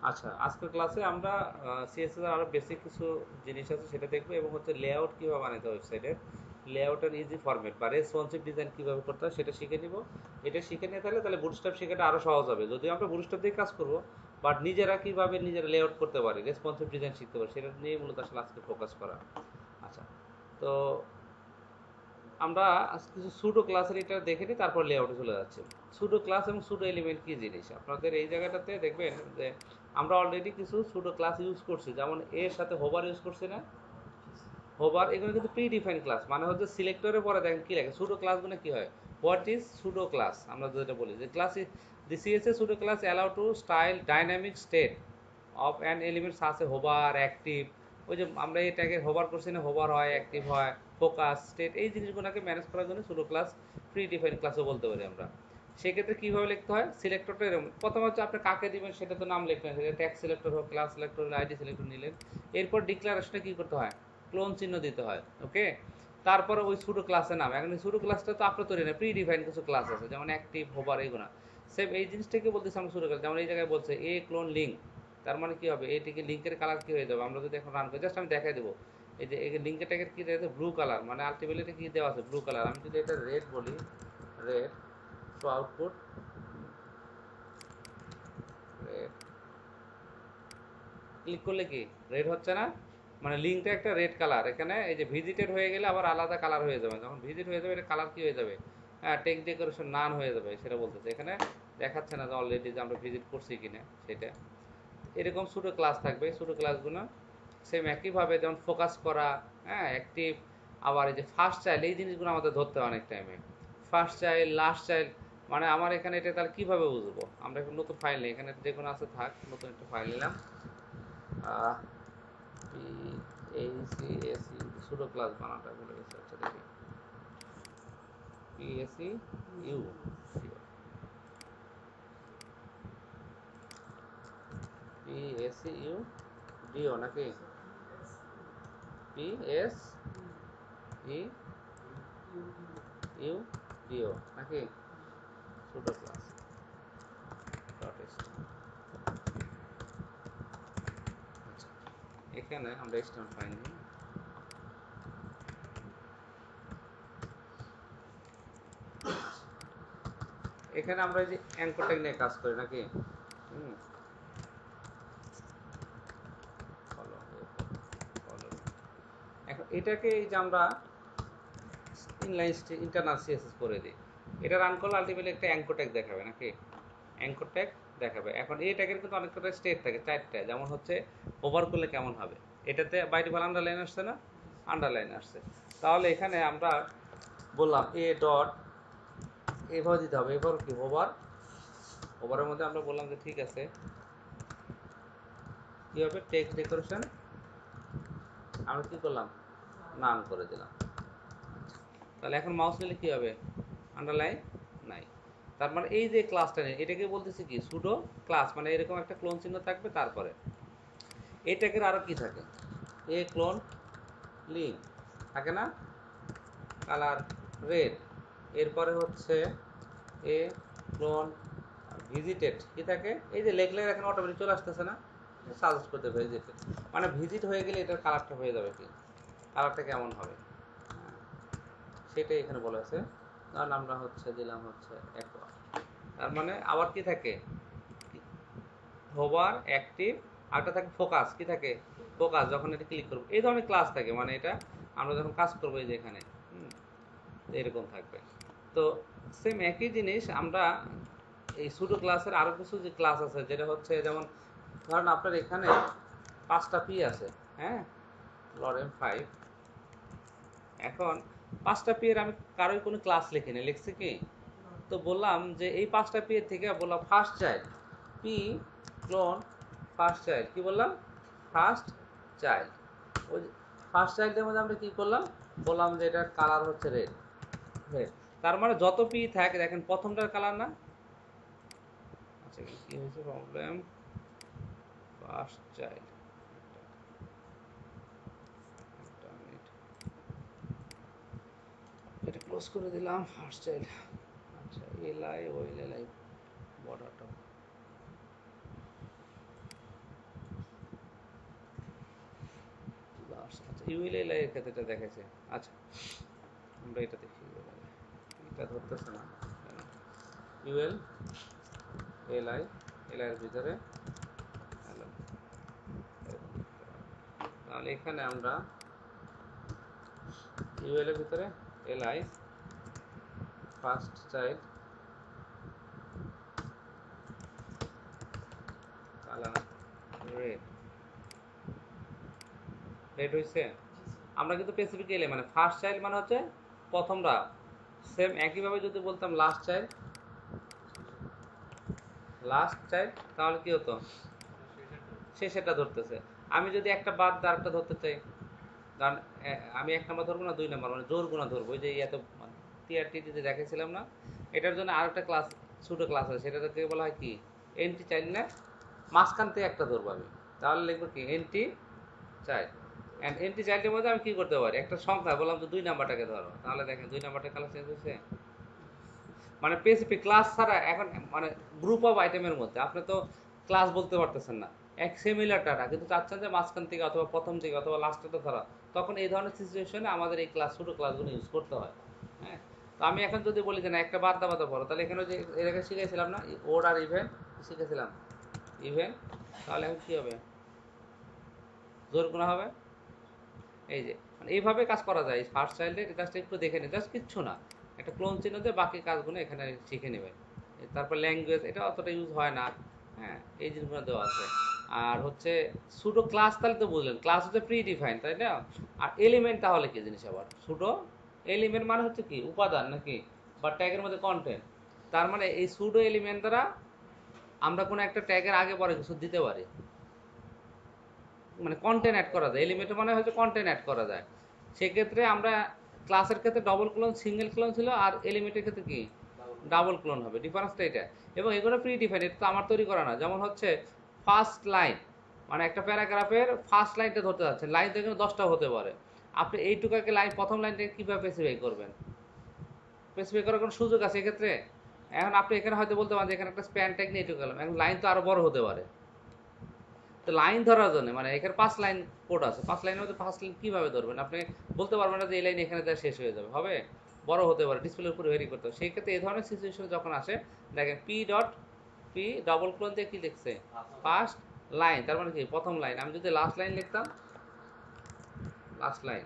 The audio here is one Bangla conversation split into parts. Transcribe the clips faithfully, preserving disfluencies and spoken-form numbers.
আচ্ছা, আজকের ক্লাসে আমরা সিএসএস এর আরো বেসিক কিছু জিনিস আছে সেটা দেখবো, এবং হচ্ছে লেআউট কিভাবে বানাতে হয় ওয়েবসাইটের, লেআউটের ইজি ফরম্যাট বা রেসপন্সিভ ডিজাইন কিভাবে করতে হয় সেটা শিখে নিব। এটা শিখে নিয়ে তাহলে তাহলে বুটস্ট্র্যাপ শেখাটা আরো সহজ হবে, যদিও আমরা বুটস্ট্র্যাপ দিয়ে কাজ করব, বাট নিজেরা কিভাবে নিজেরা লেআউট করতে পারি, রেসপন্সিভ ডিজাইন শিখতে পারি, সেটা নিয়ে মূলত আসলে আজকে ফোকাস করা। আচ্ছা, তো আমরা আজ কিছু সুডো ক্লাসের এটা দেখে নিই, তারপর লেআউটে চলে যাচ্ছে। সুডো ক্লাস এবং সুডো এলিমেন্ট কি জিনিস আপনাদের এই জায়গাটাতে দেখবেন যে আমরা অলরেডি কিছু সুডো ক্লাস ইউজ করছি, যেমন এর সাথে হোভার ইউজ করছি না, হোভার এগুলো কিন্তু প্রি ডিফাইন ক্লাস, মানে হচ্ছে সিলেক্টরের পরে দেখেন কি লেখে সুডো ক্লাসগুলো কি হয়, হোয়াট ইজ সুডো ক্লাস, আমরা যেটা বলি যে class the CSS pseudo class allow to style dynamic state of an elements আছে হোভার অ্যাক্টিভ, ওই যে আমরা এই ট্যাগে হোভার করছি না, হোভার হয় অ্যাক্টিভ হয় ফোকাস স্টেট, এই জিনিসগুলোকে ম্যানেজ করার জন্য সুডো ক্লাস প্রি ডিফাইন ক্লাসও বলতে পারি আমরা। সেক্ষেত্রে কীভাবে লিখতে হয়, সিলেক্টরটা এরকম প্রথম হচ্ছে আপনি কাকে দিবেন সেটা তো নাম লিখবেন, সেটা ট্যাগ সিলেক্টর হোক, ক্লাস সিলেক্টর হলে আইডি সিলেক্টর নিলেন। এরপর ডিক্লারেশনে কী করতে হয়, ক্লোন চিহ্ন দিতে হয়, ওকে। তারপরে ওই সুডো ক্লাসের নাম, এখন সুডো ক্লাসটা তো আপনার তৈরি না, প্রি ডিফাইন কিছু ক্লাস আছে যেমন অ্যাক্টিভ হোভার এগুলো, সেম এই জিনিসটাকে বলতেছি আমরা সুডো ক্লাস। যেমন এই জায়গায় বলছে এ ক্লোন লিঙ্ক, তার মানে কি হবে, এটিকে লিঙ্কের কালার কি হয়ে যাবে, আমরা যদি এখন রান করি, জাস্ট আমি দেখাই দেবো। এই যে এই লিঙ্কের ট্যাগের কি দেওয়া আছে, ব্লু কালার, মানে আলটিমেটলি এটা কি দেওয়া আছে, ব্লু কালার। আমি যদি এটা রেড বলি, red, show output red, click করলে কি রেড হচ্ছে না, মানে লিঙ্কটা একটা রেড কালার। এখানে এই যে ভিজিটেড হয়ে গেলে আবার আলাদা কালার হয়ে যাবে, যখন ভিজিট হয়ে যাবে এটা কালার কি হয়ে যাবে, হ্যাঁ টেক্সট ডেকোরেশন নান হয়ে যাবে, সেটা বলতেছে। এখানে দেখাচ্ছে না যে অলরেডি যে আমরা ভিজিট করছি কিনা সেটা। এরকম ছোটো ক্লাস থাকবে, ছোটো ক্লাসগুলো সেম একইভাবে, যেমন ফোকাস করা, হ্যাঁ অ্যাক্টিভ, আবার এই যে ফার্স্ট চাইল্ড, এই জিনিসগুলো আমাদের ধরতে হয় অনেক টাইমে। ফার্স্ট চাইল্ড, লাস্ট চাইল্ড, মানে আমার এখানে এটা তাহলে কীভাবে বুঝবো, আমরা এখন নতুন ফাইল নিই, এখানে যে কোনো আছে থাক, নতুন একটা ফাইল নিলাম, পি এইচি এসি ছোটো ক্লাস বানাটা ভুলে গেছে, আচ্ছা দেখি, PSE U, PSE U D O নাকি, পিএস ই ইউ ডিও নাকি, ছোটো ক্লাস ডট এস। আচ্ছা, এখানে আমরা এক্সটার্ন ফাইল নিই, এখানে আমরা এই যে অ্যাঙ্কর ট্যাগ নিয়ে কাজ করি নাকি, হুম, এখন এটাকে এই যে আমরা ইনলাইন ইন্টারনাল সিএসএস করে দিই, এটা রান করলে আলটিমেটলি একটা অ্যাঙ্কর ট্যাগ দেখাবে নাকি, অ্যাঙ্কর ট্যাগ দেখাবে। এখন এই ট্যাগের কিন্তু অনেক কটা স্টেট থাকে, চারটা, যেমন হচ্ছে ওভার করলে কেমন হবে, এটাতে বাই ডিফল্ট আন্ডারলাইন আসছে না, আন্ডারলাইন আসছে, তাহলে এখানে আমরা বললাম এ ডট এভাবে দিতে হবে, এবার কি ওভার, ওভারের মধ্যে আমরা বললাম যে ঠিক আছে কী হবে, টেক্সট ডেকোরেশন আমরা কী করলাম, নাম করে দিলাম। তাহলে এখন মাউস নিলে কী হবে, আন্ডারলাইন নাই। তার মানে এই যে ক্লাসটা নেই, এটাকে বলতেছি কি সুডো ক্লাস, মানে এরকম একটা ক্লোন চিহ্ন থাকবে, তারপরে এই ট্যাগের আরও কি থাকে, এ ক্লোন লিঙ্ক থাকে না, কালার রেড, এরপরে হচ্ছে এ ক্লোন ভিজিটেড কি থাকে, এই যে লেখলে এখন অটোমেটিক চলে আসতেছে না, সাজেস্ট করতে ভিজিটেড, মানে ভিজিট হয়ে গেলে এটার কালারটা হয়ে যাবে কি, কালারটা কেমন হবে, সেটাই এখানে বলা আছে। কারণ আমরা হচ্ছে দিলাম হচ্ছে একবার, তার মানে আবার কি থাকে, হোভার অ্যাক্টিভ, আরেকটা থাকে ফোকাস, কি থাকে ফোকাস, যখন এটা ক্লিক করবো এই ধরনের ক্লাস থাকে, মানে এটা আমরা যখন কাজ করবো এই যে এখানে এরকম থাকবে। তো সেম একই জিনিস আমরা এই সুডো ক্লাসের আরও কিছু যে ক্লাস আছে, যেটা হচ্ছে যেমন ধরেন আপনার এখানে পাঁচটা পি আছে, হ্যাঁ লরেম ফাইভ, এখন পাঁচটা পি এর আমি কারোই কোনো ক্লাস লিখিনি, লিখছি কি, তো বললাম যে এই পাঁচটা পি এর থেকে বললাম first child, P colon first child, কি বললাম ফার্স্ট চাইল্ড, ওই ফার্স্ট চাইল্ডের মধ্যে আমরা কী করলাম, বললাম যে এটার কালার হচ্ছে রেড, রেড, তার মানে যত পি থাকে দেখেন প্রথমটার কালার না, আচ্ছা কি হয়েছে প্রবলেম, ফার্স্ট চাইল্ড, এটা ক্লোজ করে দিলাম, ফার্স্ট চাইল্ড, আচ্ছা L I well L I বর্ডারটা, আচ্ছা ইউএল এল আই এর ক্ষেত্রে এটা দেখাচ্ছে। আচ্ছা আমরা এটা দেখি, এটা ধরতেছে না UL L I, L I এর ভিতরে তাহলে এখানে আমরা ইউএল এর ভিতরে L I first child colour red red হয়েছে। আমরা কিন্তু স্পেসিফিক এলে মানে ফার্স্ট চাইল্ড মানে হচ্ছে প্রথমটা, সেম একইভাবে যদি বলতাম লাস্ট চাইল্ড লাস্ট চাইল্ড তাহলে কি হতো, সে সেটা ধরতেছে। আমি যদি একটা বাদ দিয়ে আরেকটা ধরতে চাই, কারণ আমি এক নাম্বার ধরবো না দুই নাম্বার, মানে জোর গুণা ধরবো। ওই যে এত টিআরটিতে দেখেছিলাম না, এটার জন্য আরেকটা ক্লাস ছোটো ক্লাস আছে, সেটাকে বলা হয় কি এনটি চাইল্ড না, মাঝখান থেকে একটা ধরবো আমি, তাহলে লিখবো কি এনটি চাইল্ড। অ্যান্ড এনটি চাইল্ডের মধ্যে আমি কী করতে পারি, একটা সংখ্যা বললাম তো দুই নাম্বারটাকে ধরো, তাহলে দেখেন দুই নাম্বারটা কালার চেঞ্জ হয়েছে। মানে স্পেসিফিক ক্লাস ছাড়া এখন মানে গ্রুপ অফ আইটেমের মধ্যে আপনি তো ক্লাস বলতে পারতেছেন না, এক সিমিলার ডাটা কিন্তু চাচ্ছেন যে মাঝখান থেকে অথবা প্রথম থেকে অথবা লাস্টেটা ধরা, তখন এই ধরনের সিচুয়েশনে আমাদের এই ক্লাস ছোটো ক্লাসগুলো ইউজ করতে হয়। হ্যাঁ, তো আমি এখন যদি বলি যে না একটা বাদ দাবাতে পড়ো, তাহলে এখানে যে এটাকে শিখেছিলাম না ওড আর ইভেন্ট, শিখেছিলাম ইভেন্ট, তাহলে এখন কী হবে, জোর গুণা হবে। এই যে মানে এইভাবে কাজ করা যায়। ফার্স্ট চাইল্ডের কাজটা একটু দেখে নিন, জাস্ট কিচ্ছু না, একটা ক্লোন চিহ্ন দিয়ে বাকি কাজগুলো এখানে শিখে নেবেন। তারপর ল্যাঙ্গুয়েজ, এটা অতটা ইউজ হয় না। হ্যাঁ, এই জিনিসগুলো দেওয়া আছে। আর হচ্ছে সুডো ক্লাস, তাহলে তো বুঝলেন ক্লাস হচ্ছে প্রি ডিফাইন, তাই না? আর এলিমেন্ট তাহলে কি জিনিস আবার, সুডো এলিমেন্ট মানে হচ্ছে কি উপাদান নাকি, বা ট্যাগের মধ্যে কন্টেন্ট। তার মানে এই সুডো এলিমেন্ট দ্বারা আমরা কোনো একটা ট্যাগের আগে পরে কিছু দিতে পারি, মানে কন্টেন্ট অ্যাড করা যায়। এলিমেন্ট মানে হচ্ছে কন্টেন্ট অ্যাড করা যায়। সেক্ষেত্রে আমরা ক্লাসের ক্ষেত্রে ডবল ক্লোন, সিঙ্গেল ক্লোন ছিল, আর এলিমেন্টের ক্ষেত্রে কি ডাবল ক্লোন হবে। ডিফারেন্সটা এটা। এবং এগুলো প্রি ডিফাইন, এটা তো আমার তৈরি করা না। যেমন হচ্ছে ফার্স্ট লাইন, মানে একটা প্যারাগ্রাফের ফার্স্ট লাইনটা ধরতে যাচ্ছেন, লাইন তো এখানে দশটা হতে পারে, আপনি এইটুকাকে লাইন প্রথম লাইনটাকে কীভাবে স্পেসিফাই করবেন, স্পেসিফাই করার কোনো সুযোগ আছে এক্ষেত্রে? এখন আপনি এখানে হয়তো বলতে পারেন যে এখানে একটা স্প্যান ট্যাগ নিয়ে এইটুকু গেলাম, এখন লাইন তো আরও বড় হতে পারে। তো লাইন ধরার জন্য মানে এখানে পাঁচ লাইন কোড আছে, পাঁচ লাইনের মধ্যে পাঁচ লাইন কীভাবে ধরবেন আপনি? বলতে পারবেন না যে এই লাইন এখানে যা শেষ হয়ে যাবে, হবে বড় হতে পারে, ডিসপ্লের উপরে ভেরি করতে হবে। সেই ক্ষেত্রে এই ধরনের সিচুয়েশন যখন আসে, দেখেন P dot P double colon দিয়ে কী লিখছে, ফার্স্ট লাইন, তার মানে কি প্রথম লাইন। আমি যদি লাস্ট লাইন লিখতাম, লাস্ট লাইন,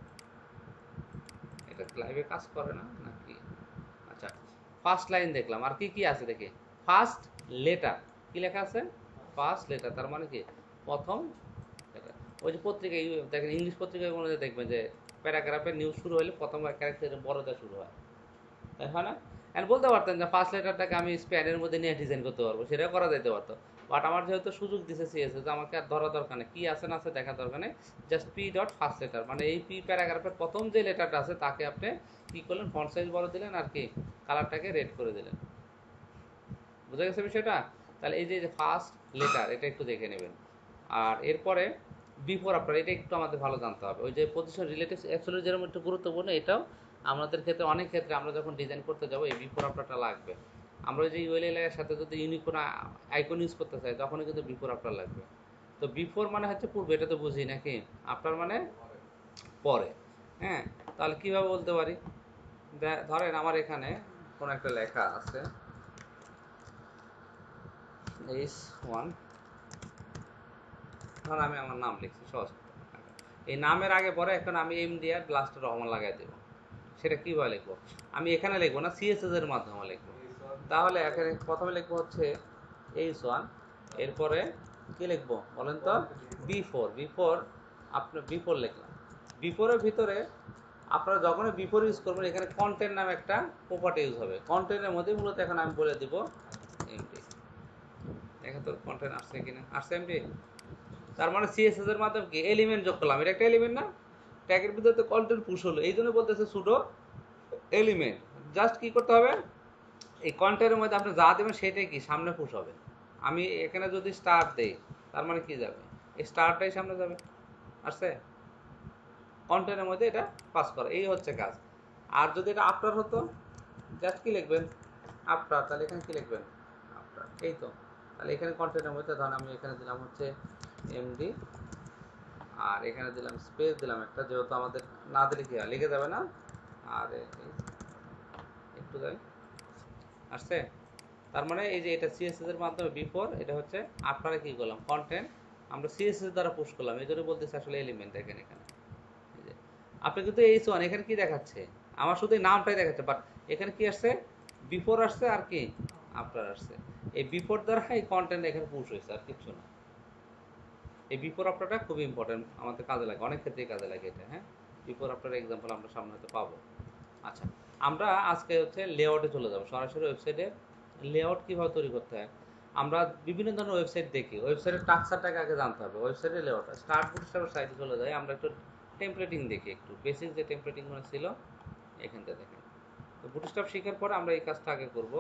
এটা লাইভে কাজ করে না নাকি? আচ্ছা, ফার্স্ট লাইন দেখলাম, আর কি কি আছে দেখি, ফার্স্ট লেটার, কি লেখা আছে, ফার্স্ট লেটার, তার মানে কি প্রথম লেটার। ওই যে পত্রিকায় দেখেন, ইংলিশ পত্রিকায় কোনো দেখবেন যে প্যারাগ্রাফের নিউজ শুরু হলে প্রথম ক্যারেক্টার বড়টা শুরু হয়, তাই হয় না? অ্যান্ড বলতে পারতেন যে ফার্স্ট লেটারটাকে আমি স্প্যানের মধ্যে নিয়ে ডিজাইন করতে পারবো, সেটাও করা যেতে পারতো। বাট আমার যেহেতু সুযোগ দিছে সিএসএস, আমাকে আর ধরা দরকার নেই, কী আছে না আছে দেখার দরকার নেই, just P dot first letter, মানে এই পি প্যারাগ্রাফের প্রথম যে লেটারটা আছে তাকে আপনি কী করলেন, ফন্ট সাইজ বড় দিলেন আর কি কালারটাকে রেড করে দিলেন। বুঝা গেছে বিষয়টা? তাহলে এই যে ফার্স্ট লেটার, এটা একটু দেখে নেবেন। আর এরপরে বিফোর আফটার, এটা একটু আমাদের ভালো জানতে হবে। ওই যে পজিশন রিলেটিভ অ্যাকচুয়ালি যেরকম একটু গুরুত্বপূর্ণ, এটাও আমাদের ক্ষেত্রে অনেক ক্ষেত্রে আমরা যখন ডিজাইন করতে যাবো এই বিফোর আফটারটা লাগবে। আমরা ওই যে ইউএল এর সাথে যদি ইউনিক কোনো আইকন ইউজ করতে চাই তখনই কিন্তু বিফোর আফটার লাগবে। তো বিফোর মানে হচ্ছে পূর্বে, এটা তো বুঝি নাকি, আফটার মানে পরে। হ্যাঁ, তাহলে কীভাবে বলতে পারি, ধরেন আমার এখানে কোনো একটা লেখা আছে এইচ ওয়ান, ধর আমি আমার নাম লিখছি সহজ, এই নামের আগে পরে এখন আমি M D R blaster Rahman লাগাই দেবো। সেটা কীভাবে লিখবো, আমি এখানে লিখবো না, সিএসএস এর মাধ্যমে লিখবো। তাহলে এখানে প্রথমে লিখবো হচ্ছে এইচ ওয়ান, এরপরে কী লিখবো বলেন তো, বি ফোর, বি ফোর আপনার বি ফোর লিখলাম। বি ফোরের ভিতরে আপনারা যখনই বি ফোর ইউজ করবেন এখানে কন্টেন্ট নামে একটা প্রপার্টি ইউজ হবে। কন্টেন্টের মধ্যে মূলত এখন আমি বলে দিব এমডি, দেখেন তোর কন্টেন্ট আসছে কিনা, আসছে এমডি। তার মানে সিএসএস এর মাধ্যমে কি এলিমেন্ট যোগ করলাম, এটা একটা এলিমেন্ট না, ট্যাগের ভিতরে তো কন্টেন্ট পুশ হলো, এই জন্য বলতেছে সুডো এলিমেন্ট। জাস্ট কি করতে হবে, এই কন্টেন্টের মধ্যে আপনি যা দেবেন সেটাই কি সামনে পুশ হবে। আমি এখানে যদি স্টার দেই তার মানে কি যাবে, এই স্টারটাই সামনে যাবে, আসছে কন্টেন্টের মধ্যে এটা পাস করা, এই হচ্ছে কাজ। আর যদি এটা আফটার হতো, জাস্ট কি লিখবেন আফটার, তাহলে এখানে কি লিখবেন আফটার, এই তো। তাহলে এখানে কন্টেন্টের মধ্যে ধরেন আমি এখানে দিলাম হচ্ছে এমডি আর এখানে দিলাম স্পেস দিলাম একটা, যেহেতু আমাদের না দিলে কি হয় লিখে যাবে না। আর একটু যাই আসছে, তার মানে এই যে এটা সিএসএস এর মাধ্যমে বিফোর, এটা হচ্ছে আপনারা কি করলাম কন্টেন্ট আমরা সিএসএস দ্বারা পুশ করলাম, এই জন্য বলতেছে আসলে এলিমেন্ট দেখেন এখানে। আপনি কিন্তু এইচ ওয়ান এখানে কি দেখাচ্ছে, আমার শুধু নামটাই দেখাচ্ছে, বাট এখানে কি আসছে বিফোর আসছে আর কি আফটার আসছে। এই বিফোর দ্বারা এই কন্টেন্ট এখানে পুশ হয়েছে, আর কিছু না। এই বিফোর আফটারটা খুবই ইম্পর্টেন্ট, আমাদের কাজে লাগে, অনেক ক্ষেত্রেই কাজে লাগে এটা। হ্যাঁ, বিফোর আফটার এক্সাম্পল আমরা সামনে হয়তো পাবো। আচ্ছা, আমরা আজকে হচ্ছে লেআউটে চলে যাবো, সরাসরি ওয়েবসাইটে লেআউট কীভাবে তৈরি করতে হয়। আমরা বিভিন্ন ধরনের ওয়েবসাইট দেখি, ওয়েবসাইটের স্ট্রাকচারটাকে আগে জানতে হবে। ওয়েবসাইটের লেআউট স্টার্ট বুটস্ট্র্যাপের সাইটে চলে যাই, আমরা একটু টেমপ্লেটিং দেখি, একটু বেসিক যে টেমপ্লেটিংগুলো ছিল এখানটা দেখেন। তো বুটস্ট্র্যাপ শেখার পরে আমরা এই কাজটা আগে করব।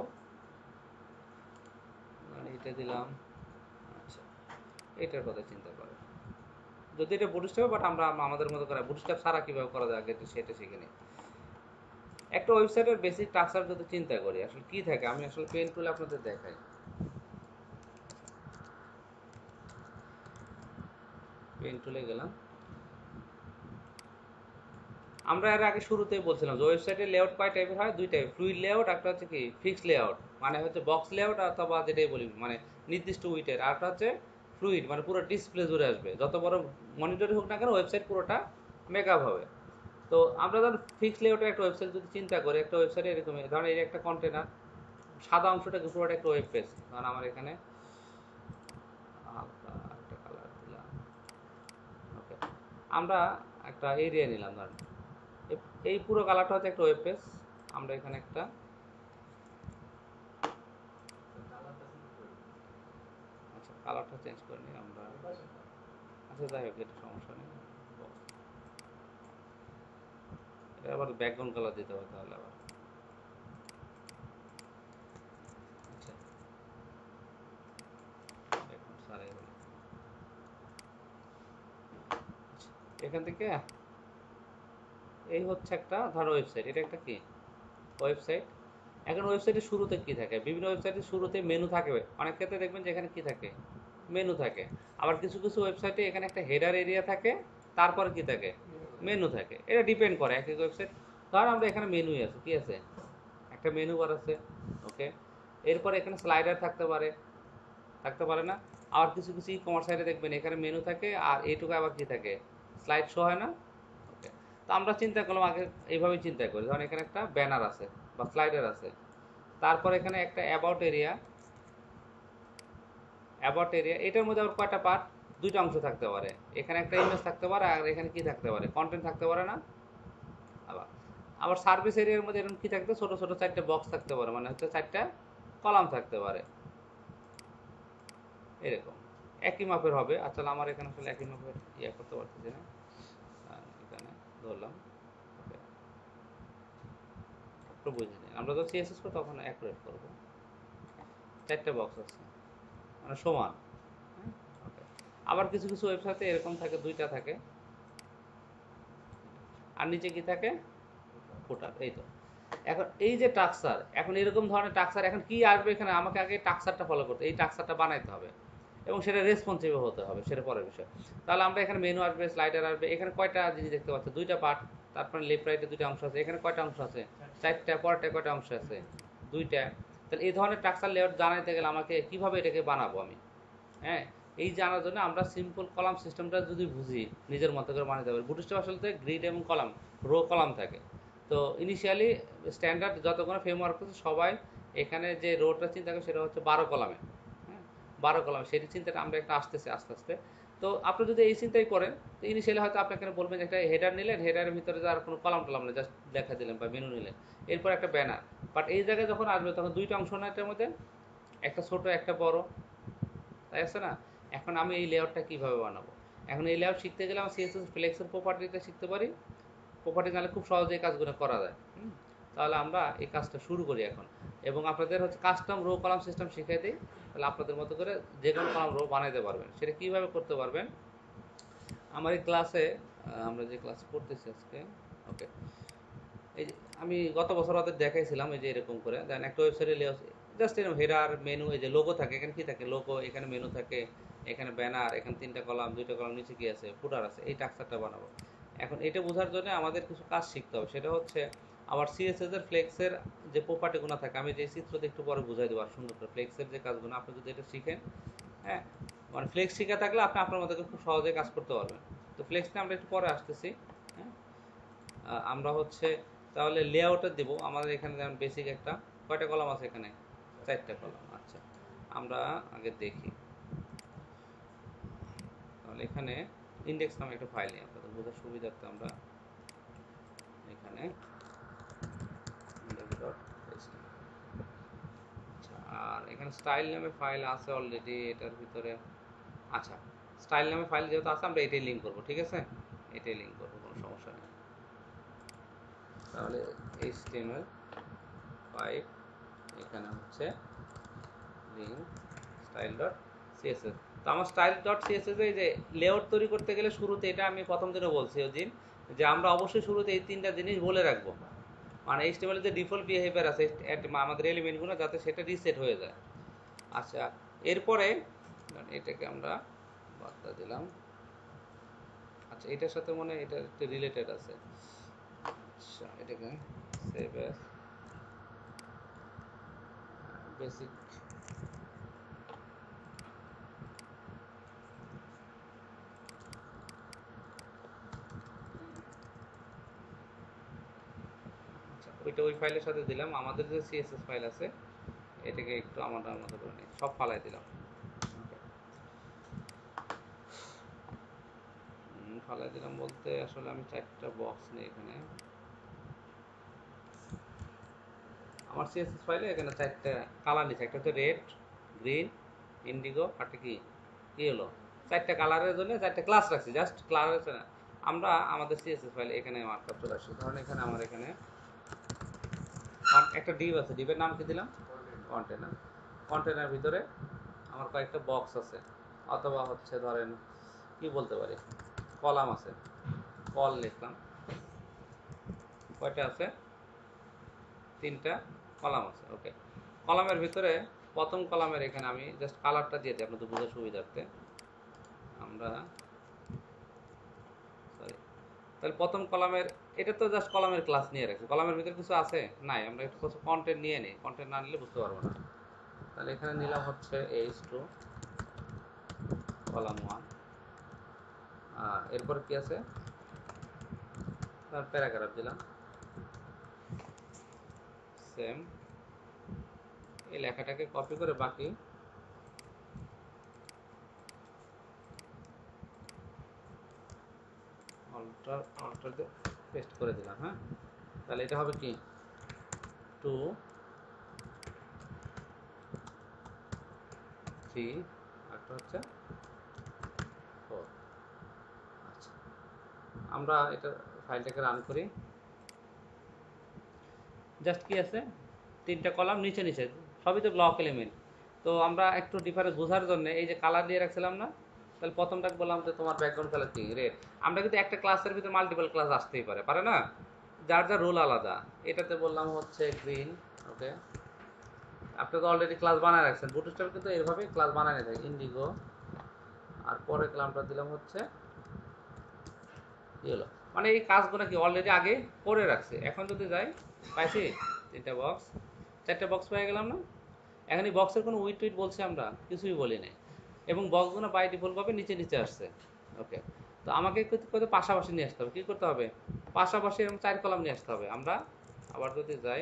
এটা দিলাম, আচ্ছা এটার কথা চিন্তা করে যদি এটা বুটস্ট্র্যাপ, বাট আমরা আমাদের মতো করে বুটস্ট্র্যাপ ছাড়া কীভাবে করা যায় আগে সেটা শিখে নিই। একটা ওয়েবসাইটের বেসিক স্ট্রাকচার যদি চিন্তা করি আসলে কি থাকে, আমি আসলে পেন টুলে আপনাদের দেখাই। পেন টুলে গেলাম, আমরা এর আগে শুরুতেই বলছিলাম যে ওয়েবসাইটের লেআউট কয় টাইপের হয়, দুই টাইপ, ফ্লুইড লেআউট, একটা হচ্ছে কি ফিক্সড লেআউট, মানে হচ্ছে বক্স লেআউট অথবা যেটাই বলি মানে নির্দিষ্ট উইটের, আর একটা হচ্ছে ফ্লুইড মানে পুরো ডিসপ্লে জুড়ে আসবে, যত বড় মনিটরে হোক না কেন ওয়েবসাইট পুরোটা মেকআপ হবে। তো আমরা ধরুন ফিক্সড লেআউটের একটা ওয়েবসাইট যদি চিন্তা করি, একটা ওয়েবসাইটে এরকম ধরেন এই একটা কন্টেনার, সাদা অংশটাকে পুরোটা একটা ওয়েব পেজ, কারণ আমার এখানে হালকা একটা কালার দিলাম। ওকে, আমরা একটা এরিয়া নিলাম, ধরেন এই পুরো কালারটা হচ্ছে একটা ওয়েব পেজ, আমরা এখানে একটা আচ্ছা কালারটা চেঞ্জ করে নিই আমরা। আচ্ছা যাই হোক, এটা সমস্যা নেই, এটা আবার ব্যাকগ্রাউন্ড কালার দিতে হবে তাহলে আবার। আচ্ছা ব্যাকগ্রাউন্ড সারাই হলো। এখান থেকে এই হচ্ছে একটা ধরো ওয়েবসাইট, এটা একটা কি ওয়েবসাইট। এখন ওয়েবসাইটের শুরুতে কি থাকে, বিভিন্ন ওয়েবসাইটের শুরুতে মেনু থাকে, অনেক ক্ষেত্রে দেখবেন যে এখানে কি থাকে মেনু থাকে, আবার কিছু কিছু ওয়েবসাইটে এখানে একটা হেডার এরিয়া থাকে, তারপরে কি থাকে মেনু থাকে, এটা ডিপেন্ড করে এক এক ওয়েবসাইট। ধর আমরা এখানে মেনুই আছে, কি আছে একটা মেনু বার আছে। ওকে, এরপরে এখানে স্লাইডার থাকতে পারে, থাকতে পারে না। আবার কিছু কিছু ই কমার্স সাইটে দেখবেন এখানে মেনু থাকে আর এইটুকু আবার কি থাকে স্লাইড শো হয় না। ওকে, তো আমরা চিন্তা করলাম আগে এইভাবেই চিন্তা করি, ধরুন এখানে একটা ব্যানার আছে বা স্লাইডার আছে, তারপর এখানে একটা অ্যাবাউট এরিয়া, অ্যাবাউট এরিয়া এটার মধ্যে আবার কয়টা পার্ট, দুইটা অংশ থাকতে পারে, এখানে একটা ইমেজ থাকতে পারে আর এখানে কি থাকতে পারে কন্টেন্ট থাকতে পারে না। আবার আবার সার্ভিস এরিয়ার মধ্যে এরকম কি থাকতে ছোট ছোট চারটে বক্স থাকতে পারে, মানে হচ্ছে চারটা কলাম থাকতে পারে এরকম, একই মাপের হবে। আচ্ছা আমার এখানে আসলে একই মাপের ইয়ে করতে পারতেছি না, এখানে ধরলাম। ওকে, একটু বুঝে নিন, আমরা যখন সিএসএস করবো তখন অ্যাকুরেট করবো। চারটে বক্স আছে মানে সমান। হ্যাঁ, ওকে, আবার কিছু কিছু ওয়েবসাইটে এরকম থাকে দুইটা থাকে, আর নিচে কি থাকে ফুটার। এই তো এখন এই যে টাক্সার, এখন এরকম ধরনের টাক্সার এখন কি আসবে এখানে, আমাকে আগে টাক্সারটা ফলো করতে, এই টাক্সারটা বানাইতে হবে এবং সেটা রেসপন্সিভ হতে হবে, সেটা পরের বিষয়। তাহলে আমরা এখানে মেনু আসবে, স্লাইডার আসবে, এখানে কয়টা জিনিস দেখতে পাচ্ছি দুইটা পার্ট, তারপরে লেফট রাইটে দুইটা অংশ আছে, এখানে কয়টা অংশ আছে চারটা, পরেরটা কয়টা অংশ আছে দুইটা। তাহলে এই ধরনের টাক্সার লেআউট জানাইতে গেলে আমাকে কিভাবে এটাকে বানাবো আমি, হ্যাঁ এই জানার জন্য আমরা সিম্পল কলাম সিস্টেমটা যদি বুঝি নিজের মতো করে বানাতে পারি। বুটস্ট্র্যাপ আসলে গ্রিড এবং কলাম রো কলাম থাকে। তো ইনিশিয়ালি স্ট্যান্ডার্ড যতগুলো ফ্রেমওয়ার্ক আছে সবাই এখানে যে রোটা চিন্তা করে সেটা হচ্ছে বারো কলামে, হ্যাঁ বারো কলামে সেটি চিন্তাটা আমরা একটা আসতেছে আস্তে আস্তে। তো আপনি যদি এই চিন্তাই করেন তো ইনিশিয়ালি হয়তো আপনি এখানে বলবেন একটা হেডার নিলেন, হেডারের ভিতরে আর কোনো কলাম টলাম নেই, জাস্ট দেখা দিলেন বা মেনু নিলেন, এরপর একটা ব্যানার। বাট এই জায়গায় যখন আসবে তখন দুইটা অংশ না এটার মধ্যে, একটা ছোট একটা বড়, তাই আছে না। এখন আমি এই লেআউটটা কীভাবে বানাবো, এখন এই লেআউট শিখতে গেলে আমার সিএসএস ফ্লেক্সের প্রপার্টিটা শিখতে পারি, প্রপার্টি জানলে খুব সহজে এই কাজগুলো করা যায়। তাহলে আমরা এই কাজটা শুরু করি এখন, এবং আপনাদের হচ্ছে কাস্টম রো কলাম সিস্টেম শিখিয়ে দিই, তাহলে আপনাদের মতো করে যে কোনো কলাম রো বানাইতে পারবেন। সেটা কীভাবে করতে পারবেন, আমার এই ক্লাসে আমরা যে ক্লাস করতেছি আজকে, ওকে এই যে আমি গত বছর ওদের দেখাইছিলাম এই যে এরকম করে দেন একটা ওয়েবসাইটে জাস্ট এরকম হেডার মেনু, এই যে লোগো থাকে, এখানে কি থাকে লোগো, এখানে মেনু থাকে, এখানে ব্যানার, এখানে তিনটা কলাম, দুইটা কলাম, নিচে কি আছে, ফুটার আছে, এই স্ট্রাকচারটা বানাবো। এখন এটা বোঝার জন্য আমাদের কিছু কাজ শিখতে হবে, সেটা হচ্ছে আবার সিএসএস এর ফ্লেক্সের যে প্রপার্টিগুলো থাকে, আমি যে চিত্রতে একটু পরে বুঝাই দেবো আর সুন্দর করে। ফ্লেক্সের যে কাজগুলো আপনি যদি এটা শিখেন, হ্যাঁ, মানে ফ্লেক্স শিখে থাকলে আপনি আপনার মতো খুব সহজে কাজ করতে পারবেন। তো ফ্লেক্সটা আমরা একটু পরে আসতেছি। হ্যাঁ, আমরা হচ্ছে তাহলে লেআউটে দেবো। আমাদের এখানে যেমন বেসিক একটা, কয়টা কলাম আছে এখানে, চারটা কলাম। আচ্ছা, আমরা আগে দেখি তাহলে এখানে ইন্ডেক্স নামে একটা ফাইল নিই আপনাদের বোঝার সুবিধার্থে। আমরা এখানে আর এখানে স্টাইল নামে ফাইল আছে অলরেডি এটার ভিতরে। আচ্ছা, স্টাইল নামে ফাইল যেহেতু আছে আমরা এটাই লিঙ্ক করবো, ঠিক আছে, এটাই লিঙ্ক করবো, কোনো সমস্যা নেই। তাহলে এইচটিএমএল ফাইভ এখানে হচ্ছে লিঙ্ক স্টাইল ডট সিএসএস। তো আমার স্টাইল ডট সিএসএস এই যে লেআউট তৈরি করতে গেলে শুরুতে, এটা আমি প্রথম দিনও বলছি ওই দিন, যে আমরা অবশ্যই শুরুতে এই তিনটা জিনিস বলে রাখবো, মানে এইচটিএমএল যে ডিফল্ট বিহেভিয়ার আছে আমাদের এলিমেন্টগুলো, যাতে সেটা রিসেট হয়ে যায়। আচ্ছা, এরপরে এটাকে আমরা বার্তা দিলাম। আচ্ছা, এটার সাথে মনে হয় এটা একটু রিলেটেড আছে। আচ্ছা, এটাকে সেভ অ্যাজ বেসিক ওইটা ওই ফাইলের সাথে দিলাম। আমাদের যে সিএসএস ফাইল আছে এটাকে একটু আমাদের মতো করে নিই, সব ফালাই দিলাম। ফালাই দিলাম বলতে আসলে আমি চারটা বক্স নিই এখানে। আমার সিএসএস ফাইলে এখানে চারটা কালার নিচ্ছে, একটা হচ্ছে রেড, গ্রিন, ইন্ডিগো, আর কি কি হলো, চারটা কালারের জন্য চারটা ক্লাস রাখছি, জাস্ট কালার আছে না। আমরা আমাদের সিএসএস ফাইলে এখানে মার্কআপ চলে আসছি। ধরুন এখানে আমার এখানে একটা ডিভ আছে, ডিভের নাম কি দিলাম, কন্টেনার। কন্টেনার ভিতরে আমার কয়েকটা বক্স আছে, অথবা হচ্ছে ধরেন কি বলতে পারি, কলাম আছে, কল লিখলাম। কয়টা আছে, তিনটা কলাম আছে। ওকে, কলামের ভিতরে প্রথম কলামের এখানে আমি জাস্ট কালারটা দিয়ে দিই আপনাদের বোঝার সুবিধার্থে। আমরা সরি, তাহলে প্রথম কলামের, এটা তো জাস্ট কলামের ক্লাস নিয়ে রাখছি, কলামের ভিতরে কিছু আছে নাই, আমরা একটু কিছু কন্টেন্ট নিয়ে নিই, কন্টেন্ট না নিলে বুঝতে পারবো না। তাহলে এখানে নিলাম হচ্ছে এইচ টু কলাম ওয়ান, এরপরে কি আছে, তার প্যারাগ্রাফ দিলাম সেম। এই লেখাটাকে কপি করে বাকি অল্টার অল্টার দিয়ে পেস্ট করে দিলাম। হ্যাঁ, তাহলে এটা হবে কি, টু থ্রি, একটা হচ্ছে ফোর। আচ্ছা, আমরা এটা ফাইলটাকে রান করি। জাস্ট কি আছে, তিনটা কলাম নিচে নিচে, সবই তো ব্লক এলিমেন্ট। তো আমরা একটু ডিফারেন্স বোঝার জন্য এই যে কালার দিয়ে রাখছিলাম না, তাহলে প্রথমটাকে বললাম যে তোমার ব্যাকগ্রাউন্ড কালার কি, রেড। আমরা কিন্তু একটা ক্লাসের ভিতরে মাল্টিপল ক্লাস আসতেই পারে, পারে না, যার যার রোল আলাদা। এটাতে বললাম হচ্ছে গ্রিন। ওকে, আপনি তো অলরেডি ক্লাস বানায় রাখছেন, বুটস্ট্র্যাপে কিন্তু এইভাবে ক্লাস বানানো থাকে, ইন্ডিগো। আর পরে ক্লাসটা দিলাম হচ্ছে কি হলো, মানে এই কাজগুলো কি অলরেডি আগে করে রাখছে। এখন যদি যাই, পাইছি তিনটা বক্স, চারটা বক্স পেয়ে গেলাম না। এখন এই বক্সের কোনো উইট টুইট বলছি আমরা কিছুই বলি নাই, এবং বক্সগুলো বাই ডিফল্টভাবে নিচে নিচে আসছে। ওকে, তো আমাকে করতে পাশাপাশি নিয়ে আসতে হবে, কী করতে হবে, পাশাপাশি এবং চার কলাম নিয়ে আসতে হবে। আমরা আবার যদি যাই,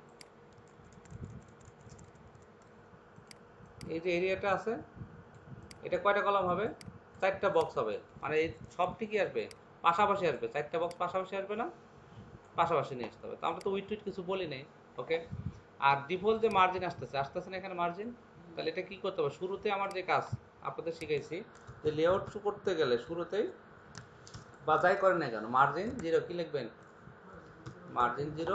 এই যে এরিয়াটা আছে, এটা কয়টা কলাম হবে, চারটা বক্স হবে, মানে এই সবটি কি আসবে, পাশাপাশি আসবে, চারটা বক্স পাশাপাশি আসবে না, পাশাপাশি নিয়ে আসতে হবে। তো আমরা তো উইট টুইট কিছু বলি নেই। ওকে, আর ডিফল্ট যে মার্জিন আসতেছে আসতেছে না এখানে মার্জিন, তাহলে এটা কি করতে হবে, শুরুতে আমার যে কাজ আপনাদের শিখাইছি, যে লেআউট করতে গেলে শুরুতেই বাজাই করেন না কেন, মার্জিন জিরো কি লিখবেন, মার্জিন জিরো,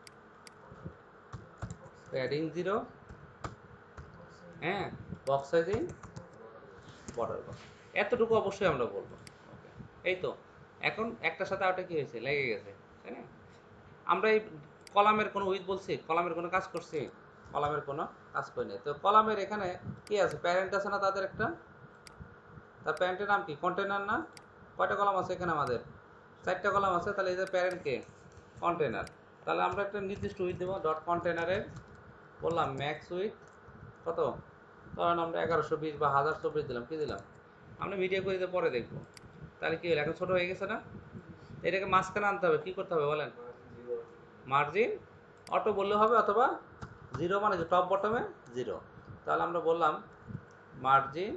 প্যাডিং জিরো, হ্যাঁ, বক্স সাইজিং, বর্ডার বক্স, এতটুকু অবশ্যই আমরা বলবো। ওকে, এই তো, এখন একটার সাথে আরেকটা কি হয়েছে, লেগে গেছে, তাই না। আমরা এই কলামের কোনো উইথ বলছি, কলামের কোনো কাজ করছি, কলামের কোনো কাজ করিনি। তো কলামের এখানে কি আছে, প্যারেন্ট আছে না তাদের একটা, তার প্যারেন্টের নাম কি? কন্টেনার না? কয়টা কলাম আছে এখানে আমাদের? চারটা কলাম আছে। তাহলে এই যে প্যারেন্ট কে? কন্টেনার। তাহলে আমরা একটা নির্দিষ্ট উইথ দেবো, ডট কন্টেনারের বললাম ম্যাক্স উইথ কত, কারণ আমরা এগারোশো বিশ বা হাজার চব্বিশ দিলাম, কি দিলাম আমরা ভিডিও করে দিয়ে পরে দেখবো। তাহলে কি হলো, এখন ছোটো হয়ে গেছে না? এটাকে মাঝখানে আনতে হবে, কী করতে হবে বলেন? মার্জিন অটো বললে হবে, অথবা জিরো মানে টপ বটমে জিরো। তাহলে আমরা বললাম মার্জিন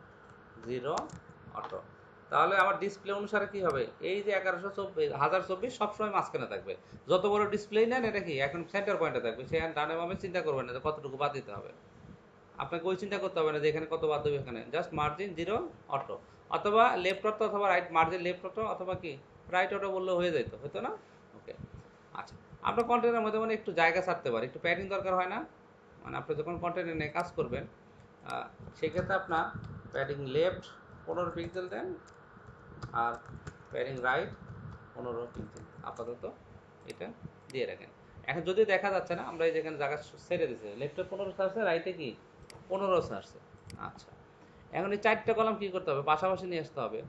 জিরো অটো। তাহলে আমার ডিসপ্লে অনুসারে কি হবে, এই যে এগারোশো চব্বিশ হাজার চব্বিশ সবসময় মাঝখানে থাকবে। যত বড় ডিসপ্লে নেন এটা কি এখন সেন্টার পয়েন্টে থাকবে, সে ডানে বামে চিন্তা করবেন না যে কতটুকু বাদ দিতে হবে। আপনাকে ওই চিন্তা করতে হবে না যে এখানে কত বাদ দেবে, এখানে জাস্ট মার্জিন জিরো অটো, অথবা লেফট অটো অথবা রাইট মার্জিন লেফট অটো অথবা কি রাইট অটো বললে হয়ে যেত, হতো না? ওকে আচ্ছা, আমরা কন্টেন্টের মধ্যে মানে একটু জায়গা ছাড়তে পারি, একটু প্যাডিং দরকার হয় না? মানে আপনি যখন কন্টেন্ট নিয়ে কাজ করবেন সেক্ষেত্রে আপনার প্যাডিং লেফট পনেরো পিক্সেল দেন আর প্যাডিং রাইট পনেরো পিক্সেল আপাতত এটা দিয়ে রাখেন। এখন যদি দেখা যাচ্ছে না, আমরা এই যেখানে জায়গা ছেড়ে দিচ্ছি, লেফটে পনেরো সারছে, রাইটে কি পনেরো সারছে। আচ্ছা, এখন এই চারটে কলাম কি করতে হবে, পাশাপাশি নিয়ে আসতে হবে।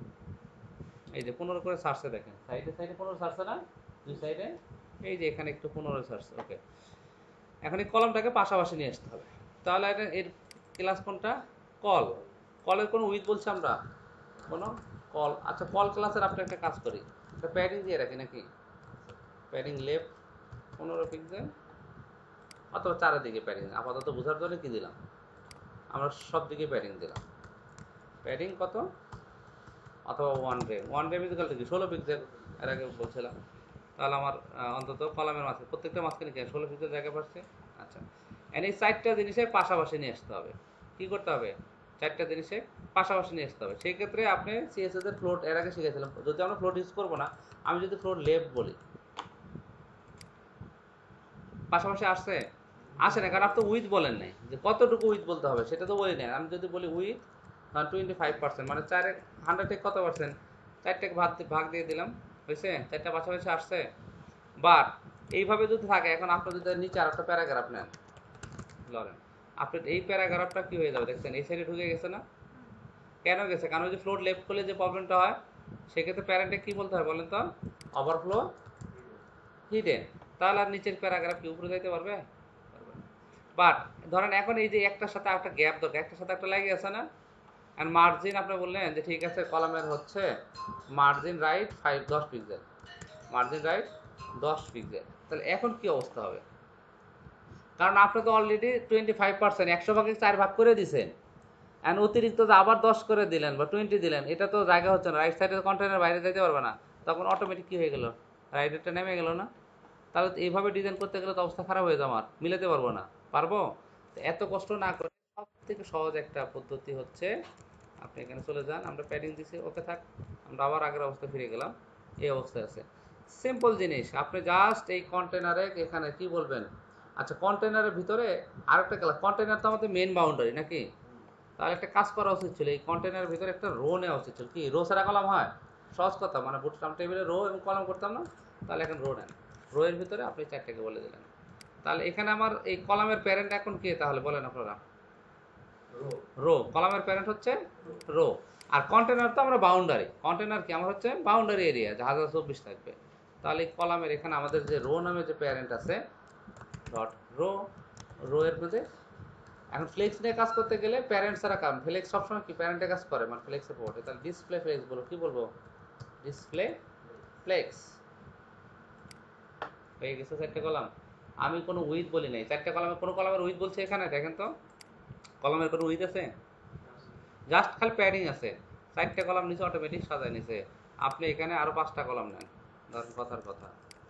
এই যে পনেরো করে সারছে, দেখেন সাইডে সাইডে পনেরো সারছে না, দুই সাইডে এই যে এখানে একটু পনেরো সারছে। ওকে, এখন এই কলামটাকে পাশাপাশি নিয়ে আসতে হবে। তাহলে এর ক্লাস কোনটা? কল। কলের কোনো উইথ বলছি আমরা, কোনো কল। আচ্ছা, কল ক্লাসের আপনি একটা কাজ করি, একটা প্যাডিং দিয়ে রাখি নাকি, প্যাডিং লেফট পনেরো পিক্সেল অথবা চারিদিকে প্যাডিং, আপাতত বোঝার জন্য কি দিলাম আমরা সব দিকে প্যাডিং দিলাম। প্যাডিং কত, অথবা ওয়ান রে, ওয়ান রে মিউজিক্যাল থেকে ষোলো পিক্সেল এর আগে বলছিলাম। তাহলে আমার অন্তত কলামের মাঝে প্রত্যেকটা মাঝখানে কি ষোলো পিক্সেল জায়গা পাচ্ছে। আচ্ছা, এন এই চারটা জিনিসের পাশাপাশি নিয়ে আসতে হবে। কী করতে হবে, চারটা জিনিসে পাশাপাশি নিয়ে আসতে হবে। সেই ক্ষেত্রে আপনি সিএসএস এর ফ্লোট এর আগে শিখেছিলাম, যদি আমরা ফ্লোট ইউজ করবো না, আমি যদি ফ্লোট লেফট বলি পাশাপাশি আসছে, আসে না, কারণ আপনি তো উইথ বলেন নাই যে কতটুকু উইথ বলতে হবে, সেটা তো বলি না। আমি যদি বলি উইথ টোয়েন্টি ফাইভ পার্সেন্ট মানে চার হান্ড্রেড থেকে কত পার্সেন্ট, চারটাকে ভাগ ভাগ দিয়ে দিলাম, হয়েছে, চারটা পাশাপাশি আসছে। বাট এইভাবে যদি থাকে, এখন আপনি যদি নিচে আর একটা প্যারাগ্রাফ নেন, ধরেন আপনি এই প্যারাগ্রাফটা কি হয়ে যাবে দেখছেন, এই সাইডে ঢুকে গেছে না? কেন গেছে, কারণ ওই যে ফ্লোট লেফট করলে যে প্রবলেমটা হয়, সেক্ষেত্রে প্যারেন্টে কি বলতে হয় বলেন তো, ওভারফ্লো হিডেন। তাহলে আর নিচের প্যারাগ্রাফ কি উপরে যাইতে পারবে? বাট ধরেন এখন এই যে একটার সাথে একটা গ্যাপ দরকার, একটার সাথে একটা লাগে আছে না, আর মার্জিন আপনি বললেন যে ঠিক আছে কলামের হচ্ছে মার্জিন রাইট ফাইভ দশ পিক্সেল, মার্জিন রাইট দশ পিক্সেল। তাহলে এখন কি অবস্থা হবে, কারণ আপনি তো অলরেডি টোয়েন্টি ফাইভ পার্সেন্ট একশো ভাগে চার ভাগ করে দিয়েছেন, অ্যান্ড অতিরিক্ত যে আবার দশ করে দিলেন বা টোয়েন্টি দিলেন, এটা তো জায়গা হচ্ছে না, রাইট সাইডের কন্টেনার বাইরে যেতে পারবে না, তখন অটোমেটিক কী হয়ে গেল, রাইডেরটা নেমে গেল না? তাহলে তো এইভাবে ডিজাইন করতে গেলে তো অবস্থা খারাপ হয়ে যাবে, আমার মিলাতে পারবো না। পারবো? এত কষ্ট না করে সব থেকে সহজ একটা পদ্ধতি হচ্ছে, আপনি এখানে চলে যান, আমরা প্যাডিং দিছি, ওকে থাক, আমরা আবার আগের অবস্থায় ফিরে গেলাম, এই অবস্থায় আছে। সিম্পল জিনিস, আপনি জাস্ট এই কন্টেনারে এখানে কি বলবেন, আচ্ছা কন্টেনারের ভিতরে আরেকটা ক্লাস, কন্টেনার তো আমাদের মেন বাউন্ডারি নাকি, তাহলে একটা কাজ করা উচিত ছিল, এই কন্টেনারের ভিতরে একটা রো নেওয়া উচিত ছিল। কি রো ছাড়া কলাম হয়? সহজ কথা, মানে বুটস্ট্র্যাপ টেবিলে রো এবং কলাম করতাম না, তাহলে এখন রো নেন, রো এর ভিতরে আপনি চারটাকে বলে দিলেন। তাহলে এখানে আমার এই কলামের প্যারেন্ট এখন কে তাহলে বলেন আপনারা? রো। কলামের প্যারেন্ট হচ্ছে রো, আর কন্টেনার তো আমরা বাউন্ডারি, কন্টেনার কি আমার হচ্ছে বাউন্ডারি এরিয়া, যা হাজার চব্বিশ থাকবে। তাহলে কলামের এখানে আমাদের যে রো নামে যে প্যারেন্ট আছে, ডট রো, রো এর মধ্যে এখন ফ্লেক্স নিয়ে কাজ করতে গেলে প্যারেন্ট ছাড়া কাম, ফ্লেক্স সবসময় কি প্যারেন্টে কাজ করে, মানে ফ্লেক্সে পড়ে, তাহলে ডিসপ্লে ফ্লেক্স বলো, কি বলবো, ডিসপ্লে ফ্লেক্স। হয়ে গেছে চারটে কলাম, আমি কোনো উইথ বলি নাই, চারটে কলামে কোনো কলামের উইথ বলছে এখানে, দেখেন তো কলামের কোনো উইথ আছে, জাস্ট খালি প্যাডিং আছে, চারটে কলাম নিচে অটোমেটিক সাজায় নিছে। আপনি এখানে আরো পাঁচটা কলাম নেন, ধরেন কথার কথা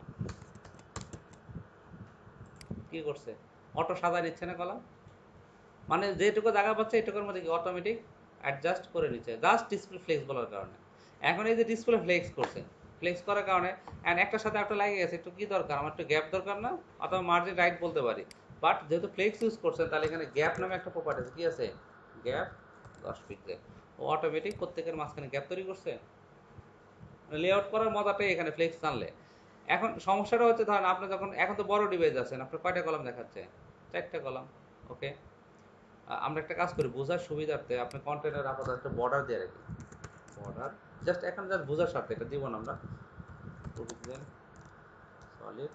কি করছে, অটো সাজায় নিচ্ছে না কলাম, মানে যেটুকু জায়গা পাচ্ছে এটুকুর মধ্যে কি অটোমেটিক অ্যাডজাস্ট করে নিচ্ছে, জাস্ট ডিসপ্লে ফ্লেক্স বলার কারণে। এখন এই যে ডিসপ্লে ফ্লেক্স করছে, ফ্লেক্স করার কারণে অ্যান্ড একটার সাথে একটা লাগে গেছে, একটু কি দরকার আমার, একটু গ্যাপ দরকার না, অথবা মার্জিন রাইট বলতে পারি। বাট যেহেতু ফ্লেক্স ইউজ করছেন, তাহলে এখানে গ্যাপ নামে একটা প্রপার্টি আছে, কি আছে, গ্যাপ দশ পিক্সেল, ও অটোমেটিক প্রত্যেকের মাঝখানে গ্যাপ তৈরি করছে। লেআউট করার মজাটাই এখানে ফ্লেক্স জানলে। এখন সমস্যাটা হচ্ছে, ধরেন আপনি যখন এখন তো বড় ডিভাইস আছেন, আপনার কয়টা কলাম দেখাচ্ছে, চারটা কলাম, ওকে, আমরা একটা কাজ করি বোঝার সুবিধার্থে আপনি কন্টেন্টের আপাতত একটা বর্ডার দিয়ে রাখি, বর্ডার জাস্ট এখন জাস্ট বোঝার স্বার্থে এটা দিব না আমরা, সলিড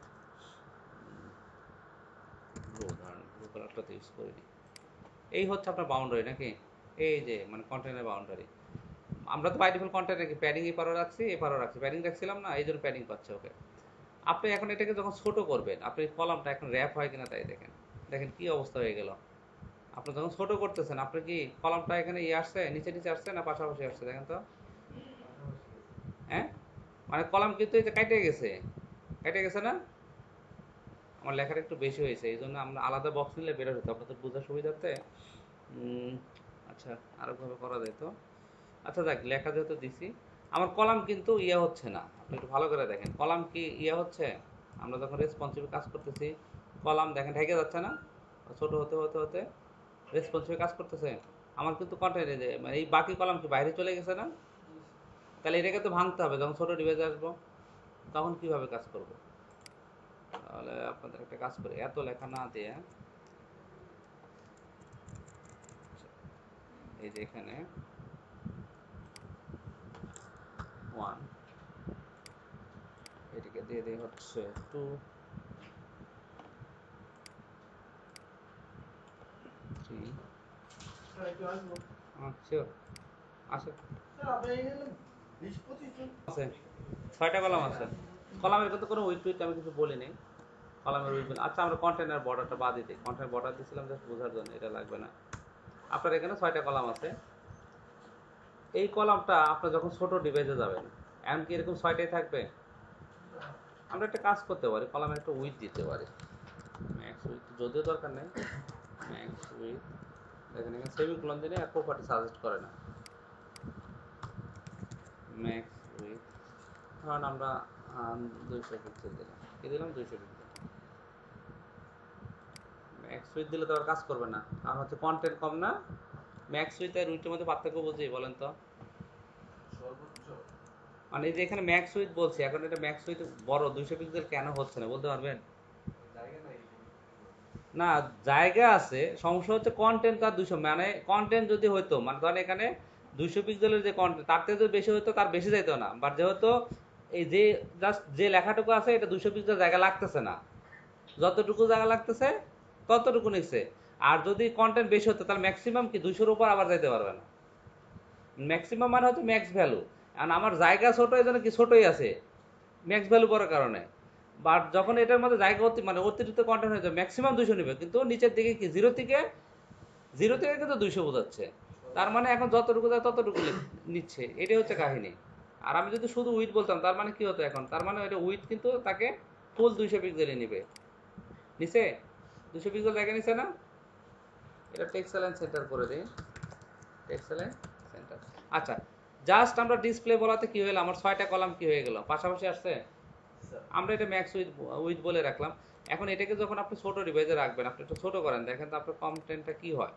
ব্লু, ধরেন ব্লু কালারটা তো ইউজ করিনি। এই হচ্ছে আপনার বাউন্ডারি নাকি, এই যে মানে কন্টেন্টের বাউন্ডারি। আমরা তো বাই ডিফল্ট কন্টেন্ট রাখি, প্যাডিং এই পারও রাখছি এই পারও রাখছি, প্যাডিং রাখছিলাম না, এই জন্য প্যাডিং পাচ্ছে। ওকে, আপনি এখন এটাকে যখন ছোট করবেন আপনি কলামটা এখন র্যাপ হয় কিনা তাই দেখেন, দেখেন কি অবস্থা হয়ে গেল। আপনি যখন ছোট করতেছেন আপনি কি কলামটা এখানে ইয়ে আসছে, নিচে নিচে আসছে না পাশাপাশি আসছে, দেখেন তো। হ্যাঁ, মানে কলাম কিন্তু এই যে কেটে গেছে, কেটে গেছে না। আমার লেখাটা একটু বেশি হয়েছে, এই জন্য আমরা আলাদা বক্স নিলে বেরো হতো আপনাদের বোঝার সুবিধার্থে। আচ্ছা, আরেকভাবে করা যায় তো। আচ্ছা দেখ, লেখা যেহেতু দিছি, আমার কলাম কিন্তু ইয়ে হচ্ছে না, আপনি একটু ভালো করে দেখেন কলাম কি ইয়ে হচ্ছে। আমরা যখন রেসপন্সিভ কাজ করতেছি কলাম দেখেন ঢেকে যাচ্ছে না, ছোট হতে হতে হতে রেসপন্সিভ কাজ করতেছে। আমার কিন্তু কন্টেন্ট এই যে মানে এই বাকি কলাম কি বাইরে চলে গেছে না, তাহলে এটাকে তো ভাঙতে হবে। যখন ছোট ডিভাইসে আসবো তখন কিভাবে কাজ করব, তাহলে আপনাদের একটা কাজ করি, এত লেখা না দিয়ে এই যে এখানে ওয়ান এটিকে দিয়ে দিই হচ্ছে টু থ্রি। শিওর আছে, আছে ছয়টা কলাম আছে। কলামের কিন্তু কোনো উইথ টুইট আমি কিছু বলিনি, কলামের উইথ। আচ্ছা, আমরা কন্টেনার বর্ডারটা বাদ দিই, কন্টেনার বর্ডার দিয়েছিলাম জাস্ট বোঝার জন্য, এটা লাগবে না। আপনার এখানে ছয়টা কলাম আছে, এই কলামটা আপনার যখন ছোট ডিভাইসে যাবেন এমনকি এরকম ছয়টাই থাকবে। আমরা একটা কাজ করতে পারি, কলামের একটা উইথ দিতে পারি, ম্যাক্স উইথ যদিও দরকার নেই, ম্যাক্স উইথ দেখেন এখানে সেমিকোলন দিলে এক প্রপার্টি সাজেস্ট করে না। ম্যাক্স উইথ ধরুন আমরা দুইশো পিক্সেল দিলাম, কি দিলাম দুইশো পিক্সেল। ম্যাক্স উইথ দিলে তো আর কাজ করবে না, কারণ হচ্ছে কন্টেন্ট কম না। ম্যাক্স উইথ আর উইথের মধ্যে পার্থক্য বুঝি বলেন তো। মানে এই যে এখানে ম্যাক্স উইথ বলছি, এখন এটা ম্যাক্স উইথ বড় দুইশো পিক্সেল কেন হচ্ছে না বলতে পারবেন? না, জায়গা আছে, সমস্যা হচ্ছে কন্টেন্ট তার দুইশো, মানে কন্টেন্ট যদি হইতো মানে ধরেন এখানে দুইশো পিক্সেলের যে কন্টেন্ট তার থেকে যদি বেশি হইতো তার বেশি যাইতো না, বাট যেহেতু এই যে জাস্ট যে লেখাটুকু আছে এটা দুইশো পিক্সেল জায়গা লাগতেছে না, যতটুকু জায়গা লাগতেছে ততটুকু নিচ্ছে। আর যদি কন্টেন্ট বেশি হতো তাহলে ম্যাক্সিমাম কি দুইশোর উপর আবার যাইতে পারবে না। ম্যাক্সিমাম মানে হচ্ছে ম্যাক্স ভ্যালু, আর আমার জায়গা ছোট এই জন্য কি ছোটই আছে ম্যাক্স ভ্যালু করার কারণে। বাট যখন এটার মধ্যে জায়গা অতি মানে অতিরিক্ত কন্টেন্ট হয়ে যাবে ম্যাক্সিমাম দুইশো নেবে, কিন্তু নিচের দিকে কি জিরো থেকে জিরো থেকে কিন্তু দুইশো বোঝাচ্ছে, তার মানে এখন যতটুকু যায় ততটুকু নিচ্ছে, এটাই হচ্ছে কাহিনী। আর আমি যদি শুধু উইথ বলতাম তার মানে কি হতো এখন, তার মানে এটা উইথ কিন্তু তাকে ফুল দুইশো পিক্সেলই নিবে, নিচে দুইশো পিক্সেল জায়গা নিচে না। এটা টেক্সট লাইন সেন্টার করে দিই, টেক্সট লাইন সেন্টার। আচ্ছা, জাস্ট আমরা ডিসপ্লে বলাতে কি হলো, আমার ছয়টা কলাম কি হয়ে গেল পাশাপাশি আসছে। আমরা এটা ম্যাক্স উইথ উইথ বলে রাখলাম। এখন এটাকে যখন আপনি ছোট ডিভাইসে রাখবেন আপনি একটু ছোট করেন, দেখেন তো আপনার কন্টেন্টটা কি হয়।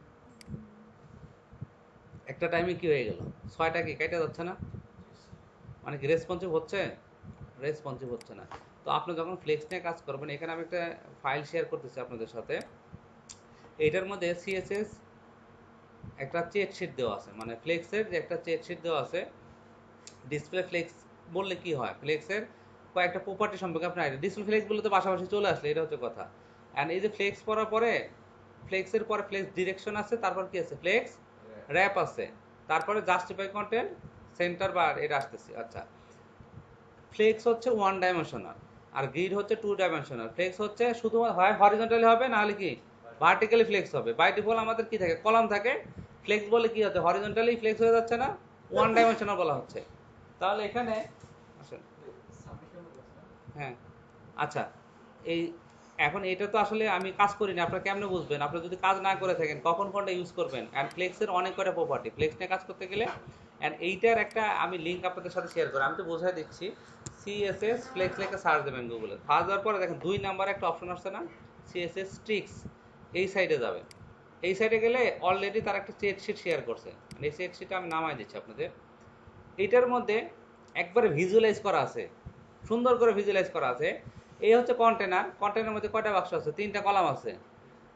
একটা টাইমে কি হয়ে গেল, ছয়টা কি কেটে যাচ্ছে না, মানে কি রেসপন্সিভ হচ্ছে, রেসপন্সিভ হচ্ছে না। তো আপনি যখন ফ্লেক্স নিয়ে কাজ করবেন, এখানে আমি একটা ফাইল শেয়ার করতেছি আপনাদের সাথে, এইটার মধ্যে সিএসএস একটা চেট শিট দেওয়া আছে, মানে ফ্লেক্সের যে একটা চেট শিট দেওয়া আছে। ডিসপ্লে ফ্লেক্স বললে কি হয়, ফ্লেক্সের কয়েকটা প্রপার্টি সম্পর্কে আপনার আইডিয়া, ডিসপ্লে ফ্লেক্স বলে তো পাশাপাশি চলে আসলে, এটা হচ্ছে কথা। অ্যান্ড এই যে ফ্লেক্স পড়ার পরে ফ্লেক্সের পরে ফ্লেক্স ডিরেকশন আছে, তারপর কি আছে ফ্লেক্স র্যাপ আছে, তারপরে জাস্টিফাই কন্টেন্ট সেন্টার বা এটা আসতেছে। আচ্ছা, ফ্লেক্স হচ্ছে ওয়ান ডাইমেনশনাল আর গ্রিড হচ্ছে টু ডাইমেনশনাল। ফ্লেক্স হচ্ছে শুধু হয় হরিজন্টালি হবে, নাহলে কি ভার্টিক্যালি ফ্লেক্স হবে। বাই ডিফল্ট আমাদের কি থাকে, কলাম থাকে। ফ্লেক্স বলে কি হচ্ছে, হরিজন্টালি ফ্লেক্স হয়ে যাচ্ছে না, ওয়ান ডাইমেনশনাল বলা হচ্ছে। তাহলে এখানে আসেন, হ্যাঁ আচ্ছা, এই এখন এটা তো আসলে আমি কাজ করি না, আপনারা কেমনে বুঝবেন, আপনারা যদি কাজ না করে থাকেন কখন কোনটা ইউজ করবেন। অ্যান্ড ফ্লেক্সের অনেক কটা প্রপার্টি, ফ্লেক্স নিয়ে কাজ করতে গেলে। অ্যান্ড এইটার একটা আমি লিঙ্ক আপনাদের সাথে শেয়ার করি, আমি তো বোঝাই দিচ্ছি। সিএসএস ফ্লেক্স লেখে সার্চ দেবেন গুগলে, সার্চ দেওয়ার পরে দেখেন দুই নাম্বারে একটা অপশন আসছে না, সিএসএস স্ট্রিক্স, এই সাইডে যাবে। এই সাইডে গেলে অলরেডি তার একটা চেট শিট শেয়ার করছে, মানে এই চেট শিটটা আমি নামাই দিচ্ছি আপনাদের। এইটার মধ্যে একবারে ভিজুয়ালাইজ করা আছে, সুন্দর করে ভিজুয়ালাইজ করা আছে। এই হচ্ছে কন্টেনার, কন্টেনারের মধ্যে কয়টা বাক্স আছে, তিনটা কলাম আছে।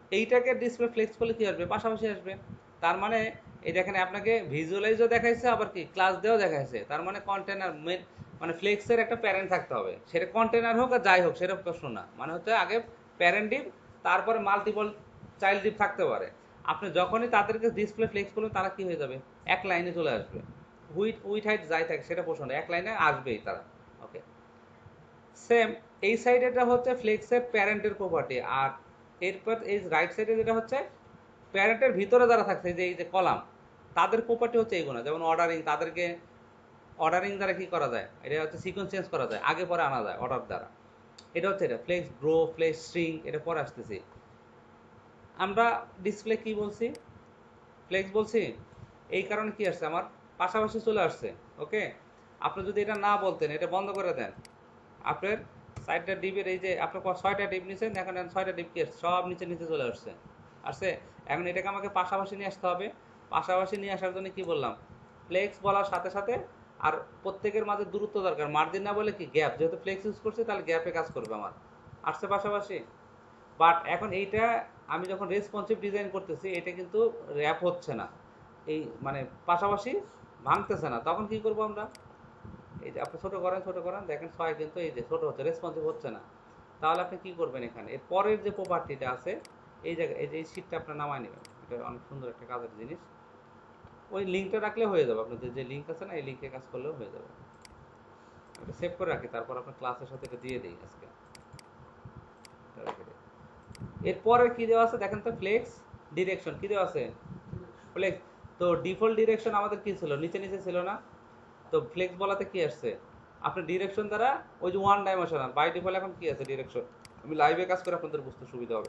এইটাকে ডিসপ্লে ফ্লেক্স করলে কি আসবে, পাশাপাশি আসবে। তার মানে এই দেখেন আপনাকে ভিজুয়ালাইজও দেখাইছে, আবার কি ক্লাস দিয়েও দেখাইছে। তার মানে কন্টেনার মেন মানে ফ্লেক্সের একটা প্যারেন্ট থাকতে হবে, সেটা কন্টেনার হোক আর যাই হোক সেটা প্রশ্ন না। মানে হচ্ছে আগে প্যারেন্ট ডিপ, তারপরে মাল্টিপল চাইল্ড ডিপ থাকতে পারে। আপনি যখনই তাদেরকে ডিসপ্লে ফ্লেক্স করবেন তারা কি হয়ে যাবে, এক লাইনে চলে আসবে। উইথ উইথ হাইট যাই থাকে সেটা প্রশ্ন না, এক লাইনে আসবেই তারা। ওকে, সেম এই সাইডেটা হচ্ছে ফ্লেক্সের প্যারেন্টের প্রপার্টি, আর এরপর এই রাইট সাইডে যেটা হচ্ছে প্যারেন্টের ভিতরে যারা থাকছে, যে এই যে কলাম, তাদের প্রপার্টি হচ্ছে এইগুলো। যেমন অর্ডারিং, তাদেরকে অর্ডারিং দ্বারা কি করা যায়, এটা হচ্ছে সিকোয়েন্স চেঞ্জ করা যায়, আগে পরে আনা যায় অর্ডার দ্বারা। এটা হচ্ছে এটা ফ্লেক্স, গ্রো, ফ্লেক্স, স্ট্রিং, এটা পরে আসতেছি। আমরা ডিসপ্লে কি বলছি, ফ্লেক্স বলছি, এই কারণে কি আসছে আমার পাশাপাশি চলে আসছে। ওকে, আপনি যদি এটা না বলতেন, এটা বন্ধ করে দেন, আপনার সাইডটা ডিপের এই যে আপনার ছয়টা ডিপ নিচে, এখন ছয়টা ডিপ কি আসছে, সব নিচে নিচে চলে আসছে আসছে এখন এটাকে আমাকে পাশাপাশি নিয়ে আসতে হবে। পাশাপাশি নিয়ে আসার জন্য কি বললাম, ফ্লেক্স বলার সাথে সাথে আর প্রত্যেকের মাঝে দূরত্ব দরকার, মার্জিন না বলে কি গ্যাপ, যেহেতু ফ্লেক্স ইউজ করছি তাহলে গ্যাপে কাজ করবে আমার, আসছে পাশাপাশি। বাট এখন এইটা আমি যখন রেসপন্সিভ ডিজাইন করতেছি, এটা কিন্তু র্যাপ হচ্ছে না, এই মানে পাশাপাশি ভাঙতেছে না। তখন কি করবো আমরা, এই যে আপনি ছোটো করেন ছোটো করেন দেখেন ছয় কিন্তু এই যে ছোটো হচ্ছে, রেসপন্সিভ হচ্ছে না। তাহলে আপনি কি করবেন, এখানে এর পরের যে প্রপার্টিটা আছে এই জায়গায়, এই যে এই শীটটা আপনার নামায় নেবেন, এটা অনেক সুন্দর একটা কাজের জিনিস। ওই লিঙ্কটা রাখলে হয়ে যাবে, আপনাদের যে লিঙ্ক আছে না, এই লিঙ্কে কাজ করলেও হয়ে যাবে। এটা সেভ করে রাখি, তারপর আপনার ক্লাসের সাথে এটা দিয়ে দিই আজকে। এরপরে কি দেওয়া আছে দেখেন তো, ফ্লেক্স ডিরেকশন কি দেওয়া আছে, ফ্লেক্স। তো ডিফল্ট ডিরেকশন আমাদের কি ছিল, নিচে নিচে ছিল না, তো ফ্লেক্স বলাতে কি আসছে, আপনার ডিরেকশন দ্বারা ওই যে ওয়ান ডাইমেনশনাল বাই ডিফল্ট এখন কি আছে ডিরেকশন। আমি লাইভে কাজ করে আপনাদের বুঝতে সুবিধা হবে।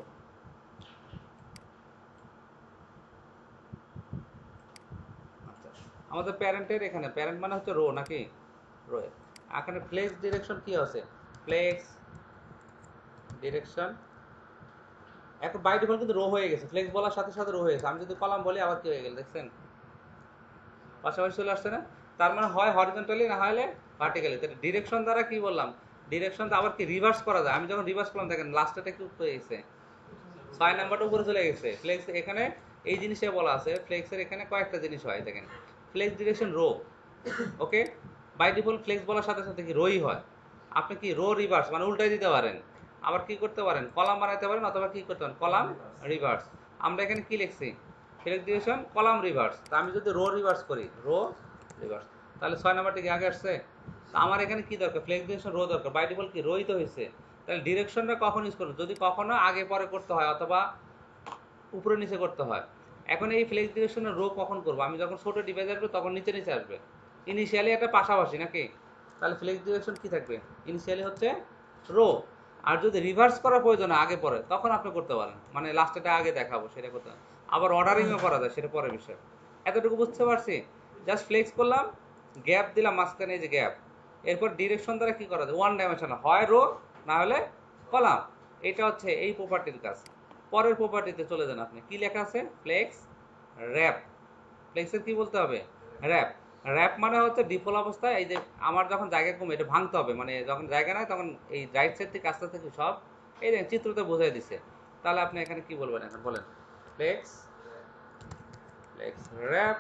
আচ্ছা, আমাদের প্যারেন্টের এখানে প্যারেন্ট মানে হচ্ছে রো নাকি, রো, এখানে ফ্লেক্স ডিরেকশন কি আছে, ফ্লেক্স ডিরেকশন এখন বাই ডিফল্ট কিন্তু রো হয়ে গেছে, ফ্লেক্স বলার সাথে সাথে রো হয়ে গেছে। আমি যদি কলাম বলি আবার কি হয়ে গেল দেখছেন, পাশাপাশি চলে আসছে না। তার মানে হয় হরিজন্টালি না হলে ভার্টিক্যালি। তাহলে ডিরেকশন দ্বারা কি বললাম, ডিরেকশন আবার কি রিভার্স করা যায়। আমি যখন রিভার্স করলাম দেখেন লাস্টটা কি উপরে গেছে, ছয় নাম্বারটা উপরে চলে গেছে। ফ্লেক্স এখানে এই জিনিসে বলা আছে, ফ্লেক্সের এখানে কয়েকটা জিনিস হয় দেখেন, flex direction row. Okay, by default flex বলার সাথে সাথে কি রোই হয়। আপনি কি রো রিভার্স মানে উল্টাই দিতে পারেন, আবার কি করতে পারেন কলাম বানাইতে পারেন, অথবা কি করতে পারেন কলাম রিভার্স। আমরা এখানে কি লিখছি, ফ্লেক্স ডিরেকশন কলাম রিভার্স। তা আমি যদি রো রিভার্স করি, রো রিভার্স, তাহলে ছয় নাম্বারটা কি আগে আসছে। তা আমার এখানে কি দরকার, ফ্লেক্স ডিরেকশন রো দরকার, বাই ডিফল্ট কি রোই তো হয়েছে। তাহলে ডিরেকশনটা কখন ইউজ করবো, যদি কখনো আগে পরে করতে হয় অথবা উপরে নিচে করতে হয়। এখন এই ফ্লেক্স ডিরেকশনের রো কখন করবো, আমি যখন ছোটো ডিভাইস আসবে তখন নিচে নিচে আসবে, ইনিশিয়ালি একটা পাশাপাশি নাকি। তাহলে ফ্লেক্স ডিরেকশন কি থাকবে, ইনিশিয়ালি হচ্ছে রো। আর যদি রিভার্স করার প্রয়োজন আগে পরে তখন আপনি করতে পারেন, মানে লাস্টেটা আগে দেখাবো সেটা করতে। আবার অর্ডারিংও করা যায়, সেটা পরের বিষয়। এতটুকু বুঝতে পারছি, জাস্ট ফ্লেক্স করলাম, গ্যাপ দিলাম মাঝখানে, এই যে গ্যাপ। এরপর ডিরেকশন দ্বারা কি করা যায়, ওয়ান ডাইমেনশনাল, হয় রো না হলে কলাম। এটা হচ্ছে এই প্রপার্টির কাজ। পরের প্রপার্টিতে চলে যান আপনি, কি লেখা আছে, ফ্লেক্স র্যাপ। ফ্লেক্সের কি বলতে হবে, র্যাপ। র্যাপ মানে হচ্ছে ডিফল্ট অবস্থায়, এই যে আমার যখন জায়গা কমে এটা ভাঙতে হবে, মানে যখন জায়গা নাই তখন এই রাইট সাইড থেকে আস্তে আস্তে সব এই চিত্রতে বোঝাই দিচ্ছে। তাহলে আপনি এখানে কি বলবেন, এখন বলেন, ফ্লেক্স ফ্লেক্স র্যাপ।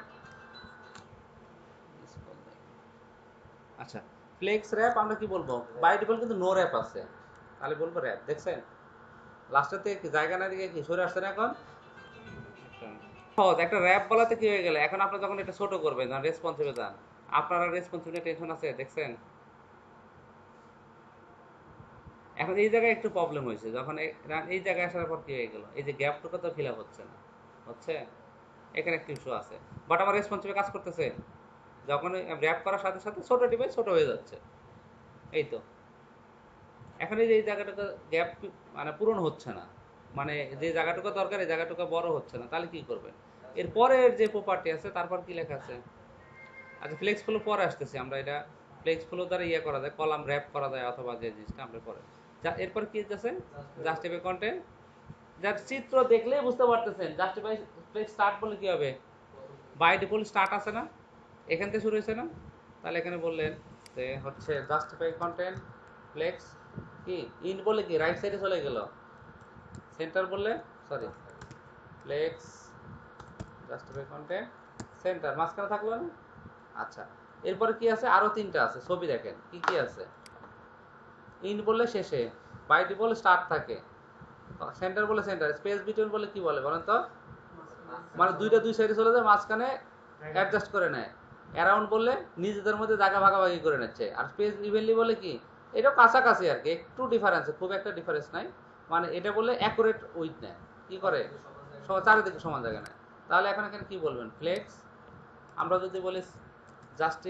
আচ্ছা, ফ্লেক্স র্যাপ আমরা কি বলবো, বাই ডিফল্ট কিন্তু নো র্যাপ আছে, তাহলে বলবো র্যাপ। দেখছেন লাস্টের থেকে কি জায়গা না দিকে কি সরে আসছে না এখন। সহজ একটা র্যাপ বলাতে কি হয়ে গেল, এখন আপনি যখন এটা ছোট করবেন রেসপন্সিভে যান, আপনারা রেসপন্সিভে টেনশন আছে দেখছেন। এখন এই জায়গায় একটু প্রবলেম হয়েছে, যখন এই জায়গায় আসার পর কি হয়ে গেল, এই যে গ্যাপটুকু তো ফিল আপ হচ্ছে না, হচ্ছে এখানে একটু ইস্যু আছে। বাট আমার রেসপন্সিভে কাজ করতেছে, যখন র্যাপ করার সাথে সাথে ছোট ডিভাইস ছোট হয়ে যাচ্ছে। এই তো এখন এই যে এই জায়গাটুকু গ্যাপ মানে পূরণ হচ্ছে না, মানে যে জায়গাটুকু দরকার এই জায়গাটুকু বড় হচ্ছে না, তাহলে কি করবেন। এরপরের যে প্রপার্টি আছে তারপর কি লেখা আছে, আচ্ছা ফ্লেক্স ফ্লো পরে আসতেছি আমরা, এটা ফ্লেক্স ফ্লো দ্বারা ইয়ে করা যায়, কলাম র্যাপ করা যায় অথবা যে জিনিসটা আমরা পরে। এরপর কি আছে, জাস্টিফাই কন্টেন্ট। যার চিত্র দেখলেই বুঝতে পারতেছেন, জাস্টিফাই ফ্লেক্স স্টার্ট বলে কি হবে, বাই ডিফল্ট স্টার্ট আছে না, এখান থেকে শুরু হয়েছে না। তাহলে এখানে বললেন যে হচ্ছে জাস্টিফাই কন্টেন্ট ফ্লেক্স কি ইন বলে কি রাইট সাইডে চলে গেল, সেন্টার বললে sorry flex justify content centre মাঝখানে থাকলো না। আচ্ছা, এরপরে কি আছে, আরো তিনটা আছে, ছবি দেখেন কি কি আছে। ইন বললে শেষে, বাইটি বলে স্টার্ট থাকে, সেন্টার বলে সেন্টার, স্পেস বিটুইন বলে কি বলে বলেন তো, মানে দুইটা দুই সাইডে চলে যায়, মাঝখানে অ্যাডজাস্ট করে নেয়। অ্যারাউন্ড বললে নিজেদের মধ্যে জায়গা ভাগাভাগি করে নিচ্ছে। আর স্পেস ইভেনলি বলে কি, এটাও কাছাকাছি আর কি, একটু ডিফারেন্স, খুব একটা ডিফারেন্স নাই। মানে এটা বললে অ্যাকুরেট উইথ নেয়, কি করে চারিদিকে সমান জায়গা নেয়। তাহলে এখন এখানে কি বলবেন, ফ্লেক্স, আমরা যদি বলি জাস্টি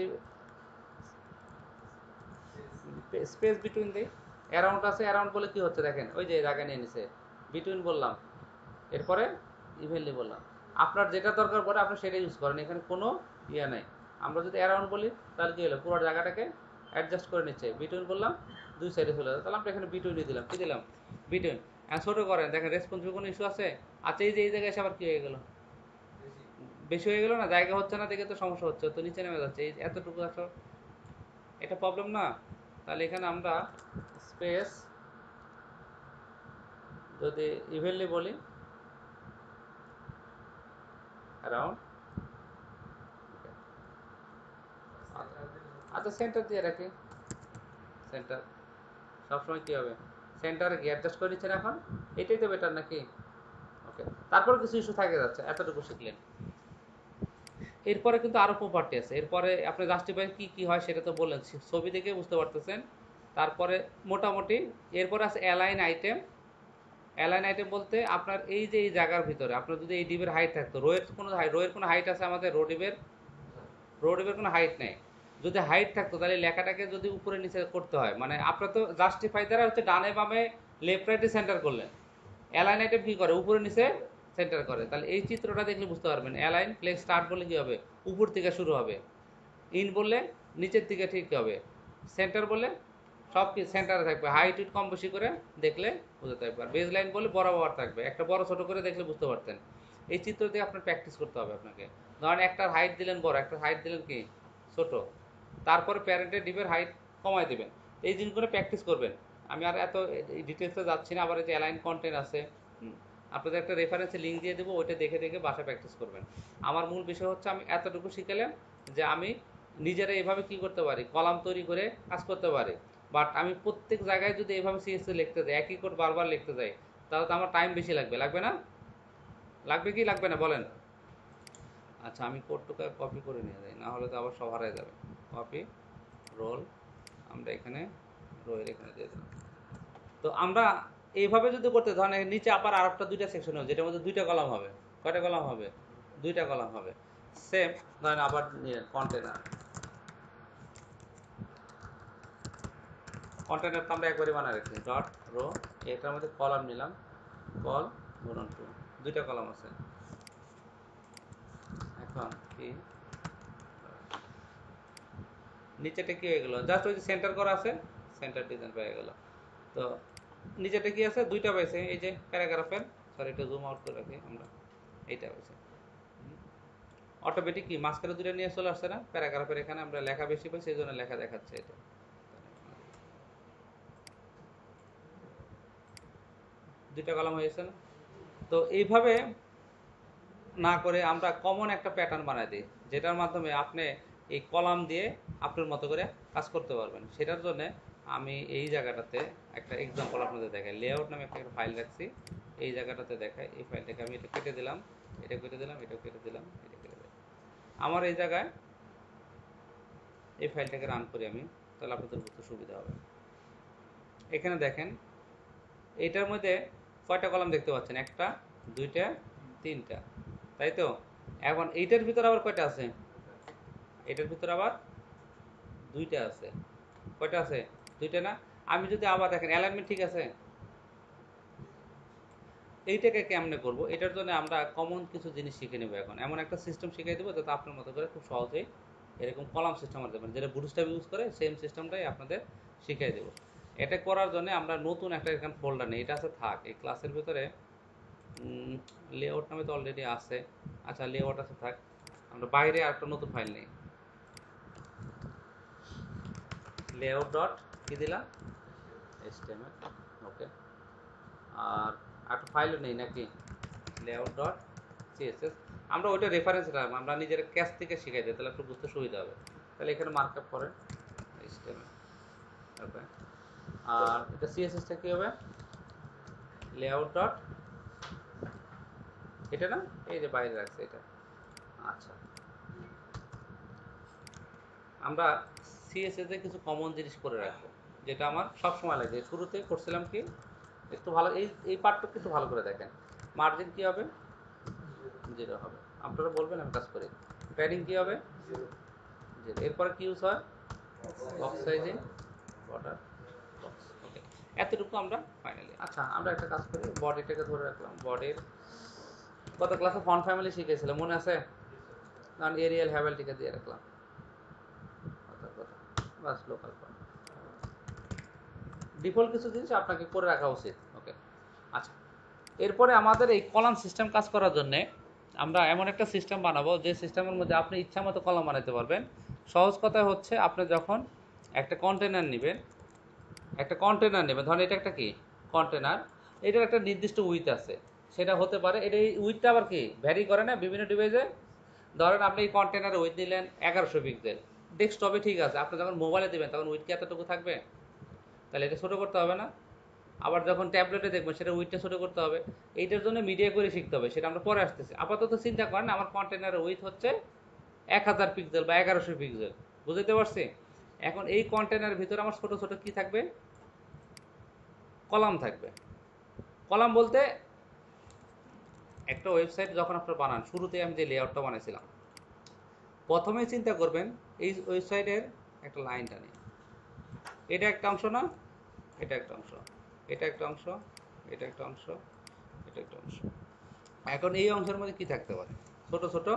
স্পেস বিটুইন দিই, অ্যারাউন্ড আছে, অ্যারাউন্ড বলে কি হচ্ছে দেখেন, ওই যে জায়গা নিয়ে নিছে, বিটুইন বললাম, এরপরে ইভেনলি বললাম। আপনার যেটা দরকার পড়ে আপনি সেটা ইউজ করেন, এখানে কোনো ইয়ে নেই। আমরা যদি অ্যারাউন্ড বলি তাহলে কি হলো, পুরো জায়গাটাকে অ্যাডজাস্ট করে নিচ্ছে। বিটুইন বললাম দুই সাইডে চলে যাবে, তাহলে আমরা এখানে বিটুইনই দিলাম, কি দিলাম, বিটুইন। এখন ছোটো করেন, দেখেন রেসপন্সিভ কোনো ইস্যু আছে। আচ্ছা, এই যে এই জায়গায় এসে আবার কি হয়ে গেল, বেশি হয়ে গেল না, জায়গা হচ্ছে না দেখে তো সমস্যা হচ্ছে, তো নিচে নেমে যাচ্ছে, এই এতটুকু আসো, এটা প্রবলেম না। তাহলে এখানে আমরা স্পেস যদি ইভেনলি বলি অ্যারাউন্ড, আচ্ছা সেন্টার দিয়ে রাখি, সেন্টার সবসময় কী হবে, সেন্টারে গিয়ে অ্যাডজাস্ট করে নিচ্ছেন এখন, এটাই তো বেটার নাকি। ওকে, তারপর কিছু ইস্যু থাকে যাচ্ছে, এতটুকু শিখলেন। এরপরে কিন্তু আরও প্রপার্টি আছে, এরপরে আপনি জাস্টিফাই কী কী হয় সেটা তো বললেন, ছবি দেখে বুঝতে পারতেছেন। তারপরে মোটামুটি এরপরে আছে অ্যালাইন আইটেম। অ্যালাইন আইটেম বলতে আপনার এই যে এই জায়গার ভিতরে আপনার যদি এই ডিবের হাইট থাকতো, রোয়ের কোনো হাইট, রোয়ের কোনো হাইট আছে আমাদের, রো ডিবের রো ডিবের কোনো হাইট নেই। যদি হাইট থাকতো তাহলে লেখাটাকে যদি উপরে নিচে করতে হয়, মানে আপনার তো জাস্টিফাই দ্বারা হচ্ছে ডানে বামে লেফট রাইটে সেন্টার করলেন। অ্যালাইন আইটেম কী করে, উপরে নিচে সেন্টার করে। তাহলে এই চিত্রটা দেখলে বুঝতে পারবেন, অ্যালাইন ফ্লেক্স স্টার্ট বললে কী হবে, উপর থেকে শুরু হবে, ইন বললে নিচের দিকে ঠিক হবে, সেন্টার বলে সব কি সেন্টারে থাকবে, হাইট উইট কম বেশি করে দেখলে বুঝতে পারবে। আর বেজ লাইন বলে বরাবর থাকবে, একটা বড় ছোট করে দেখলে বুঝতে পারতেন। এই চিত্র দিয়ে আপনার প্র্যাকটিস করতে হবে আপনাকে। ধরেন একটার হাইট দিলেন বড়, একটা হাইট দিলেন কি ছোট, তারপরে প্যারেন্টের ডিপের হাইট কমাই দেবেন। এই জিনিসগুলো প্র্যাকটিস করবেন। আমি আর এত ডিটেলসে যাচ্ছি না। আবার এই যে অ্যালাইন কন্টেন্ট আছে, আপনাদের একটা রেফারেন্সে লিঙ্ক দিয়ে দেবো, ওইটা দেখে দেখে বাসায় প্র্যাকটিস করবেন। আমার মূল বিষয় হচ্ছে আমি এতটুকু শিখালাম যে আমি নিজেরা এভাবে কি করতে পারি, কলাম তৈরি করে কাজ করতে পারি। বাট আমি প্রত্যেক জায়গায় যদি এভাবে সিএসসি লিখতে যাই, একই কোড বারবার লিখতে যাই, তাহলে তো আমার টাইম বেশি লাগবে, লাগবে না? লাগবে কি লাগবে না বলেন? আচ্ছা, আমি কোডটুকু কপি করে নিয়ে যাই, না হলে তো আবার সব হারাই যাবে। কপি রোল, আমরা এখানে রোয়ের এখানে দিয়ে দিলাম। তো আমরা এইভাবে যদি করতে, ধরেন নিচে আবার আর একটা দুইটা সেকশন হবে, যেটার মধ্যে দুইটা কলাম হবে। কয়টা কলাম হবে? দুইটা কলাম হবে। সেম ধরেন আবার কন্টেনার, কন্টেনার তো আমরা একবারই বানাই রাখছি, ডট রো, এটার মধ্যে কলাম নিলাম, কল গুণন টু, দুইটা কলাম আছে। এখন কি নিচেটা কি হয়ে গেল, জাস্ট ওই যে সেন্টার করা আছে, সেন্টার ডিজাইন পেয়ে গেল। তো নিচেটা কি আছে, দুইটা পাইছে, এই যে প্যারাগ্রাফের, সরি একটু জুম আউট করে রাখি আমরা, এইটা পাইছে অটোমেটিক, কি মাঝখানে দুটো নিয়ে চলে আসছে না প্যারাগ্রাফের, এখানে আমরা লেখা বেশি পাই, সেই জন্য লেখা দেখাচ্ছে। এটা দুইটা কলাম হয়েছে না? তো এইভাবে না করে আমরা কমন একটা প্যাটার্ন বানাই দিই, যেটার মাধ্যমে আপনি এই কলাম দিয়ে আপনার মতো করে কাজ করতে পারবেন। সেটার জন্য আমি এই জায়গাটাতে একটা এক্সাম্পল আপনাদের দেখাই, লেআউট নামে একটা ফাইল রাখছি, এই জায়গাটাতে দেখাই। এই ফাইলটাকে আমি এটা কেটে দিলাম, এটা কেটে দিলাম, এটা কেটে দিলাম, এটা কেটে দিলাম। আমার এই জায়গায় এই ফাইলটাকে রান করি আমি, তাহলে আপনাদের বুঝতে সুবিধা হবে। এখানে দেখেন এটার মধ্যে কয়টা কলাম দেখতে পাচ্ছেন, একটা, দুইটা, তিনটা, তাই তো? এখন এইটার ভিতরে আবার কয়টা আছে, এটার ভিতরে আবার দুইটা আছে। কয়টা আছে? দুইটা না? আমি যদি আবার দেখেন অ্যালাইনমেন্ট ঠিক আছে, এইটাকে কেমনে করব, এটার জন্য আমরা কমন কিছু জিনিস শিখে নেব। এখন এমন একটা সিস্টেম শিখিয়ে দেবো যাতে আপনার মতো করে খুব সহজেই এরকম কলাম সিস্টেম আর দেবেন, যেটা বুটস্ট্র্যাপ ইউজ করে সেম সিস্টেমটাই আপনাদের শিখিয়ে দেবো। এটা করার জন্য আমরা নতুন একটা এখানে ফোল্ডার নেই, এটা আছে থাক এই ক্লাসের ভিতরে, লেআউট নামে তো অলরেডি আছে। আচ্ছা, লেআউট আছে থাক, আমরা বাইরে আর একটা নতুন ফাইল নেই, লেআউট ডট কি দিলাম এইচটিএমএল। ওকে, আর একটা ফাইলও নেই নাকি, লেআউট ডট সিএসএস আমরা ওইটা রেফারেন্স রাখলাম, আমরা নিজের ক্যাশ থেকে শিখাই দিই, তাহলে একটু বুঝতে সুবিধা হবে। তাহলে এখানে মার্কআপ করেন এইচটিএমএল, ওকে। আর এটা সিএসএসটা কি হবে, লেআউট ডট, এটা না, এই যে বাইরে রাখছে এটা। আচ্ছা, আমরা সিএসএস এ কিছু কমন জিনিস করে রাখবো, যেটা আমার সব সময় লাগে। শুরুতে করছিলাম কি, একটু ভালো এই এই পার্টটুকু একটু ভালো করে দেখেন। মার্জিন কি হবে, জিরো হবে, আপনারা বলবেন আমি কাজ করি। প্যাডিং কি হবে, জিরো। এরপরে কি ইউজ হয়, box sizing, border box, okay. এতটুকু আমরা ফাইনালি। আচ্ছা, আমরা একটা কাজ করি, বডিটাকে ধরে রাখলাম। বডির কত ক্লাসে ফন্ট ফ্যামিলি শিখেছিলাম মনে আছে, কারণ এরিয়াল হ্যাভেলটিকে দিয়ে রাখলাম, বাস লোকাল ফন্ট। ডিফল্ট কিছু জিনিস আপনাকে করে রাখা উচিত, ওকে। আচ্ছা, এরপরে আমাদের এই কলাম সিস্টেম কাজ করার জন্য আমরা এমন একটা সিস্টেম বানাবো যে সিস্টেমের মধ্যে আপনি ইচ্ছা মতো কলাম বানাতে পারবেন। সহজ কথা হচ্ছে, আপনি যখন একটা কন্টেনার নেবেন, একটা কন্টেনার নেবেন, ধরেন এটা একটা কি কন্টেনার, এটার একটা নির্দিষ্ট উইথ আছে, সেটা হতে পারে, এটা এই উইথটা আবার কি ভ্যারি করে না বিভিন্ন ডিভাইসে। ধরেন আপনি এই কন্টেনারে উইথ দিলেন এগারোশো পিক্সেল, ডেস্কটপে ঠিক আছে, আপনি যখন মোবাইলে দেবেন তখন উইথ কি এতটুকু থাকবে, তাহলে এটা ছোটো করতে হবে না। আবার যখন ট্যাবলেটে দেখবেন সেটা উইথটা ছোটো করতে হবে। এইটার জন্য মিডিয়া করে শিখতে হবে, সেটা আমরা পরে আসতেছি। আপাতত চিন্তা করেন আমার কন্টেনারের উইথ হচ্ছে এক হাজার পিক্সেল বা এগারোশো পিক্সেল, বুঝতে পারছি। এখন এই কন্টেনারের ভিতরে আমার ছোটো ছোটো কী থাকবে, কলাম থাকবে। কলাম বলতে একটা ওয়েবসাইট যখন আপনারা বানান, শুরুতে আমি যে লেআউটটা বানাইছিলাম, প্রথমেই চিন্তা করবেন এই ওয়েবসাইটের একটা লাইন টানি, এটা একটা অংশ না, এটা একটা অংশ, এটা একটা অংশ, এটা একটা অংশ, এটা একটা অংশ। এখন এই অংশের মধ্যে কি থাকতে পারে, ছোট ছোট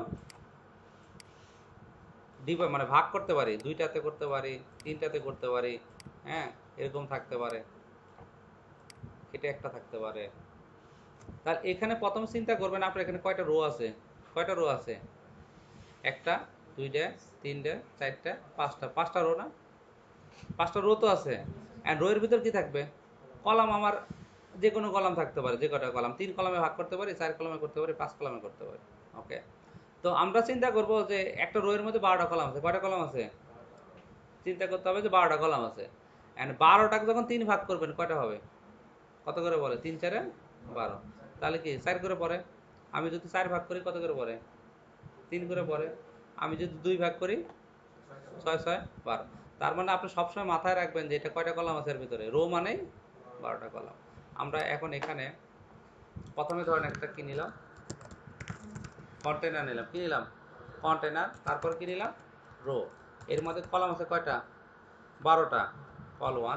ডিভাইড, মানে ভাগ করতে পারি, দুইটাতে করতে পারি, তিনটাতে করতে পারি, হ্যাঁ, এরকম থাকতে পারে, এটা একটা থাকতে পারে। তার এখানে প্রথম চিন্তা করবেন আপনার এখানে কয়টা রো আছে, কয়টা রো আছে, একটা, দুইটা, তিনটা, চারটা, পাঁচটা, পাঁচটা রো না, পাঁচটা রো তো আছে। অ্যান্ড রো এর ভিতর কি থাকবে, কলাম। আমার যে কোনো কলাম থাকতে পারে, যে কটা কলাম, তিন কলামে ভাগ করতে পারি, চার কলামে করতে পারি, পাঁচ কলামে করতে পারি, ওকে। তো আমরা চিন্তা করব যে একটা রো এর মধ্যে বারোটা কলাম আছে, কয়টা কলাম আছে, চিন্তা করতে হবে যে বারোটা কলাম আছে। অ্যান্ড বারোটাকে যখন তিন ভাগ করবেন কয়টা হবে, কত করে বলে, তিন চারে বারো, তাহলে কি চার করে পড়ে। আমি যদি চার ভাগ করি কত করে পড়ে, তিন করে পড়ে। আমি যদি দুই ভাগ করি ছয় ছয় বারো। তার মানে আপনি সবসময় মাথায় রাখবেন যে এটা কয়টা কলাম আছে এর ভিতরে, রো মানেই বারোটা কলাম। আমরা এখন এখানে প্রথমে ধরেন একটা কি নিলাম, কন্টেনার নিলাম, কি নিলাম, কন্টেনার, তারপর কি নিলাম, রো। এর মধ্যে কলাম আছে কয়টা, বারোটা, কল ওয়ান।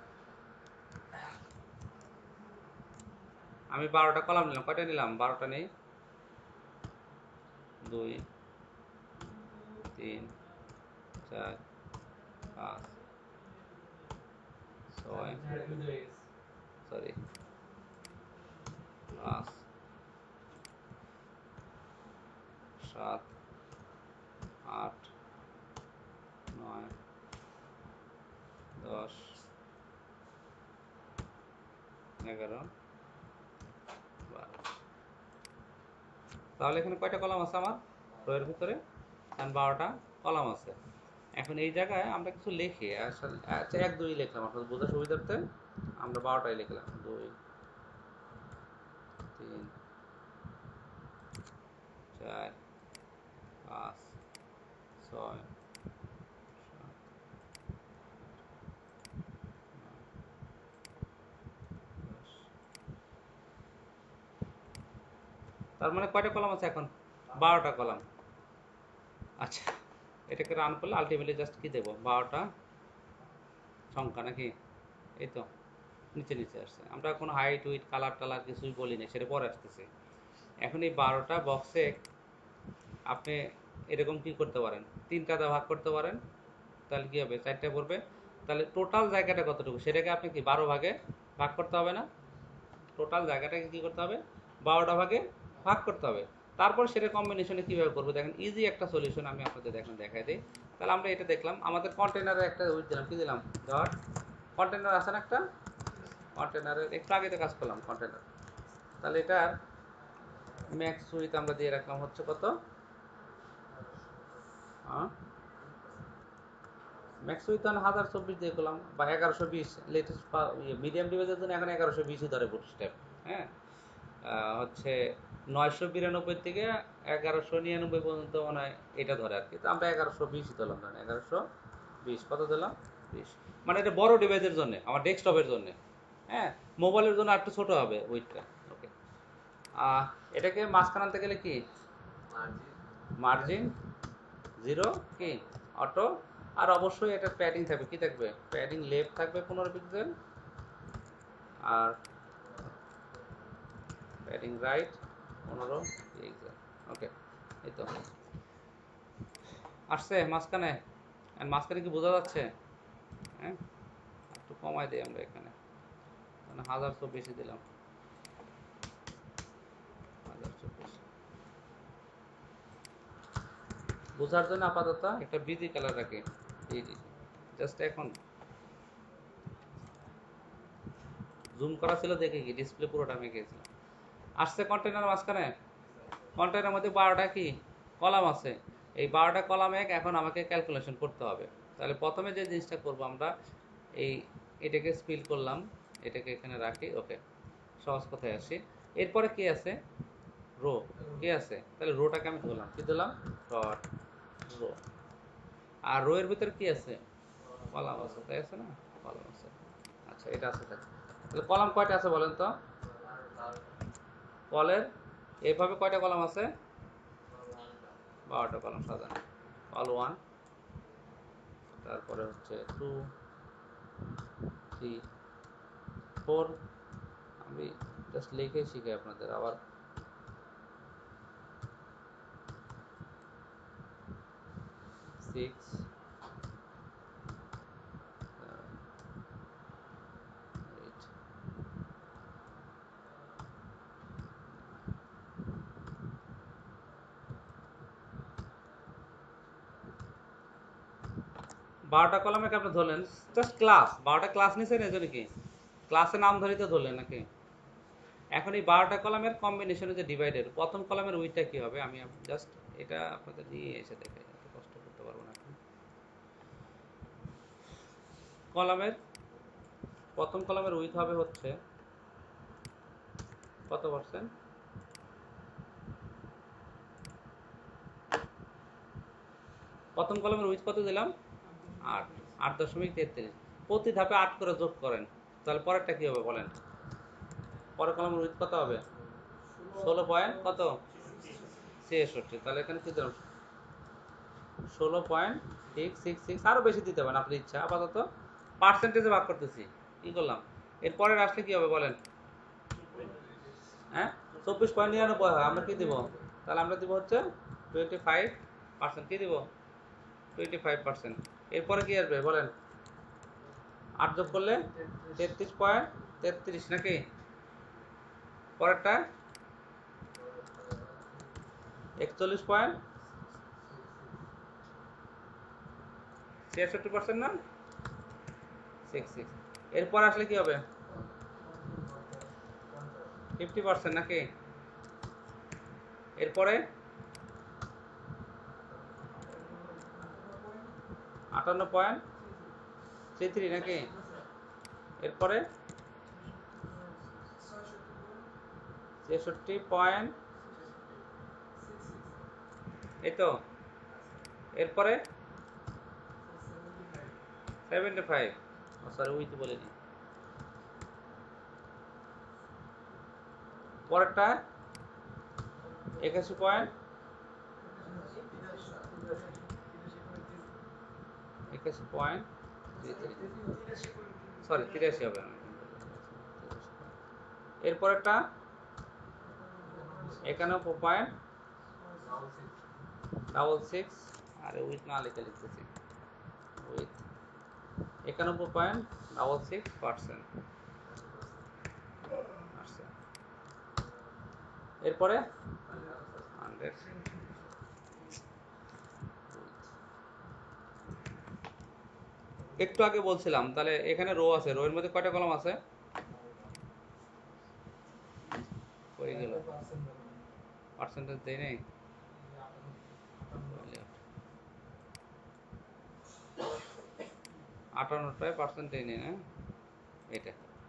আমি বারোটা কলাম নিলাম, কয়টা নিলাম, বারোটা নেই, দুই, তিন, চার, পাঁচ, ছয়, সরি, পাঁচ, সাত, আট, নয়, দশ, এগারো, বারো। তাহলে এখানে কয়টা কলাম আছে আমার রোয়ের ভিতরে, কারণ বারোটা কলাম আছে। এখন এই জায়গায় আমরা কিছু লিখি, আসলে আচ্ছা এক দুই লিখলাম আপনাদের বোঝার সুবিধার্থে, আমরা বারোটাই লিখলাম, দুই, তিন, চার, পাঁচ, ছয়, তার মানে কয়টা কলাম আছে এখন, বারোটা কলাম। আচ্ছা, এটাকে রান করলে আলটিমেটলি জাস্ট কি দেবো, বারোটা সংখ্যা নাকি, এই তো নিচে নিচে আসছে। আমরা কোনো হাইট উইট কালার টালার কিছুই বলি না, সেটা পরে আসতেছে। এখন এই বারোটা বক্সে আপনি এরকম কি করতে পারেন, তিনটাতে ভাগ করতে পারেন, তাহলে কী হবে, চারটে পড়বে। তাহলে টোটাল জায়গাটা কতটুকু, সেটাকে আপনি কি বারো ভাগে ভাগ করতে হবে না, টোটাল জায়গাটাকে কী করতে হবে, বারোটা ভাগে ভাগ করতে হবে। তারপর সেটা কম্বিনেশনে কীভাবে করবো দেখেন, ইজি একটা সলিউশন আমি আপনাদের দেখেন দেখাই দিই। তাহলে আমরা এটা দেখলাম, আমাদের কন্টেনারে একটা উইথ দিলাম, কী দিলাম, ধর কন্টেনার আছে না একটা, কন্টেনারের একটু আগে তো কাজ করলাম কন্টেনার। তাহলে এটার ম্যাক্স উইথ আমরা দিয়ে রাখলাম হচ্ছে কত, ম্যাক্স উইথ তাহলে হাজার চব্বিশ দিয়ে করলাম, বা এগারোশো বিশ লেটেস্ট মিডিয়াম ডিভাইসের জন্য এখন এগারোশো বিশই ধরে বুট স্টেপ। হ্যাঁ, হচ্ছে নয়শো বিরানব্বই থেকে এগারোশো নিরানব্বই পর্যন্ত মনে হয় এটা ধরে আর কি। তো আমরা এগারোশো বিশ দিলাম, ধরেন এগারোশো বিশ কত দিলাম, বিশ। মানে এটা বড় ডিভাইসের জন্য, আমার ডেস্কটপের জন্য। হ্যাঁ, মোবাইলের জন্য একটু ছোট হবে উইথটা। ওকে, এটাকে মাঝখান আনতে গেলে কি মার্জিন জিরো কি অটো, আর অবশ্যই এটা প্যাডিং থাকবে, কি থাকবে প্যাডিং লেফট থাকবে পনেরো পিক্সেল, আর প্যাডিং রাইট পনেরো পিক্সেল। ওকে, এই তো আসছে মাঝখানে। মাঝখানে কি বোঝা যাচ্ছে? হ্যাঁ, একটু কমাই দিই আমরা এখানে, মানে হাজার চব্বিশে দিলাম, হাজার চব্বিশ বোঝার জন্য আপাতত একটা বিজি কালার রাখি। জি জি, জাস্ট এখন জুম করা ছিল দেখে কি ডিসপ্লে পুরোটা আমি গিয়েছিলাম। আসছে কন্টেনার মাঝখানে, কন্টেনারের মধ্যে বারোটা কি কলাম আছে, এই বারোটা কলামে এখন আমাকে ক্যালকুলেশন করতে হবে। তাহলে প্রথমে যে জিনিসটা করবো আমরা, এই এটাকে স্পিল করলাম, এটাকে এখানে রাখি। ওকে, সহজ কথায় আসি। এরপরে কি আছে, রো কি আছে, তাহলে রোটাকে আমি ধরলাম, কি দিলাম ডট রো। আর রো এর ভিতরে কি আছে, কলাম আছে, তাই আছে না, কলাম আছে। আচ্ছা, এটা আছে, তাহলে কলাম কয়টা আছে বলেন তো, কলের এইভাবে কয়টা কলাম আছে, বারোটা কলাম সাজানো। কল ওয়ান, তারপরে হচ্ছে টু, থ্রি, ফোর, আমি জাস্ট লিখে শিখাই আপনাদের আবার। সিক্স, এইট, বারোটা কলামে আপনি ধরলেন, জাস্ট ক্লাস বারোটা ক্লাস নিছেন, এই জন্য কি ক্লাসের নাম ধরেই তো ধরলেন নাকি। এখন এই বারোটা কলামের কম্বিনেশনে যে ডিভাইডের প্রথম কলামের উইথটা কি হবে, আমি জাস্ট এটা আপনাদের নিয়ে এসে দেখে, এত কষ্ট করতে পারবো না এখন। কলামের প্রথম কলামের উইথ হবে হচ্ছে কত পার্সেন্ট, প্রথম কলামের উইথ কত দিলাম, আট, আট দশমিক তেত্রিশ। প্রতি ধাপে আট করে যোগ করেন, তাহলে পরেরটা কি হবে বলেন, পরের কলামের উইথ কত হবে, ষোলো পয়েন্ট কত ছেষট্টি। তাহলে এখানে কি দিলাম, ষোলো পয়েন্ট সিক্স সিক্স সিক্স, আরও বেশি দিতে পারেন আপনার ইচ্ছা। আপাতত পার্সেন্টেজে ভাগ করতেছি, কি করলাম, এরপরের আসলে কি হবে বলেন, হ্যাঁ চব্বিশ পয়েন্ট নিরানব্বই হয়, আমরা কি দিব, তাহলে আমরা দিব হচ্ছে টোয়েন্টি ফাইভ পার্সেন্ট, কি দিব টোয়েন্টি ফাইভ পার্সেন্ট। এরপরে কি আসবে বলেন, আট যোগ করলে তেত্রিশ পয়েন্ট তেত্রিশ নাকি, পরেরটা একচল্লিশ পয়েন্ট ছিয়াষট্টি পার্সেন্ট না, সিক্স সিক্স। এরপর আসলে কি হবে, ফিফটি পার্সেন্ট নাকি, এরপরে আটান্ন পয়েন্ট থ্রি থ্রি নাকি, এরপরে ছেষট্টি পয়েন্ট, এই তো, এরপরে সেভেন্টি ফাইভ, সরি উইথ বলিনি, পরেরটা একাশি পয়েন্ট একাশি পয়েন্ট থ্রি থ্রি, সরি তিরাশি হবে, এরপরেরটা একানব্বই পয়েন্ট ডাবল সিক্স, আরে উইথ না লিখে লিখতেছি, উইথ একানব্বই পয়েন্ট ডাবল সিক্স পার্সেন্ট আসছে। এরপরে হান্ড্রেড, একটু আগে বলছিলাম, তাহলে এখানে রো আছে, রো এর মধ্যে কয়টা কলাম আছে, হয়ে গেল পার্সেন্টেজ দেই নেই, আটান্নটায় পার্সেন্ট দেই নেই না, এটা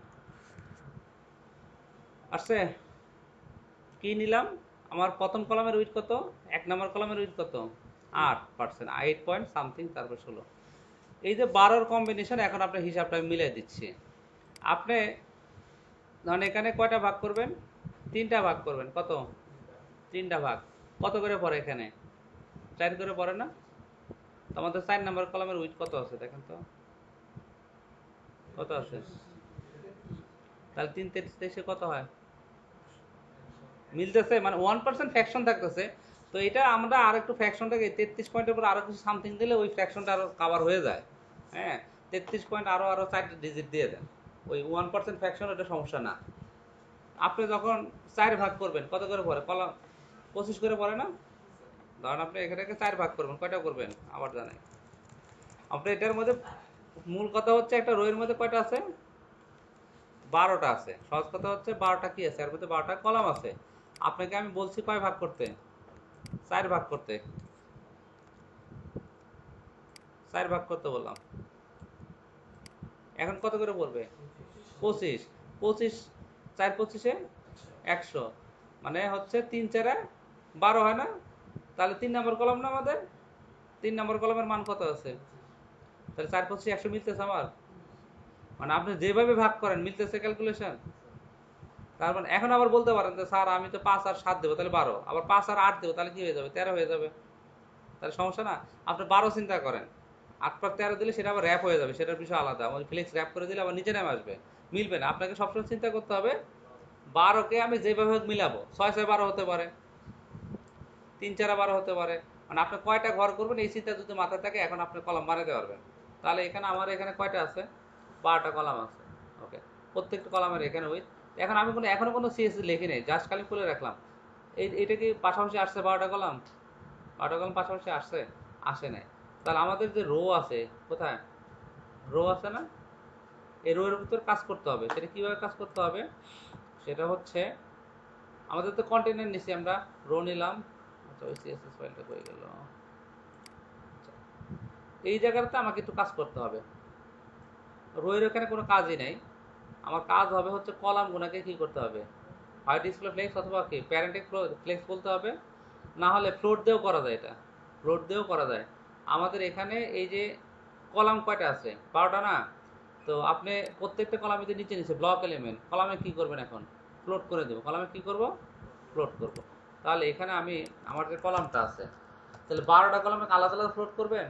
আসছে। কি নিলাম, আমার প্রথম কলামের উইথ কত, এক নম্বর কলামের উইথ কত, আট পার্সেন্ট, এইট পয়েন্ট সামথিং, তারপর ষোলো। এই যে বারোর কম্বিনেশন, এখন আপনার হিসাবটা আমি মিলাই দিচ্ছি। আপনি ধরেন এখানে কয়টা ভাগ করবেন, তিনটা ভাগ করবেন, কত, তিনটা ভাগ, কত করে পড়ে এখানে, চার করে পড়ে না। তো আমাদের চার নম্বর কলামের উইথ কত আছে দেখেন তো, কত আছে, তাহলে তিন তেইশে কত হয়, মিলতেছে, মানে ওয়ান পার্সেন্ট ফ্র্যাকশন থাকতেছে। তো এটা আমরা আর একটু ফ্র্যাকশনটাকে তেত্রিশ পয়েন্টের উপর আরো কিছু সামথিং দিলে ওই ফ্র্যাকশনটা আরো কাভার হয়ে যায়। হ্যাঁ, তেত্রিশ পয়েন্ট আরো আরো চারটে ডিজিট দিয়ে দেন, ওই ওয়ান পার্সেন্ট ফ্র্যাকশন, ওটা সমস্যা না। আপনি যখন চার ভাগ করবেন, কত করে পড়ে কলাম, পঁচিশ করে পড়ে না। ধরেন আপনি এখানে চার ভাগ করবেন, কয়টা করবেন আবার জানেন আপনি। এটার মধ্যে মূল কথা হচ্ছে একটা রোয়ের মধ্যে কয়টা আছে, বারোটা আছে। সহজ কথা হচ্ছে বারোটা কি আছে, এর মধ্যে বারোটা কলাম আছে। আপনাকে আমি বলছি কয় ভাগ করতে, চার ভাগ করতে, চার ভাগ করতে বললাম। এখন কত করে পড়বে, পঁচিশ, পঁচিশ, চার পঁচিশে একশো, মানে হচ্ছে তিন চারে বারো হয় না। তাহলে তিন নম্বর কলম না আমাদের, তিন নম্বর কলমের মান কত আছে, তাহলে চার পঁচিশে একশো মিলতেছে আমার, মানে আপনি যেভাবে ভাগ করেন মিলতেছে ক্যালকুলেশন। তার মানে এখন আবার বলতে পারেন যে স্যার আমি তো পাঁচ আর সাত দেবো তাহলে বারো, আবার পাঁচ আর আট দেবো তাহলে কি হয়ে যাবে, তেরো হয়ে যাবে, তাহলে সমস্যা না। আপনি বারো চিন্তা করেন, আট পর তেরো দিলে সেটা আবার র্যাপ হয়ে যাবে, সেটার বিষয় আলাদা, ওই ফ্লেক্স র্যাপ করে দিলে আবার নিচে নেমে আসবে, মিলবে না। আপনাকে সবসময় চিন্তা করতে হবে বারোকে আমি যেভাবে মিলাবো, ছয় ছয় বারো হতে পারে, তিন চারা বারো হতে পারে, মানে আপনি কয়টা ঘর করবেন এই চিন্তা যদি মাথায় থাকে, এখন আপনি কলাম বানাতে পারবেন। তাহলে এখানে আমার এখানে কয়টা আছে, বারোটা কলাম আছে। ওকে, প্রত্যেকটা কলামের এখানে ওই, এখন আমি কোনো এখনো কোনো সিএসসি লিখি নেই, জাস্ট খালি খুলে রাখলাম। এই এটা কি পাশাপাশি আসছে বারোটা কলাম, বারোটা কলাম পাশাপাশি আসছে, আসে নাই। তাহলে আমাদের যে রো আছে, কোথায় রো আছে না, এই রো এর ভিতর কাজ করতে হবে। সেটা কিভাবে কাজ করতে হবে, সেটা হচ্ছে আমাদের তো কন্টেনার নিছি আমরা, রো নিলাম, আচ্ছা ওই সিএসএস ফাইলটা হয়ে গেল। আচ্ছা, এই জায়গাটাতে আমাকে একটু কাজ করতে হবে, রো এর এখানে কোনো কাজই নেই। আমার কাজ হবে হচ্ছে কলাম গুণাকে কি করতে হবে, হয় ডিসপ্লে ফ্লেক্স অথবা কি প্যারেন্টিক ফ্লেক্স বলতে হবে, না হলে ফ্লোট দিয়েও করা যায়, এটা ফ্লোট দিয়েও করা যায়। আমাদের এখানে এই যে কলাম কয়টা আছে, বারোটা না। তো আপনি প্রত্যেকটা কলামে যে নিচে নিচে ব্লক এলিমেন্ট, কলামে কি করবেন এখন, ফ্লোট করে দেবো, কলামে কি করব, ফ্লোট করব। তাহলে এখানে আমি আমার যে কলামটা আছে, তাহলে বারোটা কলামে আলাদা আলাদা ফ্লোট করবেন,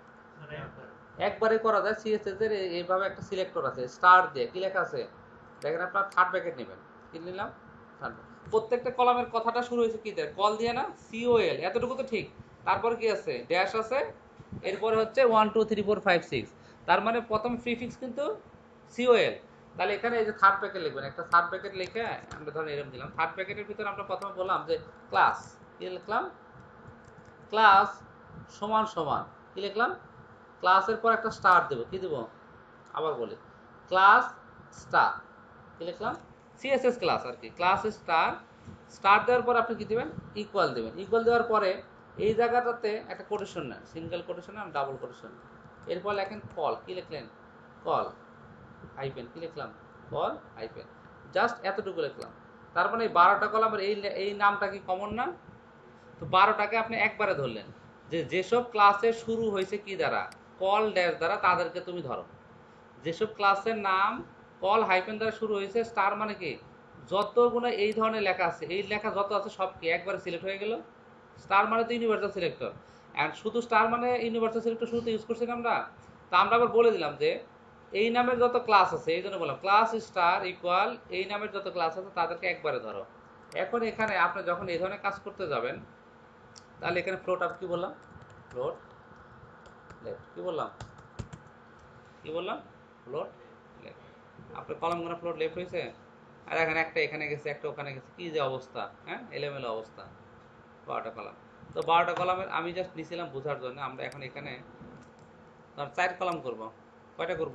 একবারে করা যায়। সিএসএস এর এইভাবে একটা সিলেক্টর আছে, স্টার দিয়ে কি লেখা আছে দেখেন, আপনার থার্ড ব্র্যাকেট নেবেন, কি নিলাম, থার্ড। প্রত্যেকটা কলামের কথাটা শুরু হয়েছে কি দিয়ে, কল দিয়ে না, সিওএল, এতটুকু তো ঠিক। তারপর কি আছে, ড্যাশ আছে, এরপরে হচ্ছে one two three four five six, তার মানে প্রথম প্রিফিক্স কিন্তু সিওএল। তাহলে এখানে এই যে থার্ড ব্র্যাকেট লিখবেন, একটা থার্ড ব্র্যাকেট লিখে আমরা ধরেন এরকম দিলাম। থার্ড ব্র্যাকেটের ভিতরে আমরা প্রথমে বললাম যে ক্লাস, কি লিখলাম, ক্লাস সমান সমান, কি লিখলাম, ক্লাসের পর একটা স্টার দেবো, কি দেবো, আবার বলি, ক্লাস স্টার, কি লিখলাম, সিএসএস ক্লাস আর কি, ক্লাস স্টার, স্টার দেওয়ার পর আপনি কি দেবেন, ইকুয়াল দেবেন। ইকুয়াল দেওয়ার পরে এই জায়গাটাতে একটা কোটেশন নেন, সিঙ্গেল কোটেশন নেন, ডাবল কোটেশন, এরপর লেখেন কল, কি লিখলেন, কল হাইপেন, কি লিখলাম, কল হাইপেন, জাস্ট এতটুকু লিখলাম। তার মানে এই বারোটা কলামের এই এই নামটা কি কমন না, তো বারোটাকে আপনি একবারে ধরলেন, যে যেসব ক্লাসে শুরু হয়েছে কি দ্বারা, কল ড্যাশ দ্বারা, তাদেরকে তুমি ধরো। যেসব ক্লাসের নাম কল হাইফেন দ্বারা শুরু হয়েছে, স্টার মানে কি, যতগুলো এই ধরনের লেখা আছে, এই লেখা যত আছে সব কি একবারে সিলেক্ট হয়ে গেল। স্টার মানে তো ইউনিভার্সাল সিলেক্টর, অ্যান্ড শুধু স্টার মানে ইউনিভার্সাল সিলেক্টর শুরুতে ইউজ করছি না আমরা। তা আমরা আবার বলে দিলাম যে এই নামের যত ক্লাস আছে, এই জন্য বললাম ক্লাস স্টার ইকুয়াল এই নামের যত ক্লাস আছে তাদেরকে একবারে ধরো। এখন এখানে আপনি যখন এই ধরনের কাজ করতে যাবেন, তাহলে এখানে ফ্লোট আপ কি বললাম, ফ্লোট লেফট, কি বললাম, কি বললাম, ফ্লোট লেফট। আপনার কলামগুলো ফ্লোট লেফট হয়েছে, আর এখানে একটা এখানে গেছে, একটা ওখানে গেছে, কি যে অবস্থা, হ্যাঁ এলোমেলো অবস্থা, বারোটা কলাম। তো বারোটা কলামের আমি জাস্ট নিয়েছিলাম বোঝার জন্য। আমরা এখন এখানে ধর চার কলাম করব, কয়টা করব,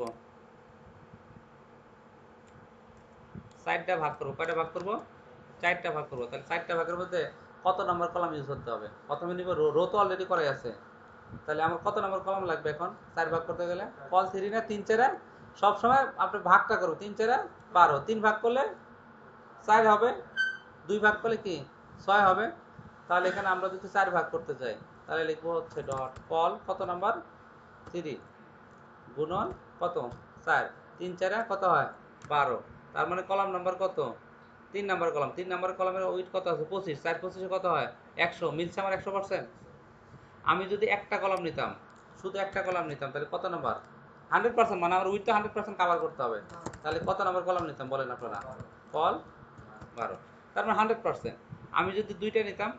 চারটা ভাগ করবো, কয়টা ভাগ করবো, চারটা ভাগ করবো। তাহলে চারটা ভাগের মধ্যে কত নম্বর কলাম ইউজ করতে হবে। প্রথমে নিব রো, রো তো অলরেডি করাই আছে, তাহলে আমার কত নম্বর কলাম লাগবে এখন চার ভাগ করতে গেলে? কল থ্রি না তিন চারে, সবসময় আপনি ভাগটা করবো, তিন চারে বারো, তিন ভাগ করলে চার হবে, দুই ভাগ করলে কি ছয় হবে। তাহলে এখানে আমরা যদি চার ভাগ করতে চাই তাহলে লিখবো হচ্ছে ডট কল কত নাম্বার থ্রি গুণন কত চার, তিন চারে কত হয় বারো, তার মানে কলাম নাম্বার কত তিন নাম্বার কলাম, তিন নাম্বার কলামের ওয়েট কত আছে পঁচিশ, চার পঁচিশে কত হয় একশো, মিলছে আমার একশো পার্সেন্ট। আমি যদি একটা কলাম নিতাম, শুধু একটা কলাম নিতাম তাহলে কত নাম্বার হান্ড্রেড পার্সেন্ট, মানে আমার উইথটা হান্ড্রেড পার্সেন্ট কাভার করতে হবে, তাহলে কত নাম্বার কলাম নিতাম বলেন আপনারা? কল বারো, তার মানে হান্ড্রেড পার্সেন্ট। আমি যদি দুইটা নিতাম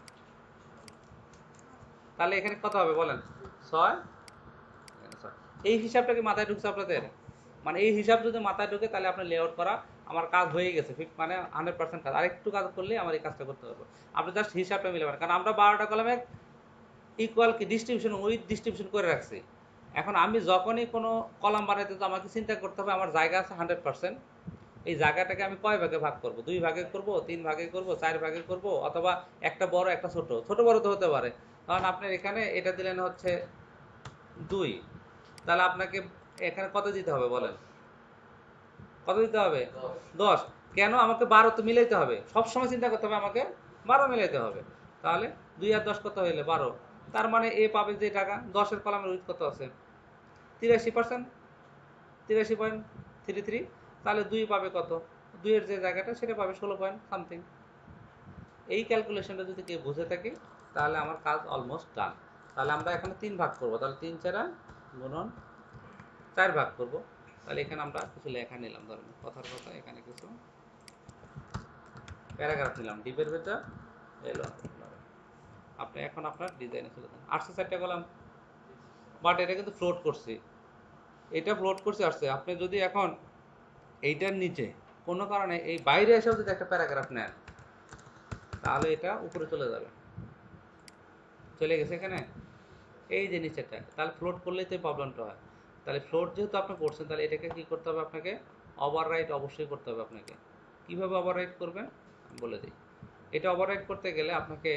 তাহলে এখানে কত হবে বলেন? ছয়। এই হিসাবটা কি মাথায় ঢুকছে আপনাদের? মানে এই হিসাব যদি মাথায় ঢুকে তাহলে আপনার লেআউট করা আমার কাজ হয়ে গেছে, মানে হান্ড্রেড পার্সেন্ট কাজ। আরেকটু কাজ করলে আমার এই কাজটা করতে পারবো। আপনি জাস্ট হিসাবটা মিলাবেন, কারণ আমরা বারোটা কলমে ইকুয়াল কি ডিস্ট্রিবিউশন উইথ ডিস্ট্রিবিউশন করে রাখছি। এখন আমি যখনই কোনো কলাম বানাইতে তো আমাকে চিন্তা করতে হবে আমার জায়গা আছে হান্ড্রেড পার্সেন্ট, এই জায়গাটাকে আমি কয় ভাগে ভাগ করব? দুই ভাগে করব, তিন ভাগে করব, চার ভাগে করব, অথবা একটা বড় একটা ছোট, ছোট বড় তো হতে পারে। কারণ আপনার এখানে এটা দিলেন হচ্ছে দুই, তাহলে আপনাকে এখানে কত দিতে হবে বলেন? কত দিতে হবে? দশ। কেন? আমাকে বারো তো মিলাইতে হবে, সবসময় চিন্তা করতে হবে আমাকে বারো মিলাইতে হবে। তাহলে দুই আর দশ কত হইলে বারো, তার মানে এ পাবে যে টাকা, দশের কলামের উইথ কত আছে তিরাশি পার্সেন্ট, তিরাশি পয়েন্ট থ্রি থ্রি, তাহলে দুই পাবে কত, দুইয়ের যে জায়গাটা সেটা পাবে ষোলো পয়েন্ট সামথিং। এই ক্যালকুলেশনটা যদি কেউ বুঝে থাকে তাহলে আমার কাজ অলমোস্ট ডান। তাহলে আমরা এখানে তিন ভাগ করব, তাহলে তিন চারা গুণন চার ভাগ করব। তাহলে এখানে আমরা কিছু লেখা নিলাম, ধরেন কথার কথা এখানে কিছু প্যারাগ্রাফ নিলাম, ডিপের ভেতর এলো। আপনি এখন আপনার ডিজাইনে চলে যান। আটশো চারটা কলাম, বাট এটা কিন্তু ফ্লোট করছি, এটা ফ্লোট করছে আসছে। আপনি যদি এখন এইটার নিচে কোনো কারণে এই বাইরে এসেও যদি একটা প্যারাগ্রাফ নেন তাহলে এটা উপরে চলে যাবে, চলে গেছে এখানে এই যে নিচেরটা, তাহলে ফ্লোট করলেই তো প্রবলেমটা হয়। তাহলে ফ্লোট যেহেতু আপনি করছেন তাহলে এটাকে কি করতে হবে আপনাকে? ওভাররাইট অবশ্যই করতে হবে আপনাকে। কিভাবে ওভাররাইট করবেন বলে দিই। এটা ওভাররাইট করতে গেলে আপনাকে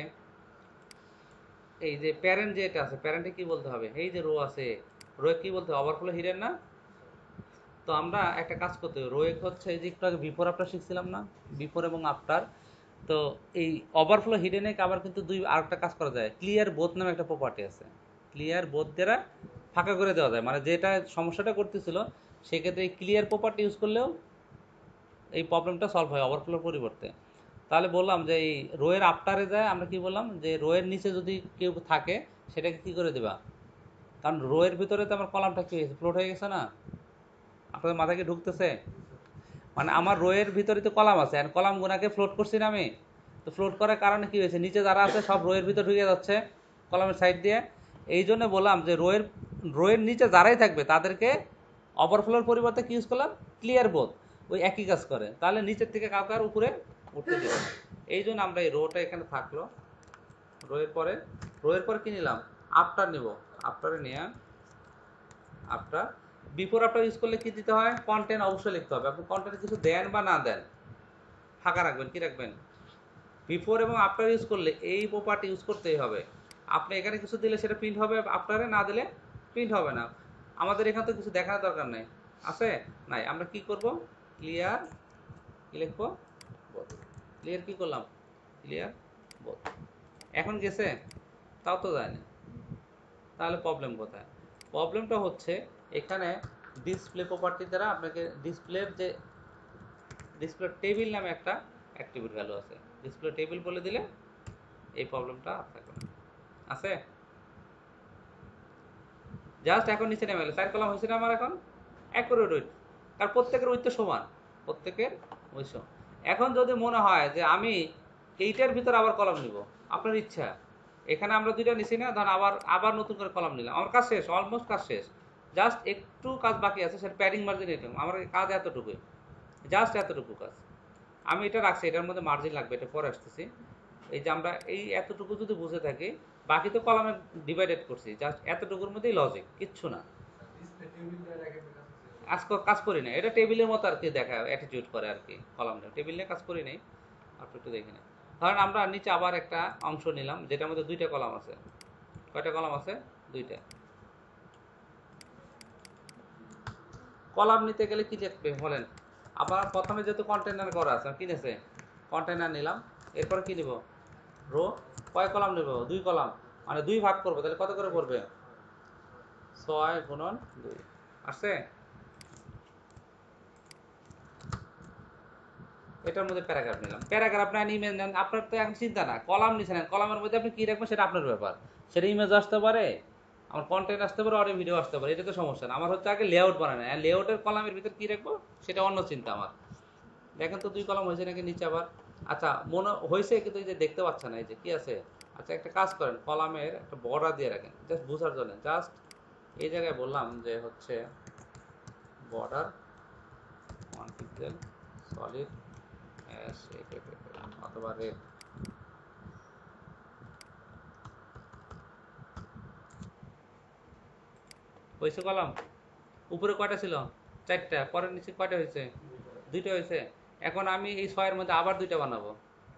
এই যে প্যারেন্ট যে এটা আছে, প্যারেন্টে কি বলতে হবে? এই যে রো আছে, রোয়ে কি বলতে হবে? ওভারফ্লো হিডেন না? তো আমরা একটা কাজ করতে হবে, রোয়ে হচ্ছে এই যে একটু আগে বিফোর আফটার শিখছিলাম না, বিফোর এবং আফটার। তো এই ওভারফ্লো হিডেনে আবার কিন্তু দুই আরেকটা কাজ করা যায়, ক্লিয়ার বোথ নামে একটা প্রপার্টি আছে। ক্লিয়ার বোথ দ্বারা ফাঁকা করে দেওয়া যায়, মানে যেটা সমস্যাটা করতেছিল সেক্ষেত্রে এই ক্লিয়ার প্রপার্টি ইউজ করলেও এই প্রবলেমটা সলভ হয় ওভারফ্লোর পরিবর্তে। তাহলে বললাম যে এই রোয়ের আফটারে যায় আমরা কি বললাম যে রোয়ের নিচে যদি কেউ থাকে সেটাকে কি করে দেবা, কারণ রোয়ের ভিতরে তো আমার কলামটা কি হয়েছে ফ্লোট হয়ে গেছে না? আপনাদের মাথায় কি ঢুকতেছে? মানে আমার রোয়ের ভিতরে তো কলাম আছে, আর কলাম গুনাকে ফ্লোট করছি না আমি, তো ফ্লোট করার কারণে কি হয়েছে নিচে যারা আছে সব রোয়ের ভিতরে ঢুকে যাচ্ছে কলামের সাইড দিয়ে। এই জন্য বললাম যে রোয়ের রোয়ের নিচে যারাই থাকবে তাদেরকে ওভারফ্লোর পরিবর্তে কি ইউজ করলাম? ক্লিয়ার বোথ, ওই একই কাজ করে। তাহলে নিচের থেকে কাউকে আর উপরে উঠতে দেবে না। এই জন্য আমরা এই রোটা এখানে থাকলো, রোয়ের পরে রোয়ের পরে কি নিলাম? আফটার নিব, আফটারে নিয়ে আফটার বিফোর আফটার ইউজ করলে কি দিতে হয়? কন্টেন্ট অবশ্যই লিখতে হবে। আপনি কন্টেন্ট কিছু দেন বা না দেন ফাঁকা রাখবেন, কি রাখবেন? বিফোর এবং আফটার ইউজ করলে এই প্রপার্টি ইউজ করতেই হবে। আপনি এখানে কিছু দিলে সেটা প্রিন্ট হবে, আফটারে না দিলে প্রিন্ট হবে না। আমাদের এখানে তো কিছু দেখানোর দরকার নেই, আছে নাই? আমরা কি করব? ক্লিয়ার কি লিখবো? বোথ। ক্লিয়ার কি করলাম? Clear both. এখন গেছে? তাও তো যায় না, তাহলে প্রবলেম কোথায়? প্রবলেমটা হচ্ছে এখানে ডিসপ্লে প্রপার্টি দ্বারা আপনাকে ডিসপ্লের যে ডিসপ্লে টেবিল নামে একটা অ্যাট্রিবিউট ভ্যালু আছে, ডিসপ্লে টেবিল বলে দিলে এই প্রবলেমটা থাকবে না। আছে? জাস্ট এখন নিচে নেমে গেলে চার কলাম হয়েছে না আমার এখন অ্যাকুরেট উইথ, কারণ প্রত্যেকের উইথ তো সমান, প্রত্যেকের উইথ সমান। এখন যদি মনে হয় যে আমি এইটার ভিতর আবার কলাম নিব, আপনার ইচ্ছা। এখানে আমরা দুইটা নিছি না, ধর আবার আবার নতুন করে কলাম নিলাম, আমার কাজ শেষ, অলমোস্ট কাজ শেষ, জাস্ট একটু কাজ বাকি আছে, সেটা প্যাডিং মার্জিন এটা আমার কাজ এতটুকুই, জাস্ট এতটুকু কাজ। আমি এটা রাখছি, এটার মধ্যে মার্জিন লাগবে, এটা পরে আসতেছি। এই যে আমরা এই এতটুকু যদি বুঝে থাকি, বাকি তো কলামে ডিভাইডেড করছি, জাস্ট এতটুকুর মধ্যেই লজিক, কিচ্ছু না। আজ কাজ করি না, এটা টেবিলের মতো আর কি দেখা অ্যাটিটিউড করে আর কি, কলাম টেবিল নিয়ে কাজ করি নাই, আপনি একটু দেখে নেন। ধরেন আমরা নিচে আবার একটা অংশ নিলাম যেটার মধ্যে দুইটা কলাম আছে। কয়টা কলাম আছে? দুইটা। কলাম নিতে গেলে কি লিখবে বলেন? আবার প্রথমে যেহেতু কন্টেনার করা আছে, কি আছে? কন্টেনার নিলাম, এরপরে কি নিব? রো। কয় কলাম নেব? দুই কলাম, মানে দুই ভাগ করবো, তাহলে কত করে পড়বে? ছয় গুণন দুই। আসছে? এটার মধ্যে প্যারাগ্রাফ নিলাম, প্যারাগ্রাফ না ইমেজ নেন, আপনার তো এখন চিন্তা না, কলাম নিছেন, কলামের মধ্যে আপনি কি রাখবেন সেটা আপনার ব্যাপার। সেটা ইমেজ আসতে পারে, আমার কন্টেন্ট আসতে পারে, অডিও ভিডিও আসতে পারে, এটা তো সমস্যা না। আমার হচ্ছে আগে লেআউট বানানো, লেআউটের কলামের ভিতর কি রাখবো সেটা অন্য চিন্তা আমার। দেখেন তো দুই কলাম হয়েছে নাকি নিচে আবার? আচ্ছা মনে হয়েছে, কিন্তু এই যে দেখতে পাচ্ছেন না, এই যে কি আছে। আচ্ছা একটা কাজ করেন, কলামের একটা বর্ডার দিয়ে রাখেন, জাস্ট বোঝার জন্য। জাস্ট এই জায়গায় বললাম যে হচ্ছে বর্ডার ওয়ান পিক্সেল সলিড অথবা রেড। হয়েছে কলাম? উপরে কয়টা ছিল? চারটা। পরের নিচে কয়টা হয়েছে? দুইটা হয়েছে। এখন আমি এই ছয়ের মধ্যে আবার দুইটা বানাবো,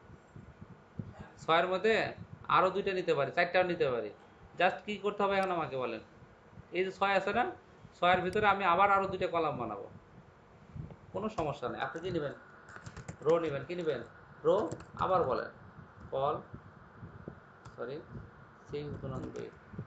ছয়ের মধ্যে আরো দুইটা নিতে পারি, চারটাও নিতে পারি। জাস্ট কি করতে হবে এখন আমাকে বলেন? এই যে ছয় আছে না, ছয়ের ভিতরে আমি আবার আরো দুইটা কলাম বানাবো, কোনো সমস্যা নেই। আপনি কি নেবেন? রো নেবেন। কি নেবেন? রো। আবার বলেন কল সরি সিক্স গুণন দুই।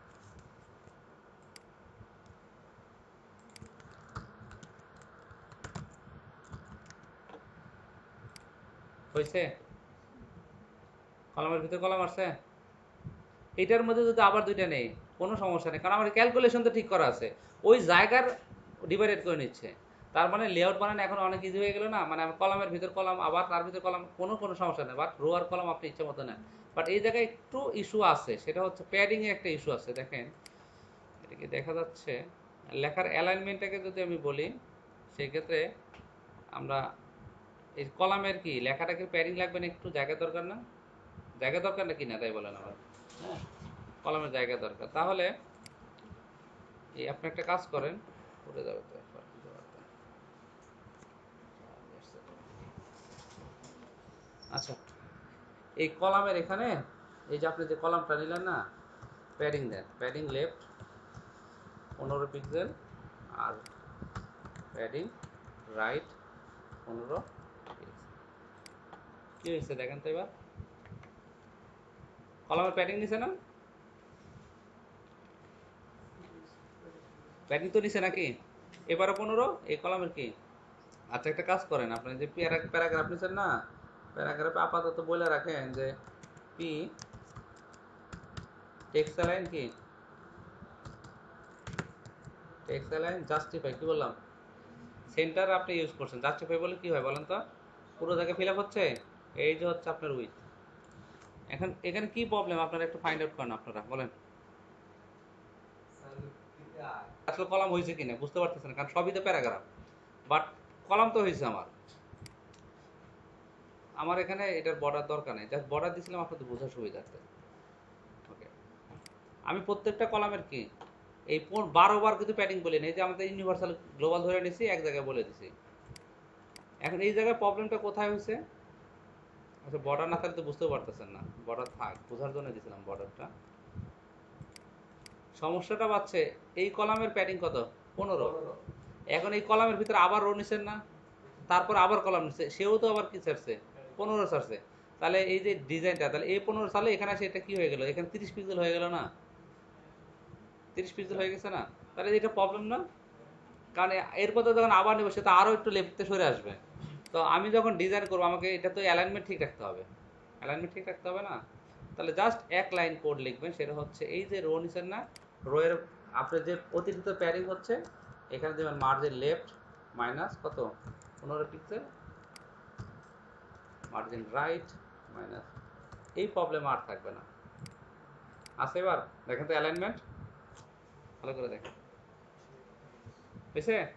হয়েছে? কলামের ভিতরে কলাম আসছে। এটার মধ্যে যদি আবার দুইটা নেই কোনো সমস্যা নেই, কারণ আমার ক্যালকুলেশন তো ঠিক করা আছে, ওই জায়গার ডিভাইডেড করে নিচ্ছে। তার মানে লেআউট বানানো এখন অনেক ইজি হয়ে গেল না, মানে আমি কলামের ভিতর কলাম আবার তার ভিতর কলাম, কোনো কোনো সমস্যা নেই। বাট রো আর কলাম আপনি ইচ্ছে মতো নেন। বাট এই জায়গায় একটু ইস্যু আছে, সেটা হচ্ছে প্যাডিং এ একটা ইস্যু আছে। দেখেন এটা কি দেখা যাচ্ছে? লেখার অ্যালাইনমেন্টটাকে যদি আমি বলি, সেই ক্ষেত্রে আমরা এই কলামের কি লেখাটাকে প্যাডিং লাগবে না, একটু জায়গা দরকার না? জায়গা দরকার না কি না তাই বলেন আমার? হ্যাঁ, কলমের জায়গা দরকার। তাহলে এই আপনি একটা কাজ করেন, পড়ে যাবে তো একবার দিতে পারতেন। আচ্ছা এই কলামের এখানে এই যে আপনি যে কলামটা নিলেন না, প্যাডিং দেন, প্যাডিং লেফট পনেরো পিক্সেল, আর প্যাডিং রাইট পনেরো পিক্সেল। কি হয়েছে দেখেন তো এবার? কলামের প্যাডিং নিছে না? প্যাডিং তো নিছে নাকি? এবারও পনেরো। এই কলামের কি? আচ্ছা একটা কাজ করেন, আপনি যে প্যারাগ্রাফ নিচ্ছেন না, প্যারাগ্রাফে আপাতত বলে রাখেন যে পি টেক্সট অ্যালাইন কি টেক্সট অ্যালাইন জাস্টিফাই। কি বললাম? সেন্টার আপনি ইউজ করছেন, জাস্টিফাই বলে কি হয় বলেন তো? পুরো জায়গায় ফিল আপ হচ্ছে, এই যে হচ্ছে আপনার উইথ। এখন এখানে কি প্রবলেম আপনারা একটু ফাইন্ড আউট করেন, আপনারা বলেন আসলে কলাম হয়েছে কিনা বুঝতে পারতেছেন, কারণ সবই তো প্যারাগ্রাফ। বাট কলাম তো হয়েছে আমার। আমার এখানে এটার বর্ডার দরকার নেই, জাস্ট বর্ডার দিয়েছিলাম আপনাদের বোঝার সুবিধার্থে। ওকে, আমি প্রত্যেকটা কলামের কি এই বারো বার কিন্তু প্যাডিং বলি না, এই যে আমাদের ইউনিভার্সাল গ্লোবাল ধরে নিছি, এক জায়গায় বলে দিছি। এখন এই জায়গায় প্রবলেমটা কোথায় হয়েছে? আচ্ছা বর্ডার না থাকলে তো বুঝতেও পারতেছেন না, বর্ডার থাক বোঝার জন্য দিয়েছিলাম বর্ডারটা। সমস্যাটা পাচ্ছে এই কলামের প্যাডিং কত? পনেরো। এখন এই কলামের ভিতরে আবার রো নিছেন না, তারপর আবার কলাম নিচ্ছে, সেও তো আবার কি ছাড়ছে? পনেরো ছাড়ছে। তাহলে এই যে ডিজাইনটা, তাহলে এই পনেরো সালে এখানে আসে এটা কি হয়ে গেল? এখানে তিরিশ পিক্সেল হয়ে গেল না? তিরিশ পিক্সেল হয়ে গেছে না? তাহলে এটা প্রবলেম না? কারণ এরপর তো যখন আবার নেবো সে তো আরও একটু লেফটে সরে আসবে। তো আমি যখন ডিজাইন করবো আমাকে এটা তো অ্যালাইনমেন্ট ঠিক রাখতে হবে, অ্যালাইনমেন্ট ঠিক রাখতে হবে না? তাহলে জাস্ট এক লাইন কোড লিখবেন, সেটা হচ্ছে এই যে রো নিছেন না, রো এর আপনার যে অতিরিক্ত প্যাডিং হচ্ছে, এখানে দেবেন মার্জিন লেফট মাইনাস কত? পনেরো পিক্সেল, মার্জিন রাইট মাইনাস। এই প্রবলেম আর থাকবে না। আসে এবার দেখেন তো অ্যালাইনমেন্ট ভালো করে দেখেন, বুঝছে?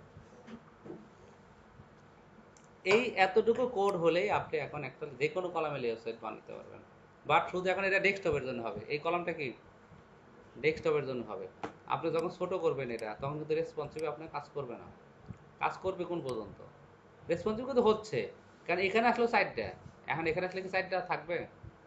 এই এতটুকু কোড হলেই আপনি এখন একটা যে কোনো কলামে লেয়ার সেট বানাতে পারবেন। বাট শুধু এখন এটা ডেস্কটপের জন্য হবে, এই কলামটা কি ডেস্কটপের জন্য হবে। আপনি যখন ছোট করবেন এটা, তখন কিন্তু রেসপন্সিভ আপনার কাজ করবে না। কাজ করবে কোন পর্যন্ত? রেসপন্সিভ কিন্তু হচ্ছে, কারণ এখানে আসলে সাইডটা, এখন এখানে আসলে কি সাইডটা থাকবে?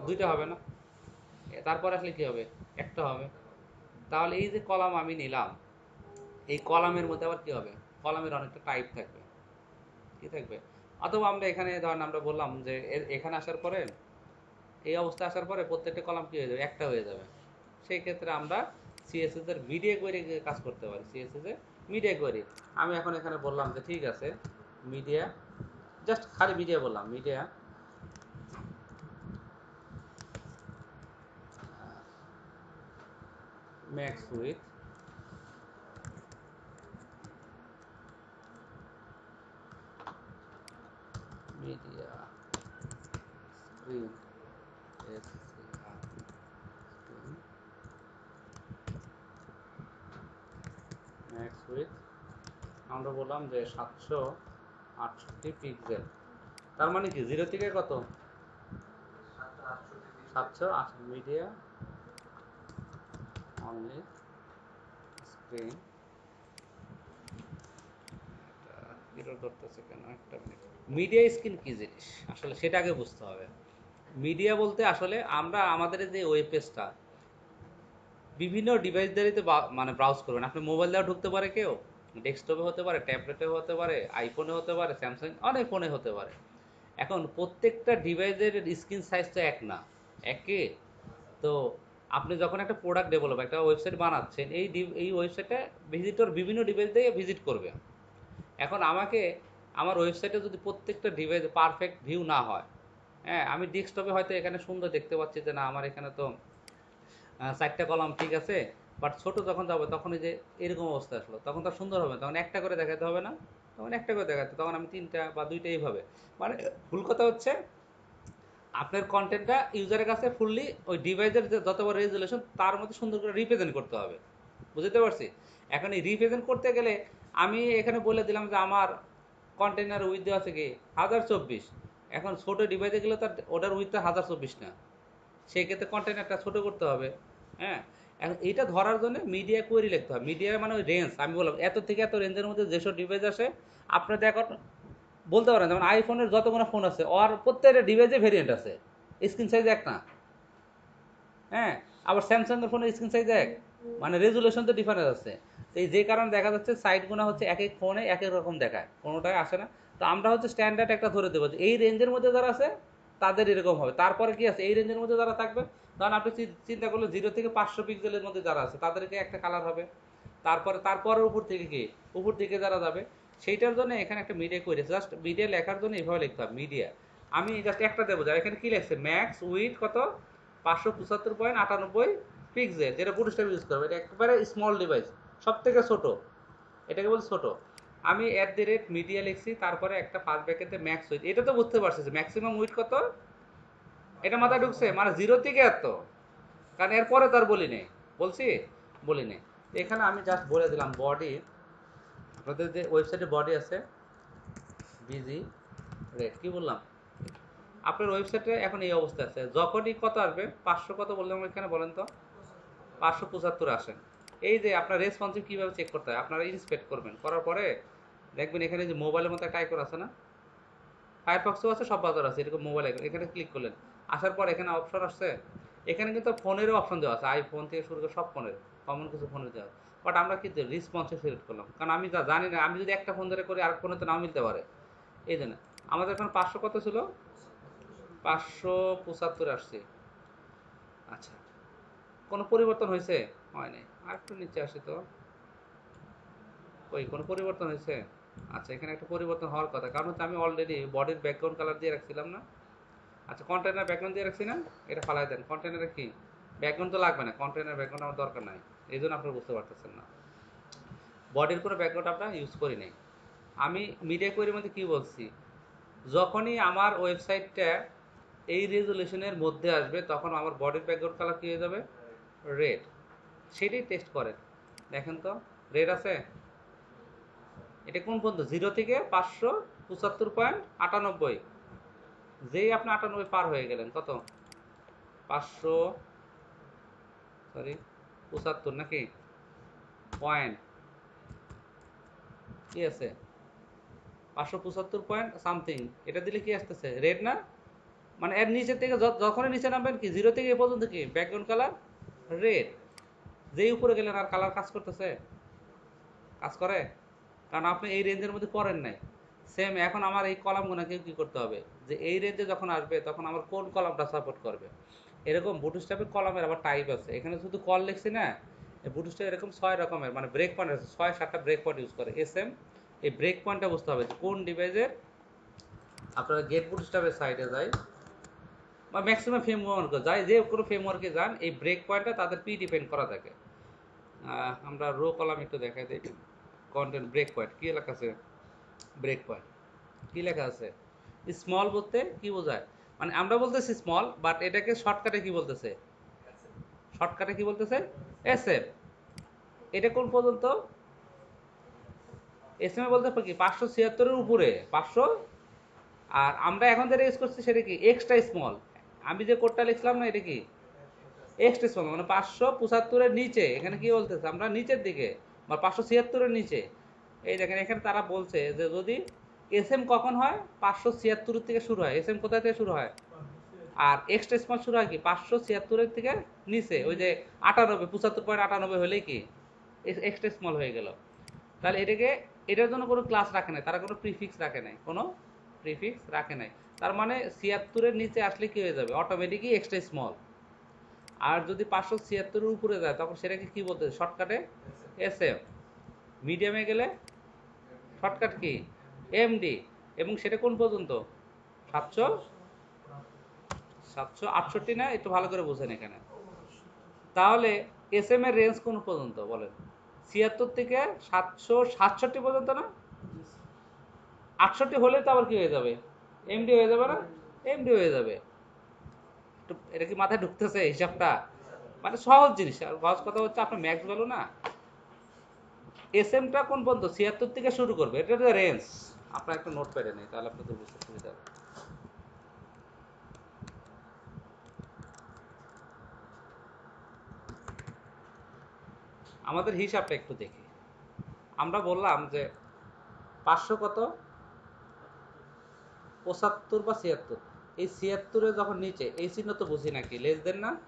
দুইটা হবে না, তারপর আসলে কি হবে, একটা হবে। তাহলে এই যে কলাম আমি নিলাম, এই কলামের মধ্যে আবার কি হবে, কলামের অনেকটা টাইপ থাকবে, কি থাকবে। অথবা আমরা এখানে ধরেন আমরা বললাম যে এখানে আসার পরে, এই অবস্থায় আসার পরে প্রত্যেকটা কলাম কি হয়ে যাবে, একটা হয়ে যাবে। সেই ক্ষেত্রে আমরা সিএসএস এর মিডিয়া কোয়েরি কাজ করতে পারি। সিএসএস এর মিডিয়া কোয়েরি আমি এখন এখানে বললাম যে ঠিক আছে মিডিয়া, জাস্ট খালি মিডিয়া বললাম, media max width media screen S max width, আমরা বললাম যে সাতশো আটষট্টি পিক্সেল। তার মানে কি জিরো থেকে কত, সাতশো আটষট্টি মিডিয়া অনলি স্ক্রিন, করতেছে কেন একটা মিনিট। মিডিয়া স্ক্রিন কি জিনিস আসলে সেটা আগে বুঝতে হবে। মিডিয়া বলতে আসলে আমরা আমাদের যে ওয়েব পেজটা বিভিন্ন ডিভাইস দ্বারাইতে মানে ব্রাউজ করবেন। আপনি মোবাইল দ্বারা ঢুকতে পারে, কেউ ডেস্কটপে হতে পারে, ট্যাবলেটে হতে পারে, আইফোনে হতে পারে, স্যামসাং অনেক ফোনে হতে পারে। এখন প্রত্যেকটা ডিভাইসের স্ক্রিন সাইজ তো এক না, একে তো আপনি যখন একটা প্রোডাক্ট ডেভেলপ একটা ওয়েবসাইট বানাচ্ছেন, এই এই ওয়েবসাইটে ভিজিটর বিভিন্ন ডিভাইস দিয়ে ভিজিট করবে। এখন আমাকে আমার ওয়েবসাইটে যদি প্রত্যেকটা ডিভাইসে পারফেক্ট ভিউ না হয়, হ্যাঁ আমি ডেস্কটপে হয়তো এখানে সুন্দর দেখতে পাচ্ছি যে না আমার এখানে তো চারটা কলাম ঠিক আছে, বাট ছোট যখন যাবে তখন এই যে এরকম অবস্থা আসলো, তখন তো সুন্দর হবে, তখন একটা করে দেখাতে হবে না, তখন একটা করে দেখাতে, তখন আমি তিনটা বা দুইটা এইভাবে। মানে ভুল কথা হচ্ছে আপনার কন্টেন্টটা ইউজারের কাছে ফুললি ওই ডিভাইসের যে যত বড় রেজুলেশন তার মধ্যে সুন্দর করে রিপ্রেজেন্ট করতে হবে, বুঝতে পারছি। এখন এই রিপ্রেজেন্ট করতে গেলে আমি এখানে বলে দিলাম যে আমার কন্টেনার উইথ দেওয়া আছে কি হাজার চব্বিশ, এখন ছোটো ডিভাইসে গেলে তার ওটার উইথটা হাজার চব্বিশ না, সেই ক্ষেত্রে কন্টেনারটা ছোটো করতে হবে। হ্যাঁ, এখন এইটা ধরার জন্য মিডিয়া কোয়েরি লিখতে হবে। মিডিয়া মানে ওই রেঞ্জ, আমি বললাম এত থেকে এত রেঞ্জের মধ্যে যেসব ডিভাইস আসে আপনার দেখো বলতে পারেন, যেমন আইফোনের যতগুলো ফোন আছে ওর প্রত্যেকটা ডিভাইসে ভেরিয়েন্ট আছে, স্ক্রিন সাইজ এক না। হ্যাঁ, আবার স্যামসাংয়ের ফোনের স্ক্রিন সাইজ এক, মানে রেজুলেশন তো ডিফারেন্স আছে। এই যে কারণে দেখা যাচ্ছে সাইটগুলো হচ্ছে এক এক ফোনে এক এক রকম দেখায়, কোনোটাই আসে না। তো আমরা হচ্ছে স্ট্যান্ডার্ড একটা ধরে দেবো যে এই রেঞ্জের মধ্যে যারা আছে তাদের এরকম হবে। তারপরে কি আছে এই রেঞ্জের মধ্যে যারা থাকবে, কারণ আপনি চিন্তা করলে জিরো থেকে পাঁচশো পিক্সেলের মধ্যে যারা আছে তাদেরকে একটা কালার হবে। তারপরে তারপরে উপর থেকে কি উপর দিকে যারা যাবে সেইটার জন্য এখানে একটা মিডিয়া করে জাস্ট মিডিয়া লেখার জন্য এভাবে লিখতে হবে মিডিয়া। আমি জাস্ট একটা দেবো, যা এখানে কি লেখছে ম্যাক্স উইথ কত পাঁচশো পঁচাত্তর পয়েন্ট আটানব্বই পিক্সেল, যেটা বুটস্ট্র্যাপ ইউজ করবে, এটা একেবারে স্মল ডিভাইস, সব থেকে ছোটো, এটাকে বলছে ছোটো। আমি অ্যাট দি রেট মিডিয়া লিখছি, তারপরে একটা ফার্স্ট ব্র্যাকেটে ম্যাক্স উইথ, এটা তো বুঝতে পারছি যে ম্যাক্সিমাম উইথ কত, এটা মাথায় ঢুকছে, মানে জিরো থেকে এত, কারণ এরপরে তো আর বলি নেই, বলছি বলি নেই। এখানে আমি জাস্ট বলে দিলাম বডি, আপনাদের যে ওয়েবসাইটে বডি আছে বিজি রেট, কি বললাম আপনার ওয়েবসাইটে এখন এই অবস্থা আছে, যখনই কত আসবে পাঁচশো কত বললাম এখানে বলেন তো, পাঁচশো পঁচাত্তর আসেন। এই যে আপনার রেসপন্সিভ কীভাবে চেক করতে হয়, আপনারা ইন্সপেক্ট করবেন, করার পরে দেখবেন এখানে যে মোবাইলের মতো একটা আইকন আছে না, ফায়ারফক্সও আছে, সব বাজার আছে, এরকম মোবাইল আইকন, এখানে ক্লিক করলেন, আসার পর এখানে অপশন আসছে, এখানে কিন্তু ফোনেরও অপশন দেওয়া আছে, আইফোন থেকে শুরু করে সব ফোনের, কমন কিছু ফোনের দেওয়া, বাট আমরা কিন্তু রেসপন্সিভ সিলেক্ট করলাম, কারণ আমি যা জানি না, আমি যদি একটা ফোন ধরে করি আর ফোনে তো নাও মিলতে পারে, এই জন্য আমাদের এখন পাঁচশো কত ছিল, পাঁচশো পঁচাত্তর আসছে। আচ্ছা, কোনো পরিবর্তন হয়েছে, হয় নাই, আর একটু নিচে আসে তো, ওই কোনো পরিবর্তন হয়েছে। আচ্ছা, এখানে একটা পরিবর্তন হওয়ার কথা, কারণ হচ্ছে আমি অলরেডি বডির ব্যাকগ্রাউন্ড কালার দিয়ে রাখছিলাম না। আচ্ছা, কন্টেনার ব্যাকগ্রাউন্ড দিয়ে রাখছি না, এটা ফালাই দেন, কন্টেনারে কি ব্যাকগ্রাউন্ড তো লাগবে না, কন্টেনার ব্যাকগ্রাউন্ড আমার দরকার নাই, এই জন্য আপনারা বুঝতে পারতেছেন না, বডির কোনো ব্যাকগ্রাউন্ড আমরা ইউজ করি নাই। আমি মিডিয়া কোয়েরির মধ্যে কি বলছি, যখনই আমার ওয়েবসাইটটা এই রেজুলেশনের মধ্যে আসবে তখন আমার বডির ব্যাকগ্রাউন্ড কালার কী হয়ে যাবে, রেড, সেটাই টেস্ট করেন, দেখেন তো রেড আছে। এটা কোন পর্যন্ত, জিরো থেকে পাঁচশো পঁচাত্তর পয়েন্ট আটানব্বই, যেই আপনি আটানব্বই পার হয়ে গেলেন, কত পাঁচশো সরি পঁচাত্তর নাকি পয়েন্ট কি আছে, পাঁচশো পঁচাত্তর পয়েন্ট সামথিং, এটা দিলে কি আসতেছে রেড না, মানে এর নিচে থেকে যখনই নিচে নামবেন কি জিরো থেকে এ পর্যন্ত কি ব্যাকগ্রাউন্ড কালার রেড। যেই উপরে গেলেন আর কালার কাজ করতেছে, কাজ করে, কারণ আপনি এই রেঞ্জের মধ্যে পড়েন নাই। সেম এখন আমার এই কলামগুলোকে কি করতে হবে, যে এই রেঞ্জে যখন আসবে তখন আমার কোন কলামটা সাপোর্ট করবে। এরকম বুটস্ট্র্যাপের কলামের আবার টাইপ আছে, এখানে শুধু কল লিখছি না, বুটস্ট্র্যাপ এরকম ছয় রকমের মানে ব্রেক পয়েন্ট আছে, ছয় সাতটা ব্রেক পয়েন্ট ইউজ করে এস এম। এই ব্রেক পয়েন্টটা বুঝতে হবে যে কোন ডিভাইসের। আপনারা গেট বুটস্ট্র্যাপের সাইডে যায় বা ম্যাক্সিমাম ফ্রেমওয়ার্কে যায়, যে কোনো ফ্রেমওয়ার্কে যান, এই ব্রেক পয়েন্টটা তাদের পি ডিপেন্ড করা থাকে। আমরা রো কলাম একটু দেখাই দিই। কন্টেন্ট ব্রেক পয়েন্ট কী লেখা আছে, ব্রেক পয়েন্ট কী লেখা আছে, স্মল বলতে কি বোঝায়, মানে আমরা বলতেছি স্মল, বাট এটাকে শর্টকাটে কি বলতেছে, শর্টকাটে কি বলতেছে এস এম। এটা কোন পর্যন্ত, এস এম এ বলতে কি পাঁচশো ছিয়াত্তরের উপরে পাঁচশো। আর আমরা এখন যেটা ইউজ করছি সেটা কি এক্সট্রা স্মল। আমি যে কোডটা লিখলাম না, এটা কি এক্সট্রা স্মল, মানে পাঁচশো পঁচাত্তরের নিচে। এখানে কি বলতেছে, আমরা নিচের দিকে বা পাঁচশো ছিয়াত্তরের নিচে। এই দেখেন এখানে তারা বলছে যে যদি এস এম কখন হয়, পাঁচশো ছিয়াত্তরের থেকে শুরু হয়। এস এম কোথায় থেকে শুরু হয়, আর এক্সট্রা স্মল শুরু হয় কি পাঁচশো ছিয়াত্তরের থেকে নিচে। ওই যে আটানব্বই পঁচাত্তর পয়েন্ট আটানব্বই হলেই কি এক্সট্রা স্মল হয়ে গেল। তাহলে এটাকে, এটার জন্য কোনো ক্লাস রাখে নাই তারা, কোনো প্রিফিক্স রাখে নাই, কোনো প্রিফিক্স রাখে নাই। তার মানে ছিয়াত্তরের নিচে আসলে কি হয়ে যাবে, অটোমেটিকই এক্সট্রা স্মল। আর যদি পাঁচশো ছিয়াত্তরের উপরে যায় তখন সেটাকে কি বলতে, শর্টকাটে এস এম। মিডিয়ামে গেলে শর্টকাট কি এমডি। এবং সেটা কোন পর্যন্ত, সাতশো সাতশো আটষট্টি না, একটু ভালো করে বুঝেন এখানে। তাহলে এস এম এর রেঞ্জ কোন পর্যন্ত বলেন, ছিয়াত্তর থেকে সাতশো সাতষট্টি পর্যন্ত না, আটষট্টি হলে তো আবার কি হয়ে যাবে, এমডি হয়ে যাবে না, এমডি হয়ে যাবে। এটা কি মাথায় ঢুকতেছে হিসাবটা, মানে সহজ জিনিস। আর সহজ কথা হচ্ছে আপনার ম্যাক্স ভ্যালু না, এস এমটা কোন পর্যন্ত ছিয়াত্তর থেকে শুরু করবে, এটা তো রেঞ্জ। আপনার একটা নোট প্যাডে নেই, তাহলে আপনাদের বুঝতে সুবিধা হবে। আমাদের হিসাবটা একটু দেখি। আমরা বললাম যে পাঁচশো কত পঁচাত্তর বা ছিয়াত্তর, এই ছিয়াত্তরে যখন নিচে এই চিহ্ন তো বুঝি নাকি লেস দেন না,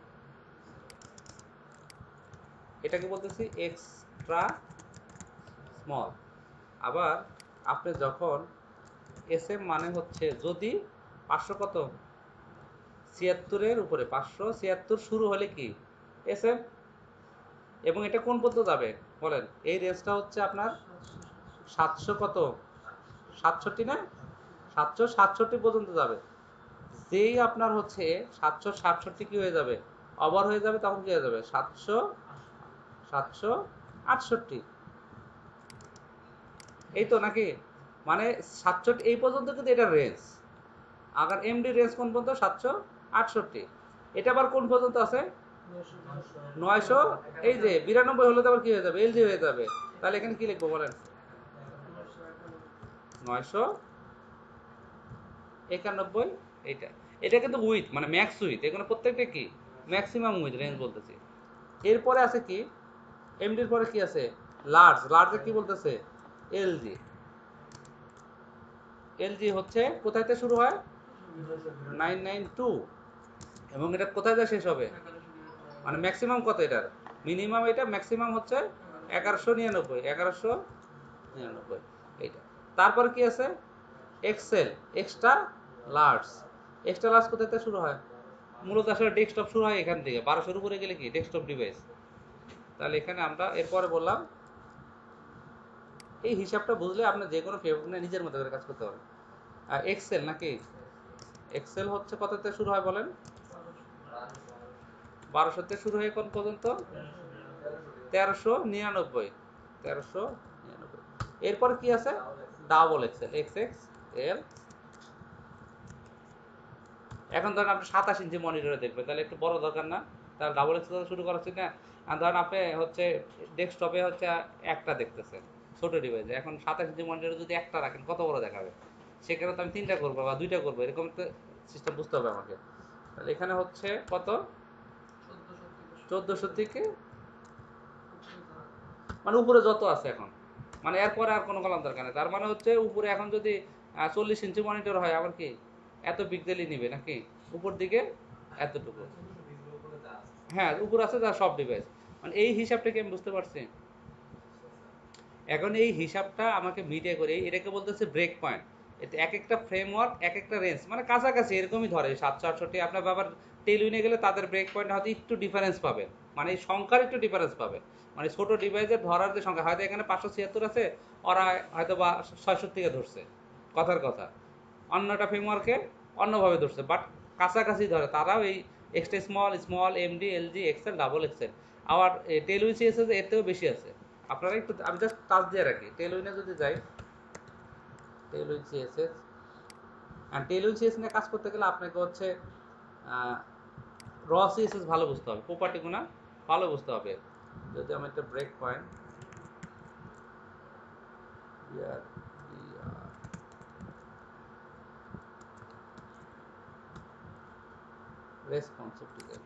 এটাকে বলতেছি এক্সট্রা স্মল। আবার আপনি যখন এস এম মানে হচ্ছে যদি পাঁচশো কত ছিয়াত্তরের উপরে, পাঁচশো ছিয়াত্তর শুরু হলে কি এস এম। এবং এটা কোন পর্যন্ত যাবে বলেন, এই রেঞ্জটা হচ্ছে আপনার সাতশো কত সাতষট্টি না, সাতশো সাতষট্টি পর্যন্ত যাবে। যেই আপনার হচ্ছে সাতশো সাতষট্টি কি হয়ে যাবে, ওভার হয়ে যাবে, তখন কি হয়ে যাবে সাতশো সাতশো আটষট্টি। এই তো নাকি, মানে সাতষট্টি এই পর্যন্ত কিন্তু এটা রেঞ্জ। আবার এমডি রেঞ্জ কোন পর্যন্ত, সাতশো আটষট্টি। এটা আবার কোন পর্যন্ত আছে, নয়শো, এই যে বিরানব্বই হলে তো আবার কি হয়ে যাবে, এলজি হয়ে যাবে। তাহলে এখানে কি লিখবো বলেন, নয়শো একানব্বই। এইটা, এটা কিন্তু উইথ মানে ম্যাক্স উইথ, এখানে প্রত্যেকটা কি ম্যাক্সিমাম উইথ রেঞ্জ বলতেছি। এরপরে আছে কি এমডির পরে কি আছে, লার্জ। লার্জে কি বলতেছে এলজি। এলজি হচ্ছে কোথায় থেকে শুরু হয়, নাইন নাইন টু, এবং এটা কোথায় যা শেষ হবে, মানে ম্যাক্সিমাম কত এটার, মিনিমাম এটা, ম্যাক্সিমাম হচ্ছে এগারোশো নিরানব্বই, এগারোশো নিরানব্বই এইটা। তারপর কি আছে XL, extra large. Extra large কোথায় থেকে শুরু হয়, মূলত আসলে ডেস্কটপ শুরু হয় এখান থেকে, বারোশোর উপরে গেলে কি ডেস্কটপ ডিভাইস। তাহলে এখানে আমরা এরপরে বললাম, এই হিসাবটা বুঝলে আপনি যে কোনো ফেসবুক নিয়ে নিজের মতো করে কাজ করতে পারেন। আর এক্সেল নাকি, এক্সেল হচ্ছে কত থেকে শুরু হয় বলেন, বারোশো থেকে শুরু হয়ে কোন পর্যন্ত, তেরোশো নিরানব্বই, তেরোশো নিরানব্বই। এরপর কি আছে double XL, X X L. এখন ধরেন আপনি সাতাশ ইঞ্চি মনিটরে দেখবেন, তাহলে একটু বড় দরকার না, তাহলে ডাবল এক্সেল শুরু করা উচিত না। আর ধরেন আপনি হচ্ছে ডেস্কটপে হচ্ছে একটা দেখতেছেন ছোট ডিভাইসে, এখন সাতাশ ইঞ্চি মনিটরে যদি একটা রাখেন কত বড় দেখাবে, সেখানে তো আমি তিনটা করবো বা দুইটা করবো, এরকম একটা সিস্টেম বুঝতে হবে আমাকে। তাহলে এখানে হচ্ছে কত, চোদ্দোশো থেকে মানে উপরে যত আছে এখন, মানে এরপরে আর কোনো কলাম দরকার নেই। তার মানে হচ্ছে উপরে এখন যদি চল্লিশ ইঞ্চি মনিটর হয়, আবার কি এত পিক্সেলই নিবে নাকি, উপর দিকে এতটুকু, হ্যাঁ উপর আছে যা সব ডিভাইস, মানে এই হিসাবটা কি আমি বুঝতে পারছি। এখন এই হিসাবটা আমাকে মিডিয়া করে এটাকে বলতেছে ব্রেক পয়েন্ট। এটা এক একটা ফ্রেমওয়ার্ক এক একটা রেঞ্জ, মানে কাছাকাছি এরকমই ধরে সাতশো আটষট্টি। আপনার ব্যাপার টেলউইনে গেলে তাদের ব্রেক পয়েন্ট হয়তো একটু ডিফারেন্স পাবেন, মানে এই সংখ্যার একটু ডিফারেন্স পাবেন, মানে ছোট ডিভাইসের ধরার যে সংখ্যা হয়তো এখানে পাঁচশো ছিয়াত্তর আছে, ওরা হয়তো বা ছয়শো থেকে ধরছে, কথার কথা অন্যটা ফ্রেমওয়ার্কে অন্যভাবে ধরছে, বাট কাছাকাছি ধরে তারাও এই extra small small MD LG XL double XL. আবার টেলউইন সিএসএস এর থেকেও বেশি আছে। আপনারা একটু আমি জাস্ট টাচ দিয়ে রাখি, টেলউইনে যদি যাই, টেলউইন সিএসএস, আর টেলউইন সিএসএস নিয়ে কাজ করতে গেলে আপনাকে হচ্ছে র সিএসএস ভালো বুঝতে হবে, প্রপার্টিগুলো ভালো বুঝতে হবে। যদি আমি একটা ব্রেক পয়েন্ট ইয়ার রেসপন্সিভ ডিজাইন,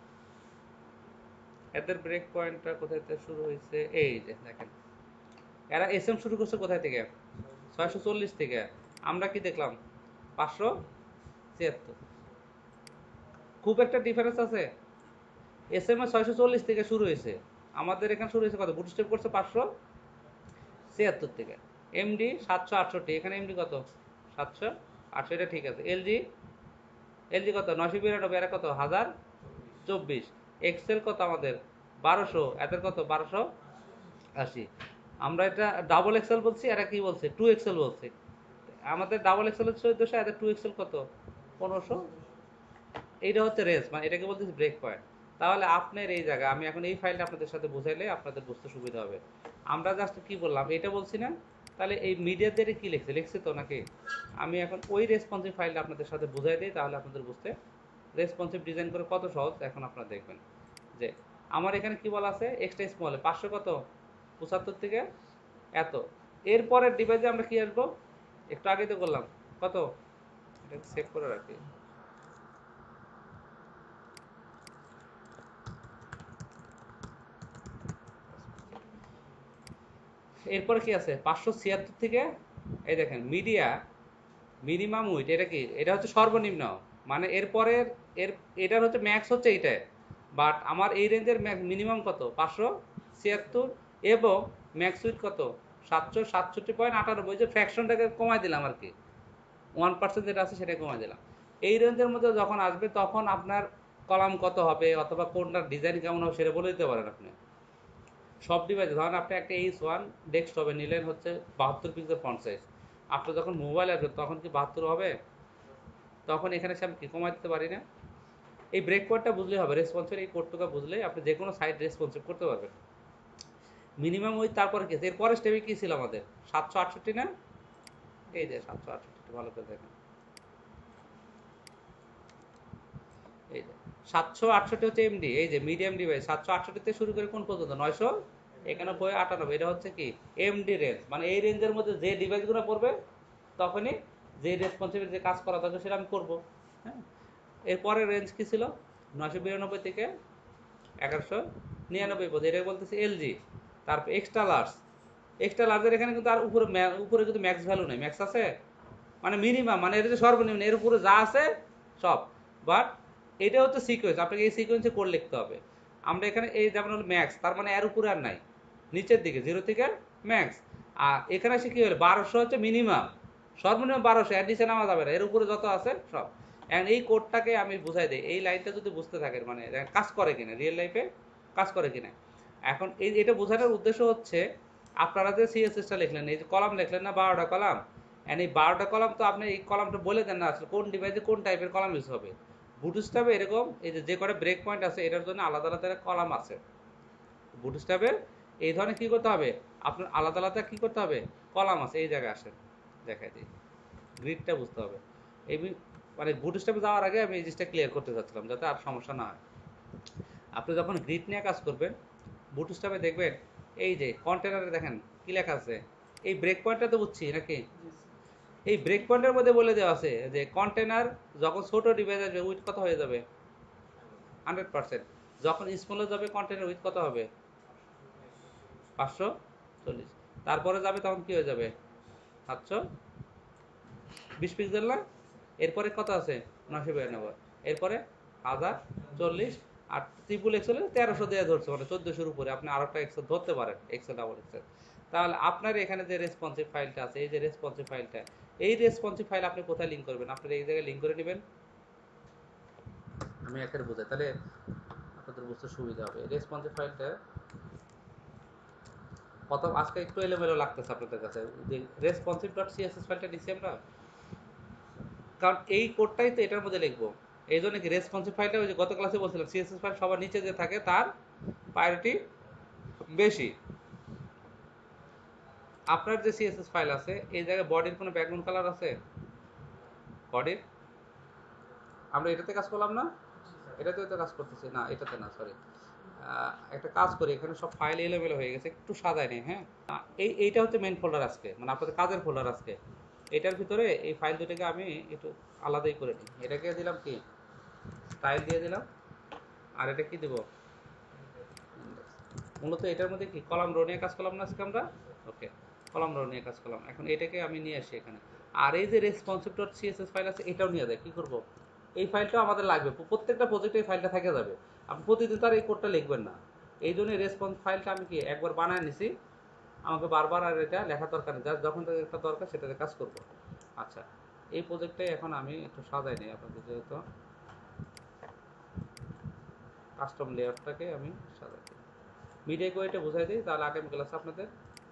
এদের ব্রেক পয়েন্টটা কোথায় থেকে শুরু হয়েছে, এই যে দেখেন এরা এসএম শুরু করছে কোথায় থেকে, ছয়শো চল্লিশ থেকে। আমরা কি দেখলাম পাঁচশো ছিয়াত্তর, খুব একটা ডিফারেন্স আছে। এস এম এ ছয়শো চল্লিশ থেকে শুরু হয়েছে, আমাদের এখানে শুরু হয়েছে কত, বুটস্ট্র্যাপ করছে পাঁচশো ছিয়াত্তর থেকে। এমডি সাতশো আটষট্টি, এখানে এমডি কত সাতশো আটশো, এটা ঠিক আছে। এলজি এলজি কত নয়শো বিরানব্বই, এরা কত হাজার চব্বিশ। এক্সেল কত আমাদের বারোশো, এদের কত বারোশো আশি। আমরা এটা ডাবল এক্সেল বলছি, এরা কি বলছে টু এক্সেল বলছে। আমাদের ডাবল এক্সেল হচ্ছে চোদ্দশো, এদের টু এক্সেল কত পনেরোশো। এইটা হচ্ছে রেঞ্জ, মানে এটাকে বলতেছি ব্রেক পয়েন্ট। তাহলে আপনার এই জায়গা আমি এখন এই ফাইলটা আপনাদের সাথে বুঝাইলে আপনাদের বুঝতে সুবিধা হবে। আমরা জাস্ট কি বললাম এটা বলছি না, তাহলে এই মিডিয়াতে কি লিখছে লিখছে তো নাকি। আমি এখন ওই রেসপন্সিভ ফাইলটা আপনাদের সাথে বুঝাই দিই, তাহলে আপনাদের বুঝতে রেসপন্সিভ ডিজাইন করে কত সহজ এখন আপনারা দেখবেন। যে আমার এখানে কি বলা আছে এক্সট্রা স্মলে পাঁচশো কত পঁচাত্তর থেকে এত। এরপরের ডিভাইসে আমরা কি আসবো, একটু আগে তো করলাম কত, এটা সেভ করে রাখি। এরপরে কি আছে পাঁচশো ছিয়াত্তর থেকে, এই দেখেন মিডিয়া মিনিমাম উইট, এটা কি এটা হচ্ছে সর্বনিম্ন, মানে এরপরের এর এটার হচ্ছে ম্যাক্স হচ্ছে এইটাই, বাট আমার এই রেঞ্জের মিনিমাম কত পাঁচশো ছিয়াত্তর, এবং ম্যাক্স উইট কত সাতশো সাতষট্টি পয়েন্ট আটানব্বই, যে ফ্র্যাকশনটাকে কমাই দিলাম আর কি, ওয়ান পার্সেন্ট যেটা আছে সেটা কমাই দিলাম। এই রেঞ্জের মধ্যে যখন আসবে তখন আপনার কলাম কত হবে অথবা কোনটার ডিজাইন কেমন হবে সেটা বলে দিতে পারেন আপনি। সব ডিভাইসে ধরেন আপনি একটা এইচ ওয়ান ডেস্কটপে নিলেন হচ্ছে বাহাত্তর পিক্সেল ফন্ট সাইজ, আপনার যখন মোবাইল আসবে তখন কি বাহাত্তর হবে, তখন এখানে সে আমি কি কমাই দিতে পারি না। এই ব্রেক কোডটা বুঝলেই হবে, রেসপন্সিভ এই কোডটুকু বুঝলেই আপনি যে কোনো সাইট রেসপন্সিভ করতে পারবেন। মিনিমাম ওই তারপরে কি এরপরে স্টেপে কি ছিল আমাদের সাতশো আটষট্টি না, এই যে সাতশো আটষট্টি ভালো করে দেখেন, এই যে সাতশো আটষট্টি হচ্ছে এমডি, এই যে মিডিয়াম ডিভাইস সাতশো আটষট্টি থেকে শুরু করে কোন পর্যন্ত নয়শো একানব্বই আটানব্বই, এটা হচ্ছে কি এমডি রেঞ্জ, মানে এই রেঞ্জের মধ্যে যে ডিভাইসগুলো পড়বে তখনই যে রেসপন্সিবিলিটি যে কাজ করা থাকে সেটা আমি করবো। হ্যাঁ, এরপরে রেঞ্জ কি ছিল নয়শো বিরানব্বই থেকে এগারোশো নিরানব্বই পর্যন্ত, এটা বলতেছে এলজি। তারপর এক্সট্রা লার্জ, এক্সট্রা লার্জের এখানে কিন্তু আর উপরে উপরে কিন্তু ম্যাক্স ভ্যালু নেই, ম্যাক্স আছে মানে মিনিমাম, মানে এটা হচ্ছে সর্বনিম্ন, এর উপরে যা আছে সব। বাট এটা হচ্ছে সিকোয়েন্স, আপনাকে এই সিকোয়েন্সে কোড লিখতে হবে। আমরা এখানে এই যেমন হলো ম্যাক্স, তার মানে এর উপরে আর নাই, নিচের দিকে জিরো থেকে ম্যাক্স। আর এখানে এসে কি হলো বারোশো হচ্ছে মিনিমাম, সর্বনিম্ন বারোশো, এর নিচে নামা যাবে না, এর উপরে যত আছে সব। অ্যান্ড এই কোডটাকে আমি বুঝাই দিই, এই লাইনটা যদি বুঝতে থাকেন মানে কাজ করে কিনা রিয়েল লাইফে কাজ করে কিনা। এখন এই এটা বোঝানোর উদ্দেশ্য হচ্ছে আপনারা যে সিএসএসটা লিখলেন, এই যে কলাম লিখলেন না বারোটা কলাম, অ্যান্ড এই বারোটা কলাম তো আপনি এই কলামটা বলে দেন না আসলে কোন ডিভাইসে কোন টাইপের কলাম ইউজ হবে। বুটস্ট্র্যাপে এরকম এই যে যে কটা ব্রেক পয়েন্ট আছে এটার জন্য আলাদা আলাদা কলাম আছে। বুটস্ট্র্যাপে এই ধরনের কী করতে হবে আপনার আলাদা আলাদা কী করতে হবে কলাম আছে, এই জায়গায় আসেন দেখাই দিই, গ্রিডটা বুঝতে হবে। এই মানে বুটস্ট্র্যাপে যাওয়ার আগে আমি এই জিনিসটা ক্লিয়ার করতে চাচ্ছিলাম যাতে আর সমস্যা না হয়। আপনি যখন গ্রিড নিয়ে কাজ করবেন বুটস্ট্র্যাপে দেখবেন এই যে কন্টেনারে দেখেন কি লেখা আছে, এই ব্রেক পয়েন্টটা তো বুঝছি নাকি, এই ব্রেক পয়েন্টের মধ্যে বলে দেওয়া আছে যে কন্টেনার যখন ছোট ডিভাইস আসবে উইথ কত হয়ে যাবে হান্ড্রেড পার্সেন্ট, যখন স্মলে যাবে কন্টেনার উইথ কত হবে পাঁচশো চল্লিশ, তারপরে যাবে তখন কি হয়ে যাবে সাতশো বিশ পিক্সেল না, এরপরে কত আছে নশো বিরানব্বই। এরপরে হাজার চল্লিশ আর ট্রিপল এক্সেল তেরোশো দিয়ে ধরছে, মানে চোদ্দোশোর উপরে আপনি আরো একটা এক্সেল ধরতে পারেন, এক্সেল ডাবল এক্সেল। তাহলে আপনার এখানে যে রেসপন্সিভ ফাইলটা আছে, এই যে রেসপন্সিভ ফাইলটা, এই রেসপন্সিভ ফাইল আপনি কোথায় লিঙ্ক করবেন? আপনার এই জায়গায় লিঙ্ক করে নেবেন। আমি একের বোঝাই, তাহলে আপনাদের বুঝতে সুবিধা হবে। রেসপন্সিভ ফাইলটা প্রথম আজকে একটু এলোমেলো লাগতেছে আপনাদের কাছে, যে রেসপন্সিভ ডট সিএসএস ফাইলটা নিচ্ছি আমরা, কারণ এই কোডটাই তো এটার মধ্যে লিখবো। এই জন্য কি রেসপন্সিভ ফাইলটা, ওই যে গত ক্লাসে বলছিলাম সিএসএস ফাইল সবার নিচে যে থাকে তার প্রায়োরিটি বেশি। আপনার যে সিএসএস ফাইল আছে এই জায়গায় বডির কোনো ব্যাকগ্রাউন্ড কালার আছে? বডির আমরা এটাতে কাজ করলাম না, এটাতে তো কাজ করতেছি না, এটাতে না, সরি। একটা কাজ করি, এখানে সব ফাইল এলোমেলো হয়ে গেছে, একটু সাজায় নেই। হ্যাঁ, এই এইটা হচ্ছে মেন ফোল্ডার আজকে, মানে আপনাদের কাজের ফোল্ডার আজকে। এটার ভিতরে এই ফাইল দুটাকে আমি একটু আলাদাই করে নিই। এটাকে দিলাম কি স্টাইল দিয়ে দিলাম, আর এটা কি দেব, মূলত এটার মধ্যে কি কলাম রো নিয়ে কাজ করলাম না আজকে আমরা। ওকে, কলাম রো নিয়ে কাজ করলাম। এখন এটাকে আমি নিয়ে আসি এখানে, আর এই যে রেসপন্সিভ ডট সিএসএস ফাইল আছে এটাও নিয়ে দেয়। কি করব, এই ফাইলটাও আমাদের লাগবে, প্রত্যেকটা প্রজেক্টে এই ফাইলটা থেকে যাবে, আপনি প্রতিদিন তার এই কোডটা লিখবেন না। এই জন্য রেসপন্স ফাইলটা আমি কি একবার বানায় নিছি, আমাকে বারবার আর এটা লেখার দরকার নেই, যার যখন একটা দরকার সেটাতে কাজ করব। আচ্ছা, এই প্রজেক্টটাই এখন আমি একটু সাজাই নিই আপনাদের, যেহেতু কাস্টম লেয়ারটাকে আমি সাজাই দিই, মিডিয়া কোয়েটে বুঝাই দিই, তাহলে আগামী ক্লাসে আপনাদের।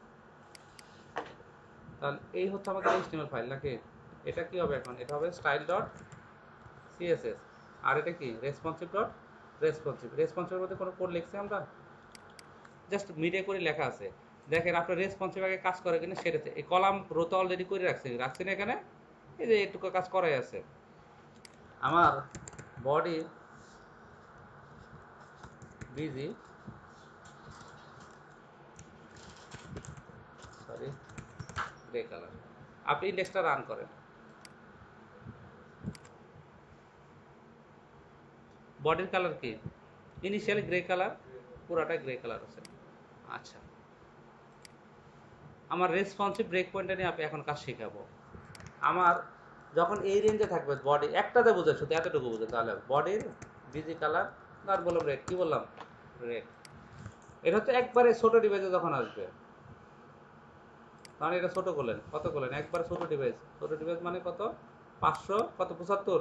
তাহলে এই হচ্ছে আমাদের এইচটিএমএল ফাইল নাকি, এটা কি হবে এখন, এটা হবে স্টাইল ডট সিএসএস, আর এটা কি রেসপন্সিভ ডট রেসপন্সিভ। রেসপন্সিভের মধ্যে কোনো কোড লিখছি আমরা, জাস্ট মিডিয়া করে লেখা আছে। দেখেন আপনার রেসপন্সিভ আগে কাজ করে কিনা সেটাতে, এই কলাম রোতে অলরেডি করে রাখছেন রাখছেন এখানে, এই যে এটুকু কাজ করাই আছে। আমার body BG, sorry grey colour, আপনি ইন্ডেক্সটা রান করেন, বডির কালার কি ইনিশিয়ালি গ্রে কালার, পুরাটা গ্রে কালার আছে। আচ্ছা, আমার রেসপন্সিভ ব্রেক পয়েন্টটা নিয়ে আপনি এখন কাজ শেখাবো। আমার যখন এই রেঞ্জে থাকবে বডি একটাতে বুঝে, শুধু এতটুকু বুঝে, তাহলে বডির বিজি কালার, আর বললাম রেড, কি বললাম রেড। এটা হচ্ছে একবারে ছোট ডিভাইসে যখন আসবে, কারণ এটা ছোট করলেন, কত করলেন একবার ছোট ডিভাইস, ছোট ডিভাইস মানে কত, পাঁচশো কত পঁচাত্তর,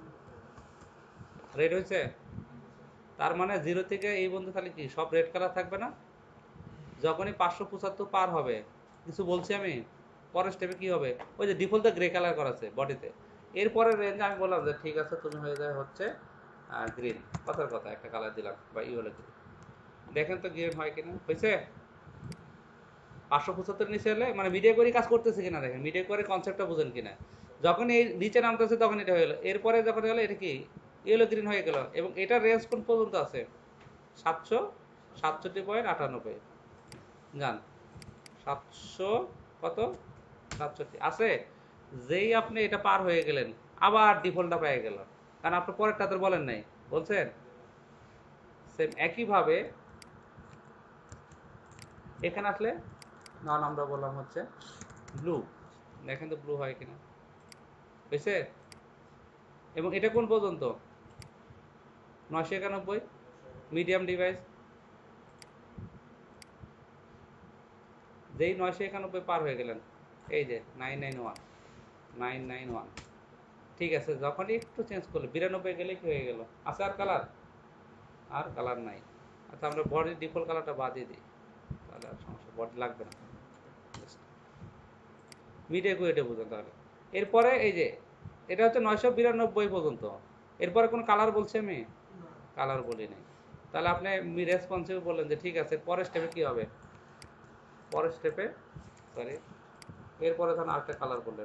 রেড হয়েছে। তার মানে জিরো থেকে এই বন্ধু তাহলে কি সব রেড কালার থাকবে না? যখনই পাঁচশো পঁচাত্তর পার হবে, কিছু বলছি আমি, পরের স্টেপে কি হবে, ওই যে ডিফল্ট গ্রে কালার করা আছে বডিতে, এরপরের রেঞ্জ আমি বললাম যে ঠিক আছে তুমি হয়ে যায় হচ্ছে গ্রিন, কথার কথা একটা কালার দিলাম বা ইয়েলো গ্রিন। দেখেন তো গ্রিন হয় কিনা, হয়েছে পাঁচশো পঁচাত্তর নিচে হলে, মানে মিডিয়া করে কাজ করতেছে কিনা দেখেন, মিডিয়া করে কনসেপ্টটা বুঝেন কিনা। যখন এই নিচে নামতেছে তখন এটা হয়ে গেলো, এরপরে যখন গেলো এটা কি ইয়েলো গ্রিন হয়ে গেল, এবং এটার রেঞ্জ কোন পর্যন্ত আছে, সাতশো সাতষট্টি পয়েন্ট আটানব্বই, জান সাতশো কত সাতষট্টি আছে। যেই আপনি এটা পার হয়ে গেলেন আবার ডিফল্টটা পেয়ে গেল, কারণ আপনি পরেরটা তো বলেন নাই, বলছেন। সেম একইভাবে এখানে আসলে নন আমরা বললাম হচ্ছে ব্লু, দেখেন তো ব্লু হয় কিনা, হয়েছে। এবং এটা কোন পর্যন্ত, নয়শো একানব্বই মিডিয়াম ডিভাইস, যেই নয়শো একানব্বই পার হয়ে গেলেন, এই যে nine nine one nine nine one, ঠিক আছে। যখনই একটু চেঞ্জ করলে বিরানব্বই গেলে কি হয়ে গেল, আছে আর কালার, আর কালার নাই। আচ্ছা, আমরা বডির ডিফল্ট কালারটা বাদিয়ে দিই, তাহলে আর সমস্যা, বডি লাগবে না, মিডিয়া কুয়েটে বুঝুন তাহলে। এরপরে এই যে এটা হচ্ছে নয়শো বিরানব্বই পর্যন্ত, এরপরে কোনো কালার বলছে আমি, কালার বলি নাই। তাহলে আপনি রেসপন্সিভ বললেন যে ঠিক আছে, পরের স্টেপে কি হবে, পরের স্টেপে সরি এরপরে ধরুন আরেকটা কালার বললেন,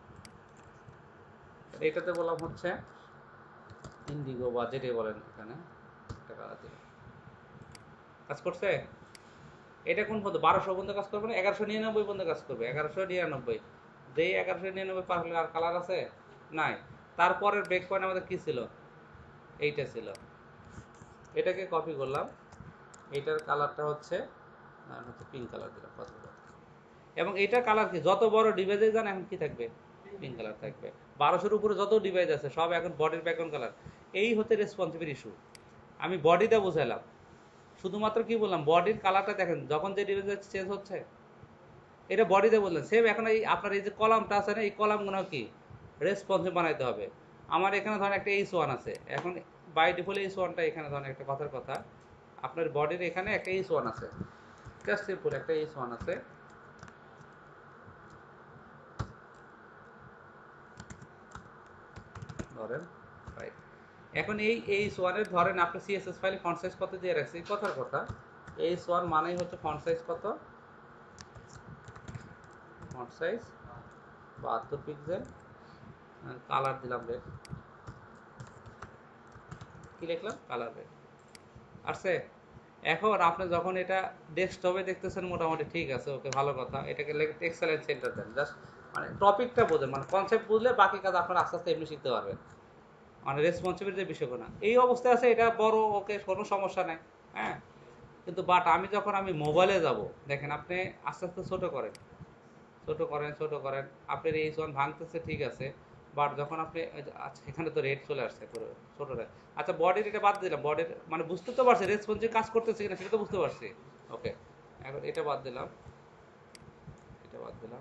এটাতে বললাম হচ্ছে ইন্ডিগো বা যেটাই বলেন, এখানে একটা কালার দিলাম, কাজ করছে। এটা কোন পর্যন্ত, বারোশো পর্যন্ত কাজ করবে না, এগারোশো নিরানব্বই পর্যন্ত কাজ করবে, এগারোশো নিরানব্বই, যেই এগারোশো নিরানব্বই পার হলে আর কালার আছে নাই। তারপরের ব্রেক পয়েন্ট আমাদের কি ছিল, এইটা ছিল, এটাকে কপি করলাম, এইটার কালারটা হচ্ছে হচ্ছে পিঙ্ক কালার দিলাম, এবং এইটার কালার কি, যত বড় ডিভাইসে যান এখন কি থাকবে, পিঙ্ক কালার থাকবে। বারোশোর উপরে যত ডিভাইস আছে সব এখন বডির ব্যাকগ্রাউন্ড কালার। এই হচ্ছে রেসপন্সিভের ইস্যু। আমি বডিটা বুঝাইলাম, শুধুমাত্র কি বললাম, বডির কালারটা দেখেন যখন যে ডিভাইস চেঞ্জ হচ্ছে, এটা বডিতে বললেন। সেম এখন এই আপনার এই যে কলামটা আছে না, এই কলামগুলো কি রেসপন্সিভ বানাইতে হবে। আমার এখানে ধরেন একটা এইচ ওয়ান আছে, এখন বাই ডিফল্ট এইচ ওয়ানটা এখানে ধরেন একটা কথার কথা, আপনার বডির এখানে একটা এইচ ওয়ান আছে, জাস্ট সিম্পল একটা এইচ ওয়ান আছে, ধরেন রাইট। এখন এই এইচ ওয়ানের ধরেন আপনি সিএসএস ফাইলে ফন্ট সাইজ কত দিয়ে রাখছি, কথার কথা এইচ ওয়ান মানেই হচ্ছে ফন্ট সাইজ কত, ফন্ট সাইজ বাহাত্তর পিক্সেল, কালার দিলাম রেড, কি লিখলাম কালার রেড আসছে। এখন আপনি যখন এটা ডেস্কটপে দেখতেছেন মোটামুটি ঠিক আছে, ওকে ভালো কথা, এটাকে এক্সেলেন্ট সেন্টার দেন, জাস্ট মানে টপিকটা বোঝেন, মানে কনসেপ্ট বুঝলে বাকি কাজ আপনার আস্তে আস্তে এমনি শিখতে পারবেন, মানে রেসপন্সিবিলিটির বিষয়গুলো না। এই অবস্থায় আছে, এটা বড়, ওকে কোনো সমস্যা নেই, হ্যাঁ। কিন্তু বাট আমি যখন আমি মোবাইলে যাব, দেখেন আপনি আস্তে আস্তে ছোটো করেন, ছোটো করেন ছোটো করেন, আপনার এই ওয়ান ভাঙতেছে ঠিক আছে, বাট যখন আপনি আচ্ছা এখানে তো রেড চলে আসছে ছোটো রেড, আচ্ছা বডির এটা বাদ দিলাম, বডির মানে বুঝতে তো পারছি রেসপন্সিভ কাজ করতেছে কিনা সেটা তো বুঝতে পারছি, ওকে। এখন এটা বাদ দিলাম, এটা বাদ দিলাম,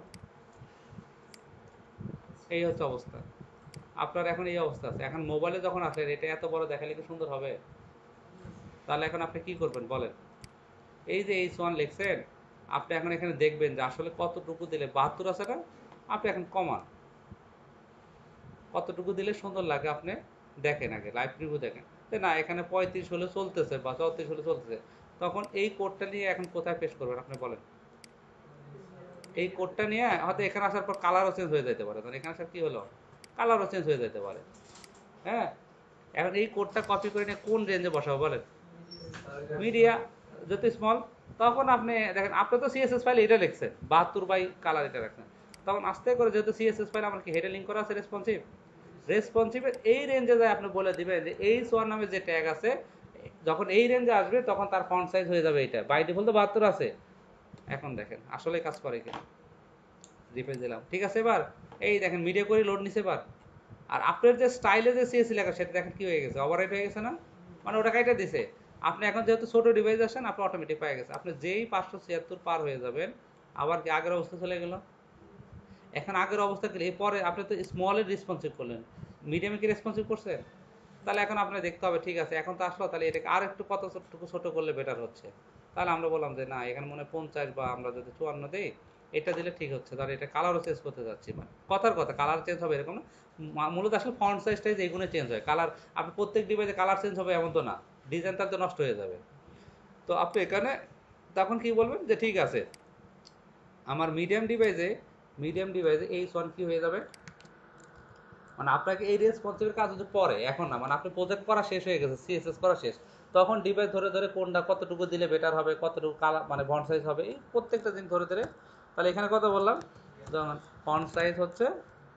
এই হচ্ছে অবস্থা আপনার। এখন এই অবস্থা আছে, এখন মোবাইলে যখন আসলেন এটা এত বড় দেখালে কি সুন্দর হবে? তাহলে এখন আপনি কি করবেন বলেন, এই যে এইচ ওয়ান লিখছেন, আপনি এখন এখানে দেখবেন যে আসলে কতটুকু দিলে বাহাত্তর আছে না, আপনি এখন কমান কতটুকু দিলে সুন্দর লাগে আপনি দেখেন, আগে লাইভ রিভিউ দেখেন যে না এখানে পঁয়ত্রিশ হলে চলতেছে বা চৌত্রিশ হলে চলতেছে, তখন এই কোডটা নিয়ে এখন কোথায় পেশ করবেন আপনি বলেন। এই কোডটা নিয়ে হয়তো এখানে আসার পর কালারও চেঞ্জ হয়ে যেতে পারে, কারণ এখানে আসার কি হলো, কালারও চেঞ্জ হয়ে যেতে পারে, হ্যাঁ। এখন এই কোডটা কপি করে নিয়ে কোন রেঞ্জে বসাবো বলেন, মিডিয়া যত স্মল, তখন আপনি দেখেন আপনি তো সিএসএস ফাইল এটা লিখছেন বাহাত্তর বাই কালার এটা রাখছেন, তখন আস্তে করে যেহেতু সিএসএস ফাইল আমার কি হেডে লিঙ্ক করা আছে রেসপন্সিভ, রেসপন্সিভের এই রেঞ্জে যায় আপনি বলে দিবেন যে এইচ ওয়ান নামে যে ট্যাগ আছে, যখন এই রেঞ্জে আসবে তখন তার ফন্ট সাইজ হয়ে যাবে এটা, বাই ডিফল্ট তো বাহাত্তর আছে। এখন দেখেন আসলে কাজ করে কিনা, রিফ্রেশ দিলাম ঠিক আছে। এবার এই দেখেন মিডিয়া করে লোড নিছে এবার, আর আপনার যে স্টাইলে যে সিএসসি লেখা সেটা দেখেন কি হয়ে গেছে, ওভাররাইট হয়ে গেছে না, মানে ওটা কাইটা দিছে। আপনি এখন যেহেতু ছোট ডিভাইস আসেন আপনি অটোমেটিক পেয়ে গেছে, আপনি যেই পাঁচশো ছিয়াত্তর পার হয়ে যাবেন আবার কি আগের অবস্থা চলে গেল। এখন আগের অবস্থা কি এরপরে আপনি তো স্মলের রেসপন্সিভ করলেন, মিডিয়ামে কি রেসপন্সিভ করছেন, তাহলে এখন আপনার দেখতে হবে ঠিক আছে এখন তো আসলো, তাহলে এটাকে আর একটু কতটুকু ছোট করলে বেটার হচ্ছে। তাহলে আমরা বললাম যে না এখানে মনে হয় পঞ্চাশ বা আমরা যদি চুয়ান্ন দিই এটা দিলে ঠিক হচ্ছে, তাহলে এটা কালারও চেঞ্জ করতে যাচ্ছি, মানে কথার কথা কালার চেঞ্জ হবে এরকম না, মূলত আসলে ফন্ট সাইজটাই যেগুলো চেঞ্জ হয়, কালার আপনি প্রত্যেক ডিভাইসে কালার চেঞ্জ হবে এমন তো না, ডিজাইন তার তো নষ্ট হয়ে যাবে। তো আপনি এখানে তখন কি বলবেন যে ঠিক আছে আমার মিডিয়াম ডিভাইসে, মিডিয়াম ডিভাইসে এই ওয়ান কি হয়ে যাবে, মানে আপনাকে এই রেসপন্সিভের কাজ যদি পরে এখন না, মানে আপনি প্রজেক্ট করা শেষ হয়ে গেছে, সিএসএস করা শেষ, তখন ডিভাইস ধরে ধরে কোনটা কতটুকু দিলে বেটার হবে, কতটুকু কালার মানে ফন্ট সাইজ হবে, এই প্রত্যেকটা দিন ধরে ধরে। তাহলে এখানে কত বললাম, যেমন ফন্ট সাইজ হচ্ছে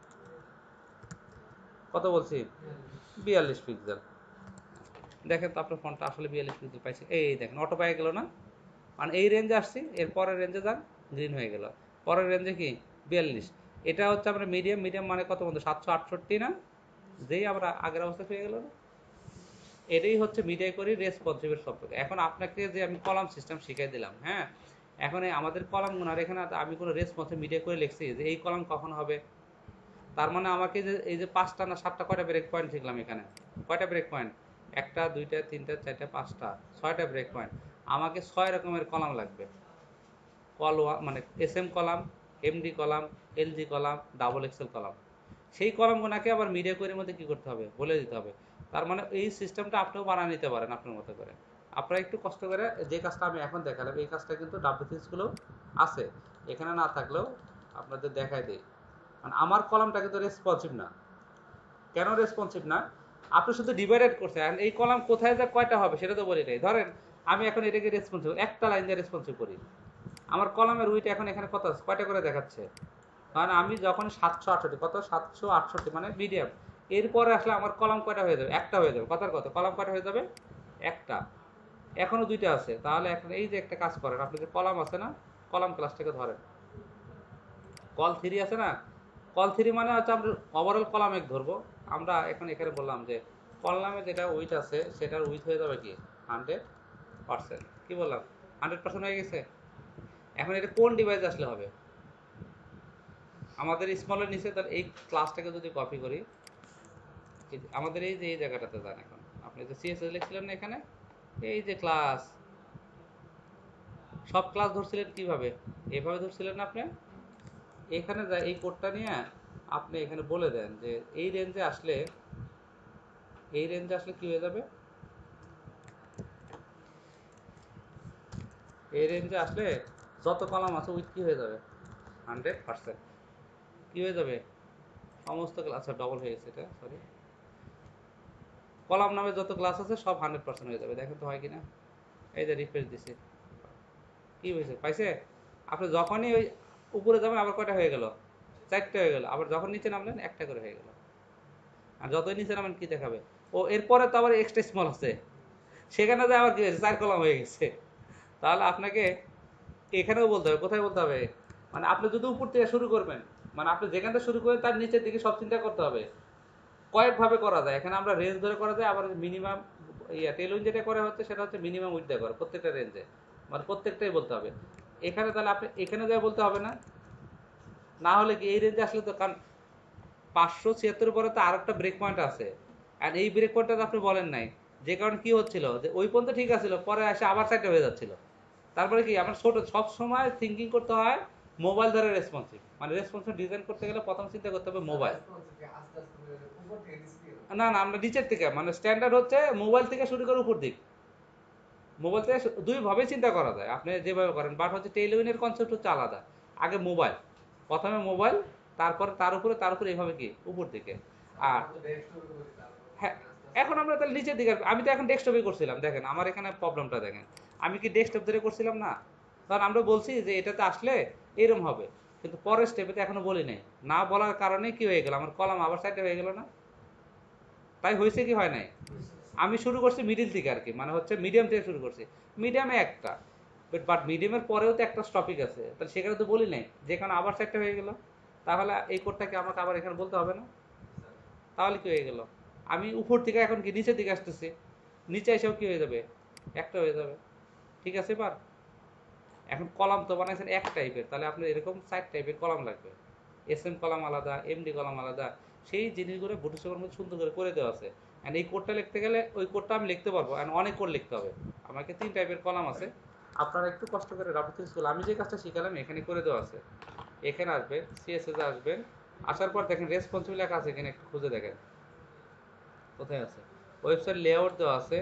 কত বলছি, বিয়াল্লিশ পিক্সেল, দেখেন তো আপনার ফন্টটা আসলে বিয়াল্লিশ পিক্সেল পাইছে, এই দেখেন অটো পাই গেল না, মানে এই রেঞ্জে আসছি, এর পরের রেঞ্জে যান গ্রিন হয়ে গেল, পরের রেঞ্জে কি বিয়াল্লিশ, এটা হচ্ছে আমরা মিডিয়াম, মিডিয়াম মানে কত বলতো সাতশো আটষট্টি না, যেই আমরা আগের অবস্থা পেয়ে গেল না, এটাই হচ্ছে মিডিয়া করি রেসপন্সিভের সম্পর্কে। এখন আপনাকে যে আমি কলাম সিস্টেম শিখিয়ে দিলাম, হ্যাঁ, এখন আমাদের কলামগুলো আর এখানে আমি কোনো রেসপন্সিভ মিডিয়া করে লিখছি যে এই কলাম কখন হবে, তার মানে আমাকে যে এই যে পাঁচটা না সাতটা কয়টা ব্রেক পয়েন্ট শিখলাম এখানে, কয়টা ব্রেক পয়েন্ট, একটা দুইটা তিনটা চারটা পাঁচটা ছয়টা ব্রেক পয়েন্ট, আমাকে ছয় রকমের কলাম লাগবে, কল মানে S M column, MD column, LG column, double excel column, সেই কলামগুলোকে আবার মিডিয়া কোয়েরির মধ্যে কী করতে হবে বলে দিতে হবে। তার মানে এই সিস্টেমটা আপনিও বানিয়ে নিতে পারেন আপনার মতো করে, আপনারা একটু কষ্ট করে যে কাজটা আমি এখন দেখালাম এই কাজটা কিন্তু ডাব্লিউসিএসগুলো আছে, এখানে না থাকলেও আপনাদের দেখাই দিই। মানে আমার কলামটা কিন্তু রেসপন্সিভ না, কেন রেসপন্সিভ না, আপনি শুধু ডিভাইডেড করছেন, এই কলাম কোথায় যা কয়টা হবে সেটা তো বলি নাই। ধরেন আমি এখন এটাকে রেসপন্সিভ একটা লাইন দিয়ে রেসপন্সিভ করি, আমার কলামের উইট এখন এখানে কত কয়টা করে দেখাচ্ছে, কারণ আমি যখন সাতশো আটষট্টি কত সাতশো আটষট্টি মানে মিডিয়াম, এরপরে আসলে আমার কলাম কয়টা হয়ে যাবে, একটা হয়ে যাবে, কথার কথা কলাম কয়টা হয়ে যাবে একটা, এখনো দুইটা আছে, তাহলে এখন এই যে একটা কাজ করেন আপনি যে কলাম আছে না, কলাম ক্লাসটাকে ধরেন, কল থ্রি আছে না, কল থ্রি মানে হচ্ছে আমরা ওভারঅল কলাম এক ধরবো, আমরা এখন এখানে বললাম যে কলামে যেটা উইথ আছে সেটার উইথ হয়ে যাবে কি হান্ড্রেড পার্সেন্ট। কি বললাম? হান্ড্রেড পার্সেন্ট হয়ে গেছে। এখন এটা কোন ডিভাইস আসলে হবে? আমাদের স্মলের নিচে তার এই ক্লাসটাকে যদি কপি করি, আমাদের এই যে এই জায়গাটাতে যান। এখন আপনি যে সিএসএস লিখছিলেন না এখানে, এই যে ক্লাস, সব ক্লাস ধরছিলেন কিভাবে? এভাবে ধরছিলেন না আপনি? এখানে যা এই কোডটা নিয়ে আপনি এখানে বলে দেন যে এই রেঞ্জে আসলে, এই রেঞ্জে আসলে কি হয়ে যাবে, এই রেঞ্জে আসলে যত কলাম আছে উইথ কি হয়ে যাবে হান্ড্রেড পার্সেন্ট। কি হয়ে যাবে সমস্ত ক্লাস, আচ্ছা ডবল হয়ে গেছে এটা, সরি। কলাম নামে যত ক্লাস আছে সব হান্ড্রেড পার্সেন্ট হয়ে যাবে। দেখেন তো হয় কিনা। এই যে রিফ্রেশ দিছি, কি হয়েছে পাইছে? আপনি যখনই ওই উপরে যাবেন আবার কয়টা হয়ে গেল, চারটে হয়ে গেল। আবার যখন নিচে নামলেন একটা করে হয়ে গেল। আর যতই নিচে নামেন কি দেখাবে? ও এরপরে তো আবার এক্সট্রা স্মল আছে, সেখানে যে আবার কি হয়েছে, চার কলাম হয়ে গেছে। তাহলে আপনাকে এখানেও বলতে হবে, কোথায় বলতে হবে, মানে আপনি যদি উপর থেকে শুরু করবেন, মানে আপনি যেখান থেকে শুরু করেন তার নিচের দিকে সব চিন্তা করতে হবে। কয়েকভাবে করা যায়, এখানে আমরা রেঞ্জ ধরে করা যায়, আবার মিনিমাম ইয়া টেলউইন যেটা করা হচ্ছে সেটা হচ্ছে মিনিমাম উইথ দিয়ে করা প্রত্যেকটা রেঞ্জে, মানে প্রত্যেকটাই বলতে হবে। এখানে তাহলে আপনি এখানে যা বলতে হবে না, না হলে কি এই রেঞ্জে আসলে তো, কারণ পাঁচশো ছিয়াত্তর পরে তো আর একটা ব্রেক পয়েন্ট আছে, আর এই ব্রেক পয়েন্টটা আপনি বলেন নাই, যে কারণে কি হচ্ছিল যে ওই পর্যন্ত ঠিক আছিল, পরে এসে আবার সাইডে হয়ে যাচ্ছিল। তারপরে কি আমার ছোট সব সময় থিঙ্কিং করতে হয় মোবাইল ধরে রেসপন্সিভ, মানে রেসপন্সিভ ডিজাইন করতে গেলে প্রথম চিন্তা করতে হবে মোবাইল। না না, আমরা নিচের থেকে, মানে স্ট্যান্ডার্ড হচ্ছে মোবাইল থেকে শুরু করে উপর দিক। মোবাইল থেকে দুই ভাবে চিন্তা করা যায় আপনি যেভাবে করেন, বাট হচ্ছে টেলিউইনের কনসেপ্ট হচ্ছে আলাদা। আগে মোবাইল, প্রথমে মোবাইল, তারপরে তার উপরে তার উপরে এইভাবে কি উপর দিকে। আর হ্যাঁ, এখন আমরা তাহলে নিচের দিকে, আমি তো এখন ডেস্কটপে করছিলাম, দেখেন আমার এখানে প্রবলেমটা দেখেন, আমি কি ডেস্কটপ ধরে করছিলাম না? কারণ আমরা বলছি যে এটাতে আসলে এরম হবে, কিন্তু পরের স্টেপে তো এখনো বলি নাই। না বলার কারণে কি হয়ে গেল, আমার কলাম আবার সাইডে হয়ে গেল না। তাই হয়েছে কি হয় নাই? আমি শুরু করছি মিডিল থেকে আর কি, মানে হচ্ছে মিডিয়াম থেকে শুরু করছি। মিডিয়ামে একটা, বাট বাট মিডিয়ামের পরেও তো একটা টপিক আছে, তাহলে সেখানে তো বলি নাই, যেখানে আবার সাইডটা হয়ে গেল। তাহলে এই কোডটাকে আমাকে আবার এখানে বলতে হবে না? তাহলে কি হয়ে গেল, আমি উপর থেকে এখন কি নিচের দিকে আসতেছি, নিচে এসেও কি হয়ে যাবে, একটা হয়ে যাবে। ঠিক আছে? এবার এখন কলাম তো বানাইছেন এক টাইপের, তাহলে আপনার এরকম চার টাইপের কলাম লাগবে। এস এম কলাম আলাদা, এমডি কলাম আলাদা, সেই জিনিসগুলো বুটস্ট্র্যাপের মধ্যে সুন্দর করে করে দেওয়া আছে। অ্যান্ড এই কোডটা লিখতে গেলে ওই কোডটা আমি লিখতে পারবো, অ্যান্ড অনেক কোড লিখতে হবে আমাকে। তিন টাইপের কলাম আছে, আপনারা একটু কষ্ট করে ডাবল থ্রি স্কুল আমি যে কাজটা শিখালাম এখানে করে দেওয়া আছে। এখানে আসবেন, সিএসএস আসবেন, আসার পর দেখেন রেসপন্সিভ লেখা আছে, এখানে একটু খুঁজে দেখেন কোথায় আছে। ওয়েবসাইট লেআউট দেওয়া আছে।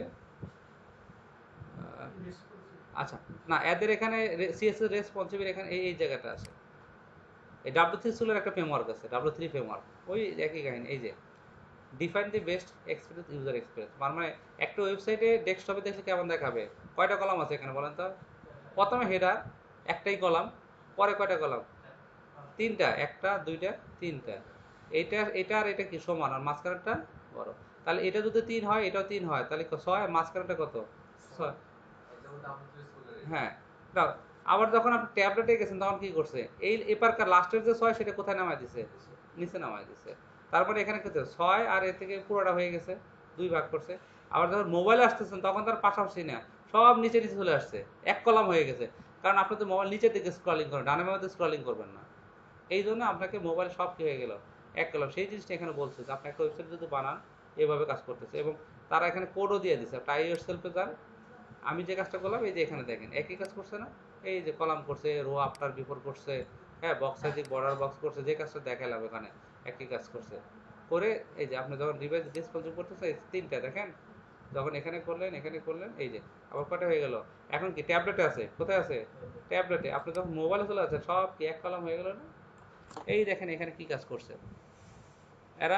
আচ্ছা, না এদের এখানে সিএসএস রেসপন্সিভ এখানে এই এই জায়গাটা আছে। এই ডাব্লিউ থ্রি স্কুলের একটা ফ্রেমওয়ার্ক আছে, ডাব্লিউ থ্রি ফ্রেমওয়ার্ক, ওই একই কাহিনী। এই যে define the best experience, user experience, তার মানে একটা ওয়েবসাইটে ডেস্কটপে দেখলে কেমন দেখাবে। কয়টা কলাম আছে এখানে বলেন তো? প্রথমে হেডার, একটাই কলাম। পরে কয়টা কলাম? তিনটা, একটা দুইটা তিনটা। এইটা এটা আর এটা কি সমান, আর মাঝখানেরটা বড়। তাহলে এটা যদি তিন হয় এটাও তিন হয়, তাহলে ছয়, মাঝখানেরটা কত? ছয়। হ্যাঁ, দাও। আবার যখন আপনি ট্যাবলেটে গেছেন তখন কি করছে, এই এপারকার লাস্টের যে ছয় সেটা কোথায় নামায় দিছে, নিচে নামায় দিছে। তারপরে এখানে কি ছয় আর এর থেকে পুরোটা হয়ে গেছে, দুই ভাগ করছে। আবার যখন মোবাইলে আসতেছেন তখন তার পাশাপাশি না, সব নিচে নিচে চলে আসছে, এক কলাম হয়ে গেছে। কারণ আপনি তো মোবাইল নিচের দিকে স্ক্রলিং করেন, ডানে বামে স্ক্রলিং করবেন না। এই জন্য আপনাকে মোবাইল সব কি হয়ে গেল, এক কলাম। সেই জিনিসটা এখানে বলছে যে আপনি একটা ওয়েবসাইট যদি বানান এভাবে কাজ করতেছে, এবং তারা এখানে কোডও দিয়ে দিচ্ছে। ট্রাই ইয়োরসেলফে যান, আমি যে কাজটা করলাম এই যে এখানে দেখেন একই কাজ করছে না, এই যে কলাম করছে, রো আফটার বিফোর করছে, হ্যাঁ বক্স সাইজিং বর্ডার বক্স করছে, যে কাজটা দেখালাম এখানে একই কাজ করছে। করে এই যে আপনি যখন রিভাইজ রেসপন্সিভ করতেছে তিনটা দেখেন, যখন এখানে করলেন এখানে করলেন, এই যে আবার কটা হয়ে গেল। এখন কি ট্যাবলেটে আছে, কোথায় আছে? ট্যাবলেটে। আপনি যখন মোবাইলে চলে আসেন সব কি এক কলাম হয়ে গেল না? এই দেখেন এখানে কি কাজ করছে এরা,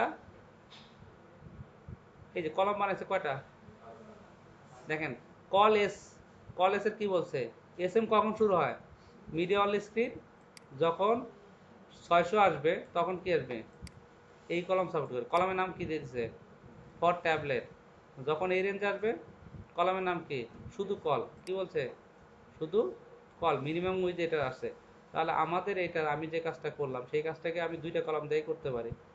এই যে কলাম বানাইছে কয়টা দেখেন। কল এস, কল এস এর কি বলছে, এস এম কখন শুরু হয়, মিডিয়া অনলি স্ক্রিন যখন ছয়শো আসবে তখন কি আসবে, এই কলাম সাপোর্ট করে। কলামের নাম কি দিয়েছে, ফর ট্যাবলেট। যখন এই রেঞ্জ আসবে কলামের নাম কি, শুধু কল, কি বলছে, শুধু কল, মিনিমাম উইথ এটা আসছে। তাহলে আমাদের এটা আমি যে কাজটা করলাম সেই কাজটাকে আমি দুইটা কলাম দিয়ে করতে পারি।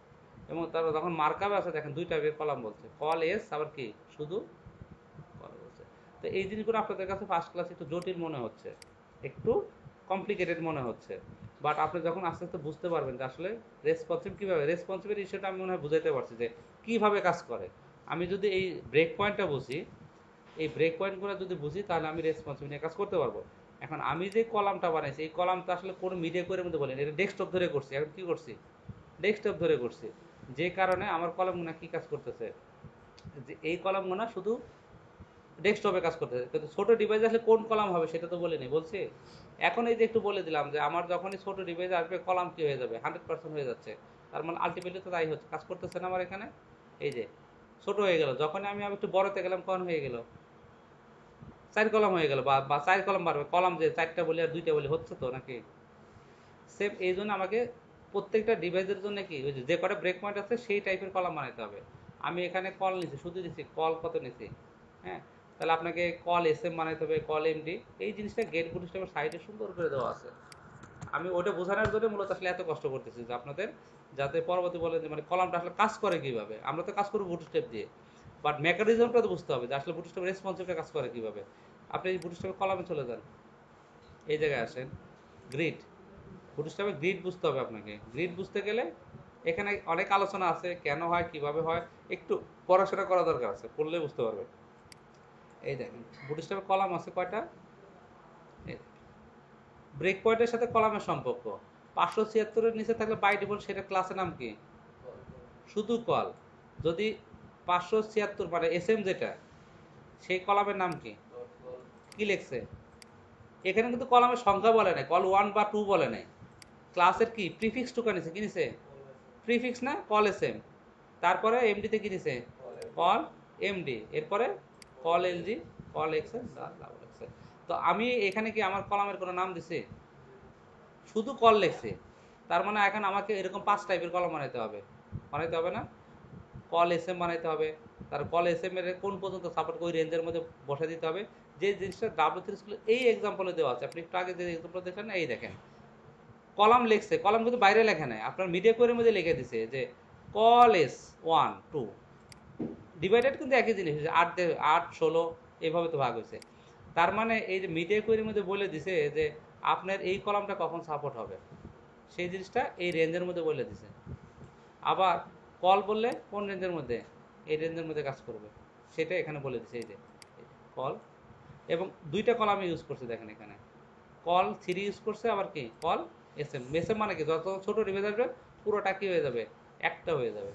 এবং তার যখন মার্কআপ আছে দেখেন দুই টাইপের কলাম বলছে, কল এস আবার কি শুধু কল বলছে। তো এই জিনিসগুলো আপনাদের কাছে ফার্স্ট ক্লাস একটু জটিল মনে হচ্ছে, একটু কমপ্লিকেটেড মনে হচ্ছে, বাট আপনি যখন আস্তে আস্তে বুঝতে পারবেন যে আসলে রেসপন্সিভ কীভাবে, রেসপন্সিভের ইস্যুটা আমি মনে হয় বুঝাইতে পারছি যে কীভাবে কাজ করে। আমি যদি এই ব্রেক পয়েন্টটা বুঝি, এই ব্রেক পয়েন্টগুলো যদি বুঝি তাহলে আমি রেসপন্সিভ নিয়ে কাজ করতে পারবো। এখন আমি যে কলামটা বানাইছি এই কলামটা আসলে কোনো মিডিয়া করে মধ্যে বলেন, এটা ডেস্কটপ ধরে করছি। এখন কী করছি, ডেস্কটপ ধরে করছি, যে কারণে আমার কলামগুলো কী কাজ করতেছে, যে এই কলামগুলো শুধু ডেস্কটপে কাজ করতেছে, কিন্তু ছোটো ডিভাইস আসলে কোন কলাম হবে সেটা তো বলিনি, বলছি এখন এই যে একটু বলে দিলাম যে আমার যখনই ছোটো ডিভাইস আসবে কলাম কী হয়ে যাবে, হান্ড্রেড পার্সেন্ট হয়ে যাচ্ছে। তার মানে আলটিমেটলি তো তাই হচ্ছে, কাজ করতেছে না আমার এখানে। এই যে ছোটো হয়ে গেল, যখনই আমি একটু বড়তে গেলাম কখন হয়ে গেল, চার কলাম হয়ে গেল, বা বা চার কলাম বাড়বে, কলাম যে চারটা বলি আর দুইটা বলি হচ্ছে তো নাকি সেম। এই জন্য আমাকে প্রত্যেকটা ডিভাইসের জন্য কি ওই যে কটা ব্রেক পয়েন্ট আছে সেই টাইপের কলাম বানাইতে হবে। আমি এখানে কল নিছি, শুধু দিচ্ছি কল কত নিছি, হ্যাঁ, তাহলে আপনাকে কল এস এম বানাইতে হবে, কল এমডি। এই জিনিসটা গেট বুটস্ট্র্যাপের সাইডে সুন্দর করে দেওয়া আছে। আমি ওটা বোঝানোর জন্য মূলত আসলে এত কষ্ট করতেছি যে আপনাদের যাতে পরবর্তী বলেন যে মানে কলামটা আসলে কাজ করে কীভাবে। আমরা তো কাজ করবো বুটস্ট্র্যাপ দিয়ে, বাট মেকানিজমটা তো বুঝতে হবে যে আসলে বুটস্ট্র্যাপ রেসপন্সিভটা কাজ করে কীভাবে। আপনি এই বুটস্ট্র্যাপের কলামে চলে যান, এই জায়গায় আসেন, গ্রিড, বুটস্ট্র্যাপের গ্রিড বুঝতে হবে আপনাকে। গ্রিড বুঝতে গেলে এখানে অনেক আলোচনা আছে, কেন হয় কিভাবে হয়, একটু পড়াশোনা করা দরকার আছে, পড়লে বুঝতে পারবে। এই দেখেন বুটস্ট্র্যাপের কলাম আছে কয়টা, ব্রেক পয়েন্টের সাথে কলামের সম্পর্ক পাঁচশো ছিয়াত্তরের নিচে থাকলে বাই ডিফল্ট সেটা ক্লাসের নাম কি, শুধু কল। যদি পাঁচশো ছিয়াত্তর মানে এস এম যেটা, সেই কলামের নাম কি, কি লিখছে এখানে, কিন্তু কলামের সংখ্যা বলে নাই, কল ওয়ান বা টু বলে নাই, ক্লাসের কি প্রিফিক্স টুকা নিছে, কি নিছে প্রিফিক্স না, কল এস এম, তারপরে এমডিতে কি নিছে কল এমডি, এরপরে col LG, col excel, double excel. তো আমি এখানে কি আমার কলামের কোনো নাম দিছি, শুধু কল লিখছি। তার মানে এখন আমাকে এরকম পাঁচ টাইপের কলম বানাইতে হবে, বানাইতে হবে না, কল এস এম বানাইতে হবে, তার কল এস এম এর কোন পর্যন্ত সাপোর্ট ওই রেঞ্জের মধ্যে বসে দিতে হবে। যে জিনিসটা ডাব্লিউ থ্রি স্কুলে এই এক্সাম্পলে দেওয়া আছে, আপনি একটু আগে যে এক্সাম্পল দেখেন এই দেখেন কলাম লিখছে, কলাম কিন্তু বাইরে লেখা নাই, আপনার মিডিয়া কোয়ের মধ্যে লিখে দিছে যে col S one two, divided কিন্তু একই জিনিস, আট আট ষোলো এইভাবে তো ভাগ হয়েছে। তার মানে এই যে মিডিয়া কোয়ের মধ্যে বলে দিছে যে আপনার এই কলামটা কখন সাপোর্ট হবে, সেই জিনিসটা এই রেঞ্জের মধ্যে বলে দিছে। আবার কল বললে কোন রেঞ্জের মধ্যে, এই রেঞ্জের মধ্যে কাজ করবে, সেটা এখানে বলে দিছে। এই যে কল, এবং দুইটা কল আমি ইউজ করছি দেখেন এখানে, কল থ্রি ইউজ করছে, আবার কি col S M. S M মানে কি যত ছোটো ডিভাইস আসবে পুরোটা কি হয়ে যাবে, একটা হয়ে যাবে।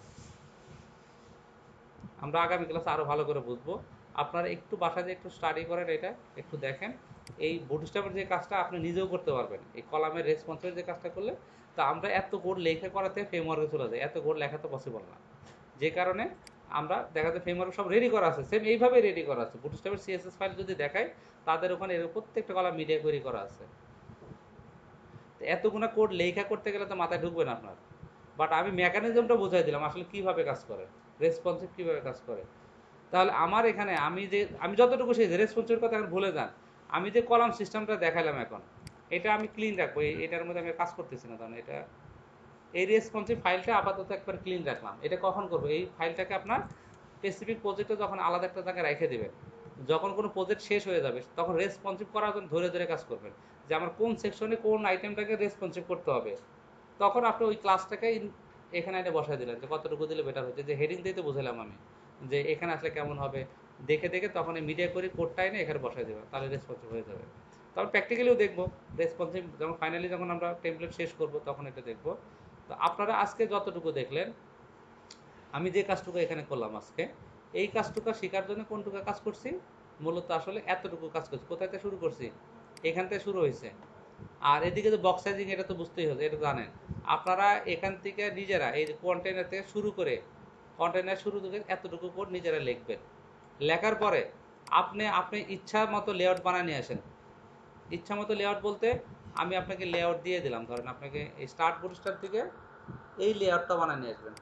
আমরা আগামী ক্লাসে আরও ভালো করে বুঝবো, আপনারা একটু বাসায় যে একটু স্টাডি করেন, এটা একটু দেখেন। এই বুটস্ট্র্যাপের যে কাজটা আপনি নিজেও করতে পারবেন, এই কলামের রেসপন্সের যে কাজটা করলে, তো আমরা এত কোড লেখা করাতে ফ্রেমওয়ার্কে চলে যাই, এত কোড লেখা তো পসিবল না, যে কারণে আমরা দেখা যায় ফ্রেমওয়ার্ক সব রেডি করা আছে, সেম এইভাবে রেডি করা আছে। বুটস্ট্র্যাপের সিএসএস ফাইল যদি দেখায় তাদের ওখানে এর প্রত্যেকটা কলাম মিডিয়া কোয়েরি করা আছে। তো এতগুলো কোড লেখা করতে গেলে তো মাথায় ঢুকবে না আপনার, বাট আমি মেকানিজমটা বোঝাই দিলাম আসলে কীভাবে কাজ করে, রেসপন্সিভ কীভাবে কাজ করে। তাহলে আমার এখানে আমি যে আমি যতটুকু সেই রেসপন্সিভের কথা এখন ভুলে যান, আমি যে কলাম সিস্টেমটা দেখালাম এখন, এটা আমি ক্লিন রাখবো, এটার মধ্যে আমি কাজ করতেছি না, কারণ এটা এই রেসপন্সিভ ফাইলটা আপাতত একবার ক্লিন রাখলাম। এটা কখন করবো, এই ফাইলটাকে আপনার স্পেসিফিক প্রজেক্টে যখন আলাদা একটা জায়গায় রেখে দেবেন, যখন কোনো প্রজেক্ট শেষ হয়ে যাবে তখন রেসপন্সিভ করার জন্য ধরে ধরে কাজ করবেন, যে আমার কোন সেকশনে কোন আইটেমটাকে রেসপন্সিভ করতে হবে, তখন আপনি ওই ক্লাসটাকে এখানে এনে বসায় দিলেন যে কতটুকু দিলে বেটার হচ্ছে, যে হেডিং দিয়ে তো বুঝালাম আমি যে এখানে আসলে কেমন হবে, দেখে দেখে তখন এই মিডিয়া করে কোডটা এনে এখানে বসায় দেবেন, তাহলে রেসপন্সিভ হয়ে যাবে। তখন প্র্যাকটিক্যালিও দেখবো রেসপন্সিভ, যখন ফাইনালি যখন আমরা টেমপ্লেট শেষ করব তখন এটা দেখবো। তো আপনারা আজকে যতটুকু দেখলেন, আমি যে কাজটুকু এখানে করলাম আজকে, এই কাজটুকু শেখার জন্য কোনটুকু কাজ করছি, মূলত আসলে এতটুকু কাজ করছি। কোথায় থেকে শুরু করছি, এখান থেকে শুরু হয়েছে। আর এদিকে যে বক্স সাইজিং, এটা তো বুঝতেই হবে, এটা জানেন আপনারা। এখান থেকে নিজেরা এই কন্টেনার থেকে শুরু করে, কন্টেনার শুরু থেকে এতটুকু কোড নিজেরা লিখবেন। লেখার পরে আপনি আপনি ইচ্ছা মতো লেআউট বানিয়ে নিয়ে আসেন। ইচ্ছা মতো লেআউট বলতে আমি আপনাকে লেআউট দিয়ে দিলাম, ধরেন আপনাকে এই স্টার্ট বুটস্ট্র্যাপ থেকে এই লেআউটটা বানিয়ে নিয়ে আসবেন।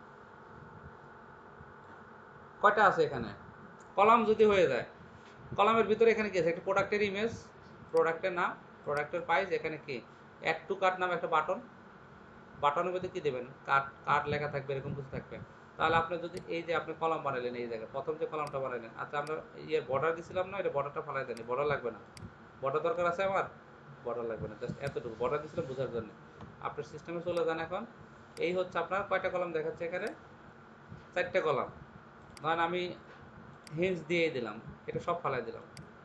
কয়টা আছে এখানে কলাম, যদি হয়ে যায় কলামের ভিতরে এখানে কি আছে, একটা প্রোডাক্টের ইমেজ, প্রোডাক্টের নাম, প্রোডাক্টের প্রাইস, এখানে কি অ্যাড টু কার্ট নাম একটা বাটন, বাটনের মধ্যে কি দেবেন, কাট কাট লেখা থাকবে, এরকম কিছু থাকবে। তাহলে আপনি যদি এই যে আপনি কলাম বানাইলেন এই জায়গায়, প্রথম যে কলামটা বানাইলেন, আচ্ছা আমরা ইয়ে বর্ডার দিছিলাম না, এটা বর্ডারটা ফালাই দেন, বর্ডার লাগবে না। বর্ডার দরকার আছে আমার, বর্ডার লাগবে না, জাস্ট এতটুকু বর্ডার দিছিলাম বোঝার জন্য। আপনার সিস্টেমে চলে যান এখন। এই হচ্ছে আপনার কয়টা কলাম দেখাচ্ছে এখানে, চারটে কলাম। ধরেন আমি হিন্স দিয়ে দিলাম, এটা সব ফালাই দিলাম।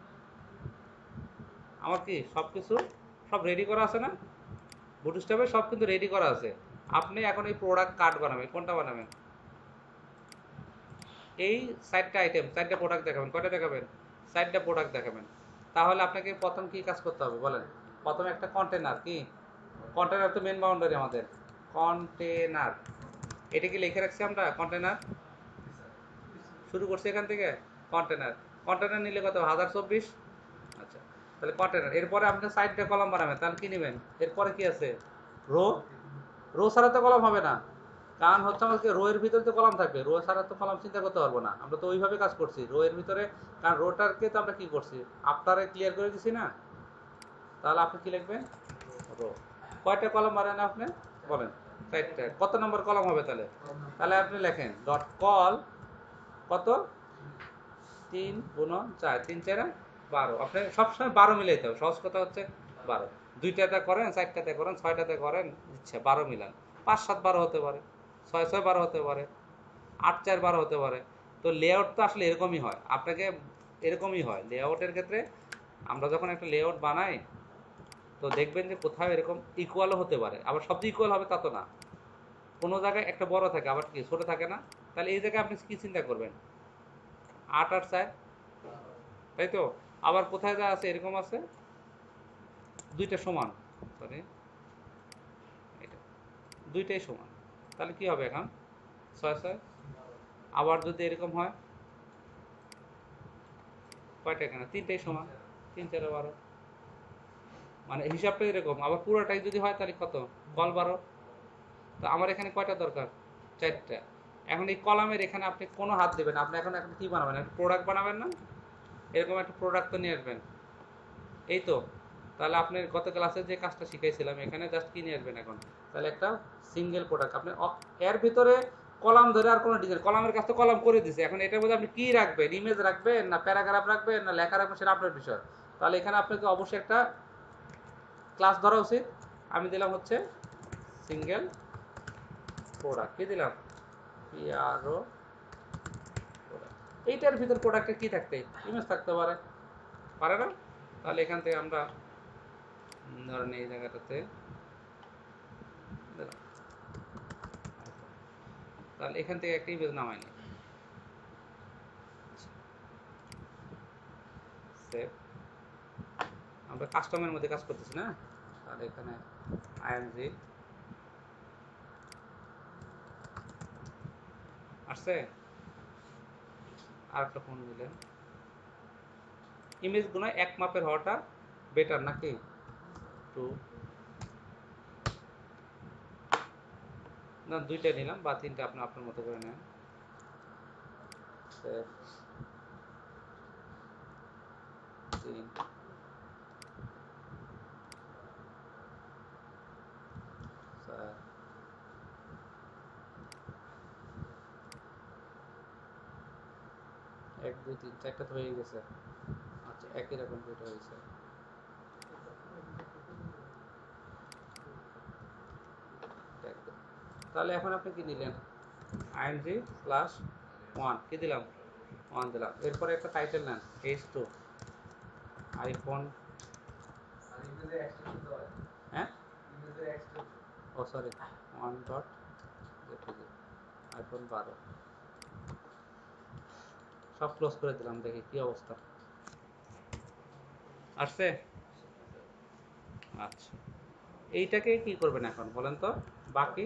আমার কি সব কিছু সব রেডি করা আছে না, বুটস্ট্র্যাপে সব কিন্তু রেডি করা আছে। আপনি এখন এই প্রোডাক্ট কার্ড বানাবেন, কোনটা বানাবেন, এই চারটা আইটেম, চারটা প্রোডাক্ট দেখাবেন, কয়টা দেখাবেন, চারটা প্রোডাক্ট দেখাবেন। তাহলে আপনাকে প্রথম কি কাজ করতে হবে বলেন, প্রথমে একটা কন্টেনার, কি কন্টেনার তো মেন বাউন্ডারি আমাদের, কন্টেনার, এটা কি লিখে রাখছি আমরা, কন্টেনার শুরু করছি এখান থেকে, কন্টেনার, কন্টেনার নিলে কত, হাজার চব্বিশ। আচ্ছা, তাহলে কন্টেনার, এরপরে আপনি সাইডটা কলাম বানাবেন, তাহলে কি নেবেন, এরপরে কি আছে, রো, রো ছাড়া তো কলাম হবে না, কারণ হচ্ছে আমাকে রো এর ভিতরে তো কলাম থাকবে, রো ছাড়া তো কলাম চিন্তা করতে পারবো না, আমরা তো ওইভাবে কাজ করছি রো এর ভিতরে, কারণ রোটারকে তো আমরা কি করছি, আফটারে ক্লিয়ার করে দিছি না। তাহলে আপনি কি লিখবেন, রো, কয়টা কলাম বানান আপনি বলেন, চারটা, কত নম্বর কলাম হবে তাহলে, তাহলে আপনি লেখেন ডট কল, কত, তিন গুণ চার, তিন চারে বারো, আপনি সবসময় বারো মিলাইতে হবে, সহজ কথা হচ্ছে বারো, দুইটাতে করেন, চারটাতে করেন, ছয়টাতে করেন, ইচ্ছা বারো মিলান, পাঁচ সাত বারো হতে পারে, ছয় ছয় বারো হতে পারে, আট চার বারো হতে পারে। তো লেআউট তো আসলে এরকমই হয়, আপনাকে এরকমই হয় লেআউটের ক্ষেত্রে। আমরা যখন একটা লেআউট বানাই তো দেখবেন যে কোথাও এরকম ইকুয়ালও হতে পারে, আবার সব ইকুয়াল হবে তা তো না, কোনো জায়গায় একটা বড় থাকে আবার কি ছোট থাকে না। তাহলে এই জায়গায় আপনি কি চিন্তা করবেন, আট আট চার, তাই তো। আবার কোথায় যা আছে এরকম আছে দুইটা সমান, সরি এটা দুইটাই সমান, তাহলে কি হবে এখন ছয় ছয়। আবার যদি এরকম হয় কয়টা, এখানে তিনটাই সমান, তিন চারে বারো, মানে হিসাবটা এরকম। আবার পুরোটাই যদি হয় তাহলে কত, কল বারো। তো আমার এখানে কয়টা দরকার, চারটা। এখন এই কলামের এখানে আপনি কোনো হাত দেবেন, আপনি এখন এখন কি বানাবেন, একটা প্রোডাক্ট বানাবেন না, এরকম একটা প্রোডাক্ট তো নিয়ে আসবেন, এই তো। তাহলে আপনি গত ক্লাসে যে কাজটা শিখাইছিলাম এখানে জাস্ট কি নিয়ে আসবেন এখন, তাহলে একটা সিঙ্গেল প্রোডাক্ট আপনি এর ভিতরে কলাম ধরে আর কোনো ডিজাইন, কলামের কাছে কলাম করে দিছে, এখন এটার মধ্যে আপনি কি রাখবেন, ইমেজ রাখবেন না প্যারাগ্রাফ রাখবেন না লেখা রাখবেন, সেটা আপনার বিষয়। তাহলে এখানে আপনাকে অবশ্যই একটা ক্লাস ধরা উচিত। আমি দিলাম হচ্ছে সিঙ্গেল প্রোডাক্ট, কি দিলাম, পিআরও প্রোডাক্ট। এইটার ভিতর প্রোডাক্টে কি থাকতে, ইমেজ থাকতে পারে, পারে না। তাহলে এখান থেকে আমরা ধরেন এই জায়গাটাতে দিলাম, তাহলে এখান থেকে একটা ইমেজ নামাই নি, সেভ, আমরা কাস্টমের মধ্যে কাজ করতেছি না। তাহলে এখানে আইএমজি আসছে, আর একটা ফোন দিলেন, ইমেজগুলো এক মাপের হওয়াটা বেটার নাকি, টু না দুইটা নিলাম বা তিনটা, আপনি আপনার মতো করে নেন, তিন চার, এক দুই তিন চারটা তো হয়ে গেছে। আচ্ছা, একই রকম দুটো হয়েছে, তাহলে এখন আপনি কি দিলেন, আইএনজি প্লাস ওয়ান, কি দিলাম, ওয়ান দিলাম। এরপরে একটা টাইটেল নেন, এইচ টু আইফোন, হ্যাঁ ও সরি ওয়ান ডট আইফোন বারো, সব ক্লোজ করে দিলাম, দেখি কি অবস্থা আসছে। আচ্ছা, এইটাকে কি করবেন এখন বলেন তো, বাকি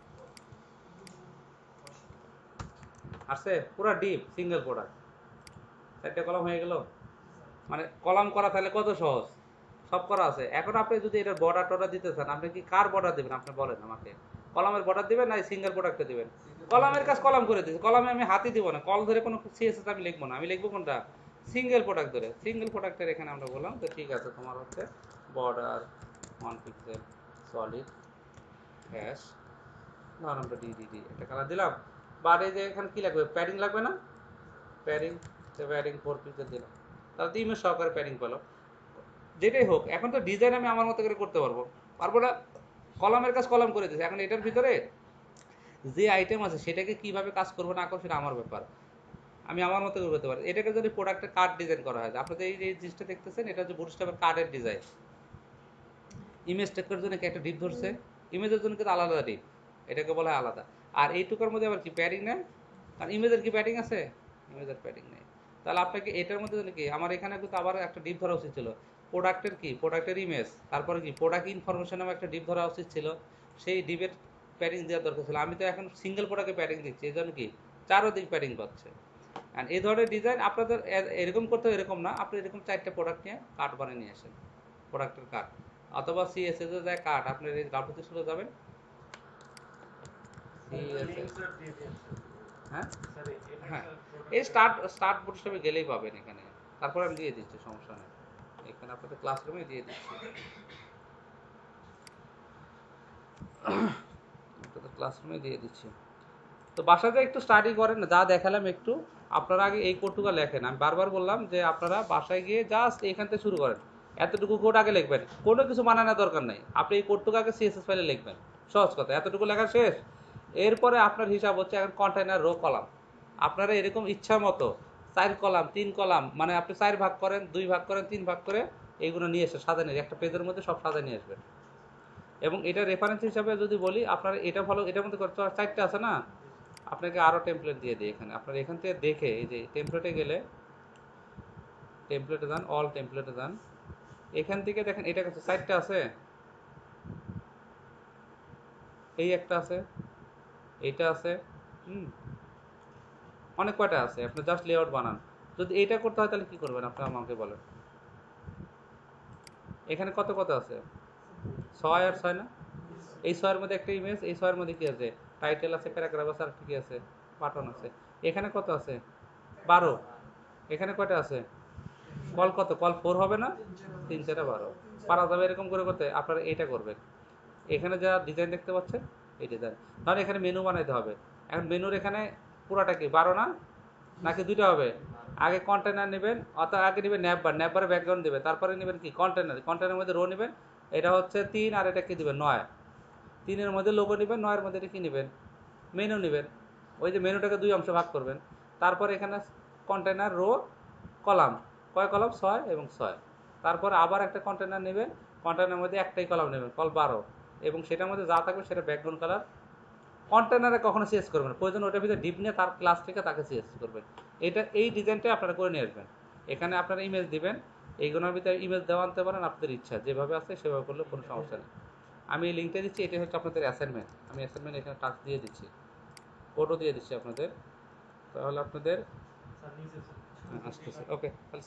আসছে পুরো ডিপ সিঙ্গেল প্রোডাক্ট, চারটে কলম হয়ে গেল, মানে কলাম করা তাহলে কত সহজ, সব করা আছে। এখন আপনি যদি এটার বর্ডার টর্ডার দিতে চান, আপনি কি কার বর্ডার দেবেন আপনি বলেন আমাকে, কলামের বর্ডার দিবেন না সিঙ্গেল প্রোডাক্টে দিবেন। কলামের কাজ কলাম করে দিচ্ছি, কলামে আমি হাতই দিব না, কল ধরে কোনো সিএসএস আমি লিখবো না, আমি লিখবো কোনটা, সিঙ্গেল প্রোডাক্ট ধরে। সিঙ্গেল প্রোডাক্টের এখানে আমরা বললাম তো ঠিক আছে, তোমার হচ্ছে border one pixel solid hash ধরুন আমরা ডি ডি ডি একটা কালার দিলাম, বাট এই যে এখানে কি লাগবে, প্যাডিং লাগবে না, প্যাডিং, প্যাডিং ফোর পিক্সেল দিলাম, তাহলে তো ইমেজ সহকারে প্যাডিং পেলো। যেটাই হোক, এখন তো ডিজাইন আমি আমার মতো করে করতে পারবো, পারবো না? কলামের কাজ কলাম করে দিয়েছে, এখন এটার ভিতরে যে আইটেম আছে সেটাকে কিভাবে কাজ করবো না করবো সেটা আমার ব্যাপার, আমি আমার মতো করে করতে পারি। এটাকে যদি প্রোডাক্টের কার্ড ডিজাইন করা হয়, আপনাদের এই যে জিনিসটা দেখতেছেন এটা হচ্ছে বুটস্ট্র্যাপের কার্ডের ডিজাইন। ইমেজ টেকের জন্য কি একটা ডিপ ধরছে, ইমেজের জন্য কিন্তু আলাদা ডিপ, এটাকে বলা হয় আলাদা। আর এইটুকুর মধ্যে আবার কি প্যাডিং নেই, কারণ ইমেজের কি প্যাডিং আছে, ইমেজের প্যাডিং নেই। তাহলে আপনাকে এটার মধ্যে কি, আমার এখানে কিন্তু আবার একটা ডিপ ধরা উচিত ছিল, প্রোডাক্টের কি, প্রোডাক্টের ইমেজ, তারপরে কি প্রোডাক্ট ইনফরমেশন নামে একটা ডিপ ধরা উচিত ছিল, সেই ডিপের প্যাডিং দেওয়ার দরকার ছিল। আমি তো এখন সিঙ্গেল প্রোডাক্টে প্যাডিং দিচ্ছি, এই জন্য কি চারোদিক প্যাডিং পাচ্ছে। অ্যান্ড এই ধরনের ডিজাইন আপনাদের এরকম করতে এরকম না, আপনি এরকম চারটে প্রোডাক্ট নিয়ে কার্ড বানিয়ে নিয়ে আসেন, প্রোডাক্টের কার্ড, অথবা সিএসএস এ যায় কার্ড, আপনি এই ডাব্লিউতে চলে যাবেন, সিএসএস, হ্যাঁ হ্যাঁ, এই স্টার্ট স্টার্ট বোর্ড হিসেবে গেলেই পাবেন এখানে, তারপর আমি দিয়ে দিচ্ছি, সমস্যা নেই, এখানে আপনাদের ক্লাসরুমে দিয়ে দিচ্ছি, আপনাদের ক্লাসরুমে দিয়ে দিচ্ছি। তো বাসাতে একটু স্টাডি করেন, যা দেখালাম একটু, আপনারা আগে এই কোডটুকু লেখেন। আমি বারবার বললাম যে আপনারা বাসায় গিয়ে জাস্ট এখান থেকে শুরু করেন, এতটুকু কোড আগে লিখবেন, কোনো কিছু বানানোর দরকার নেই, আপনি এই কোডটুকু আগে সিএসএস ফাইলে লিখবেন, সহজ কথা, এতটুকু লেখা শেষ। এরপরে আপনার হিসাব হচ্ছে এখন কন্টেইনার রো কলাম, আপনারা এরকম ইচ্ছা মতো চার কলাম তিন কলাম, মানে আপনি চার ভাগ করেন, দুই ভাগ করেন, তিন ভাগ করে এইগুলো নিয়ে এসে সাজা নিয়ে একটা পেজের মধ্যে সব সাজা নিয়ে আসবেন। এবং এটা রেফারেন্স হিসাবে যদি বলি, আপনার এটা ভালো, এটার মধ্যে করতে চারটে আছে না, আপনাকে আরও টেমপ্লেট দিয়ে দিই এখানে, আপনার এখান থেকে দেখে এই যে টেমপ্লেটে গেলে, টেমপ্লেটে যান, অল টেমপ্লেটে যান, এখান থেকে দেখেন এটা কাছে চারটে আছে, এই একটা আছে, এইটা আছে, হুম, অনেক কয়টা আছে, আপনি জাস্ট লেআউট বানান। যদি এইটা করতে হয় তাহলে কী করবেন আপনি আমাকে বলেন, এখানে কত কত আছে, ছয় আর ছয় না, এই ছয়ের মধ্যে একটা ইমেজ, এই ছয়ের মধ্যে কি আছে, টাইটেল আছে, প্যারাগ্রাফ আছে, আর কি আছে, বাটন আছে। এখানে কত আছে, বারো, এখানে কয়টা আছে, কল কত, কল ফোর হবে না, তিন চারে বারো, পারা যাবে এরকম করে করতে। আপনারা এইটা করবেন, এখানে যা ডিজাইন দেখতে পাচ্ছেন এই ডিজাইন, তাহলে এখানে মেনু বানাইতে হবে। এখন মেনুর এখানে পুরাটা কি বারো না, নাকি দুইটা হবে, আগে কন্টেনার নেবেন, অর্থাৎ আগে নেবেন ন্যাপ বার, ন্যাপ বারে ব্যাকগ্রাউন্ড দেবেন, তারপরে নেবেন কি কন্টেনার, কন্টেনারের মধ্যে রো নেবেন, এটা হচ্ছে তিন, আর এটা কি দেবেন নয়, তিনের মধ্যে লোগো নেবেন, নয়ের মধ্যে এটা কী নেবেন, মেনু নেবেন, ওই যে মেনুটাকে দুই অংশে ভাগ করবেন, তারপর এখানে কন্টেনার রো কলাম, কয় কলাম, ছয় এবং ছয়, তারপর আবার একটা কন্টেনার নেবেন, কন্টেনারের মধ্যে একটাই কলাম নেবেন, কল বারো, এবং সেটার মধ্যে যা থাকবে সেটা ব্যাকগ্রাউন্ড কালার। কন্টেনারে কখনো সিএস করবেন, প্রয়োজন ওটার ভিতরে ডিপ নিয়ে তার ক্লাস থেকে তাকে সিএস করবেন। এটা এই ডিজাইনটাই আপনারা করে নিয়ে আসবেন, এখানে আপনারা ইমেজ দিবেন, এইগুলোর ভিতরে ইমেজ দেওয়া আনতে পারেন আপনাদের ইচ্ছা, যেভাবে আছে সেভাবে করলে কোনো সমস্যা নেই। আমি এই লিঙ্কটা দিচ্ছি, এটাই হচ্ছে আপনাদের অ্যাসাইনমেন্ট, আমি অ্যাসাইনমেন্ট এখানে টাস্ক দিয়ে দিচ্ছি, কোডও দিয়ে দিচ্ছি আপনাদের, তাহলে আপনাদের আসতেছে, ওকে।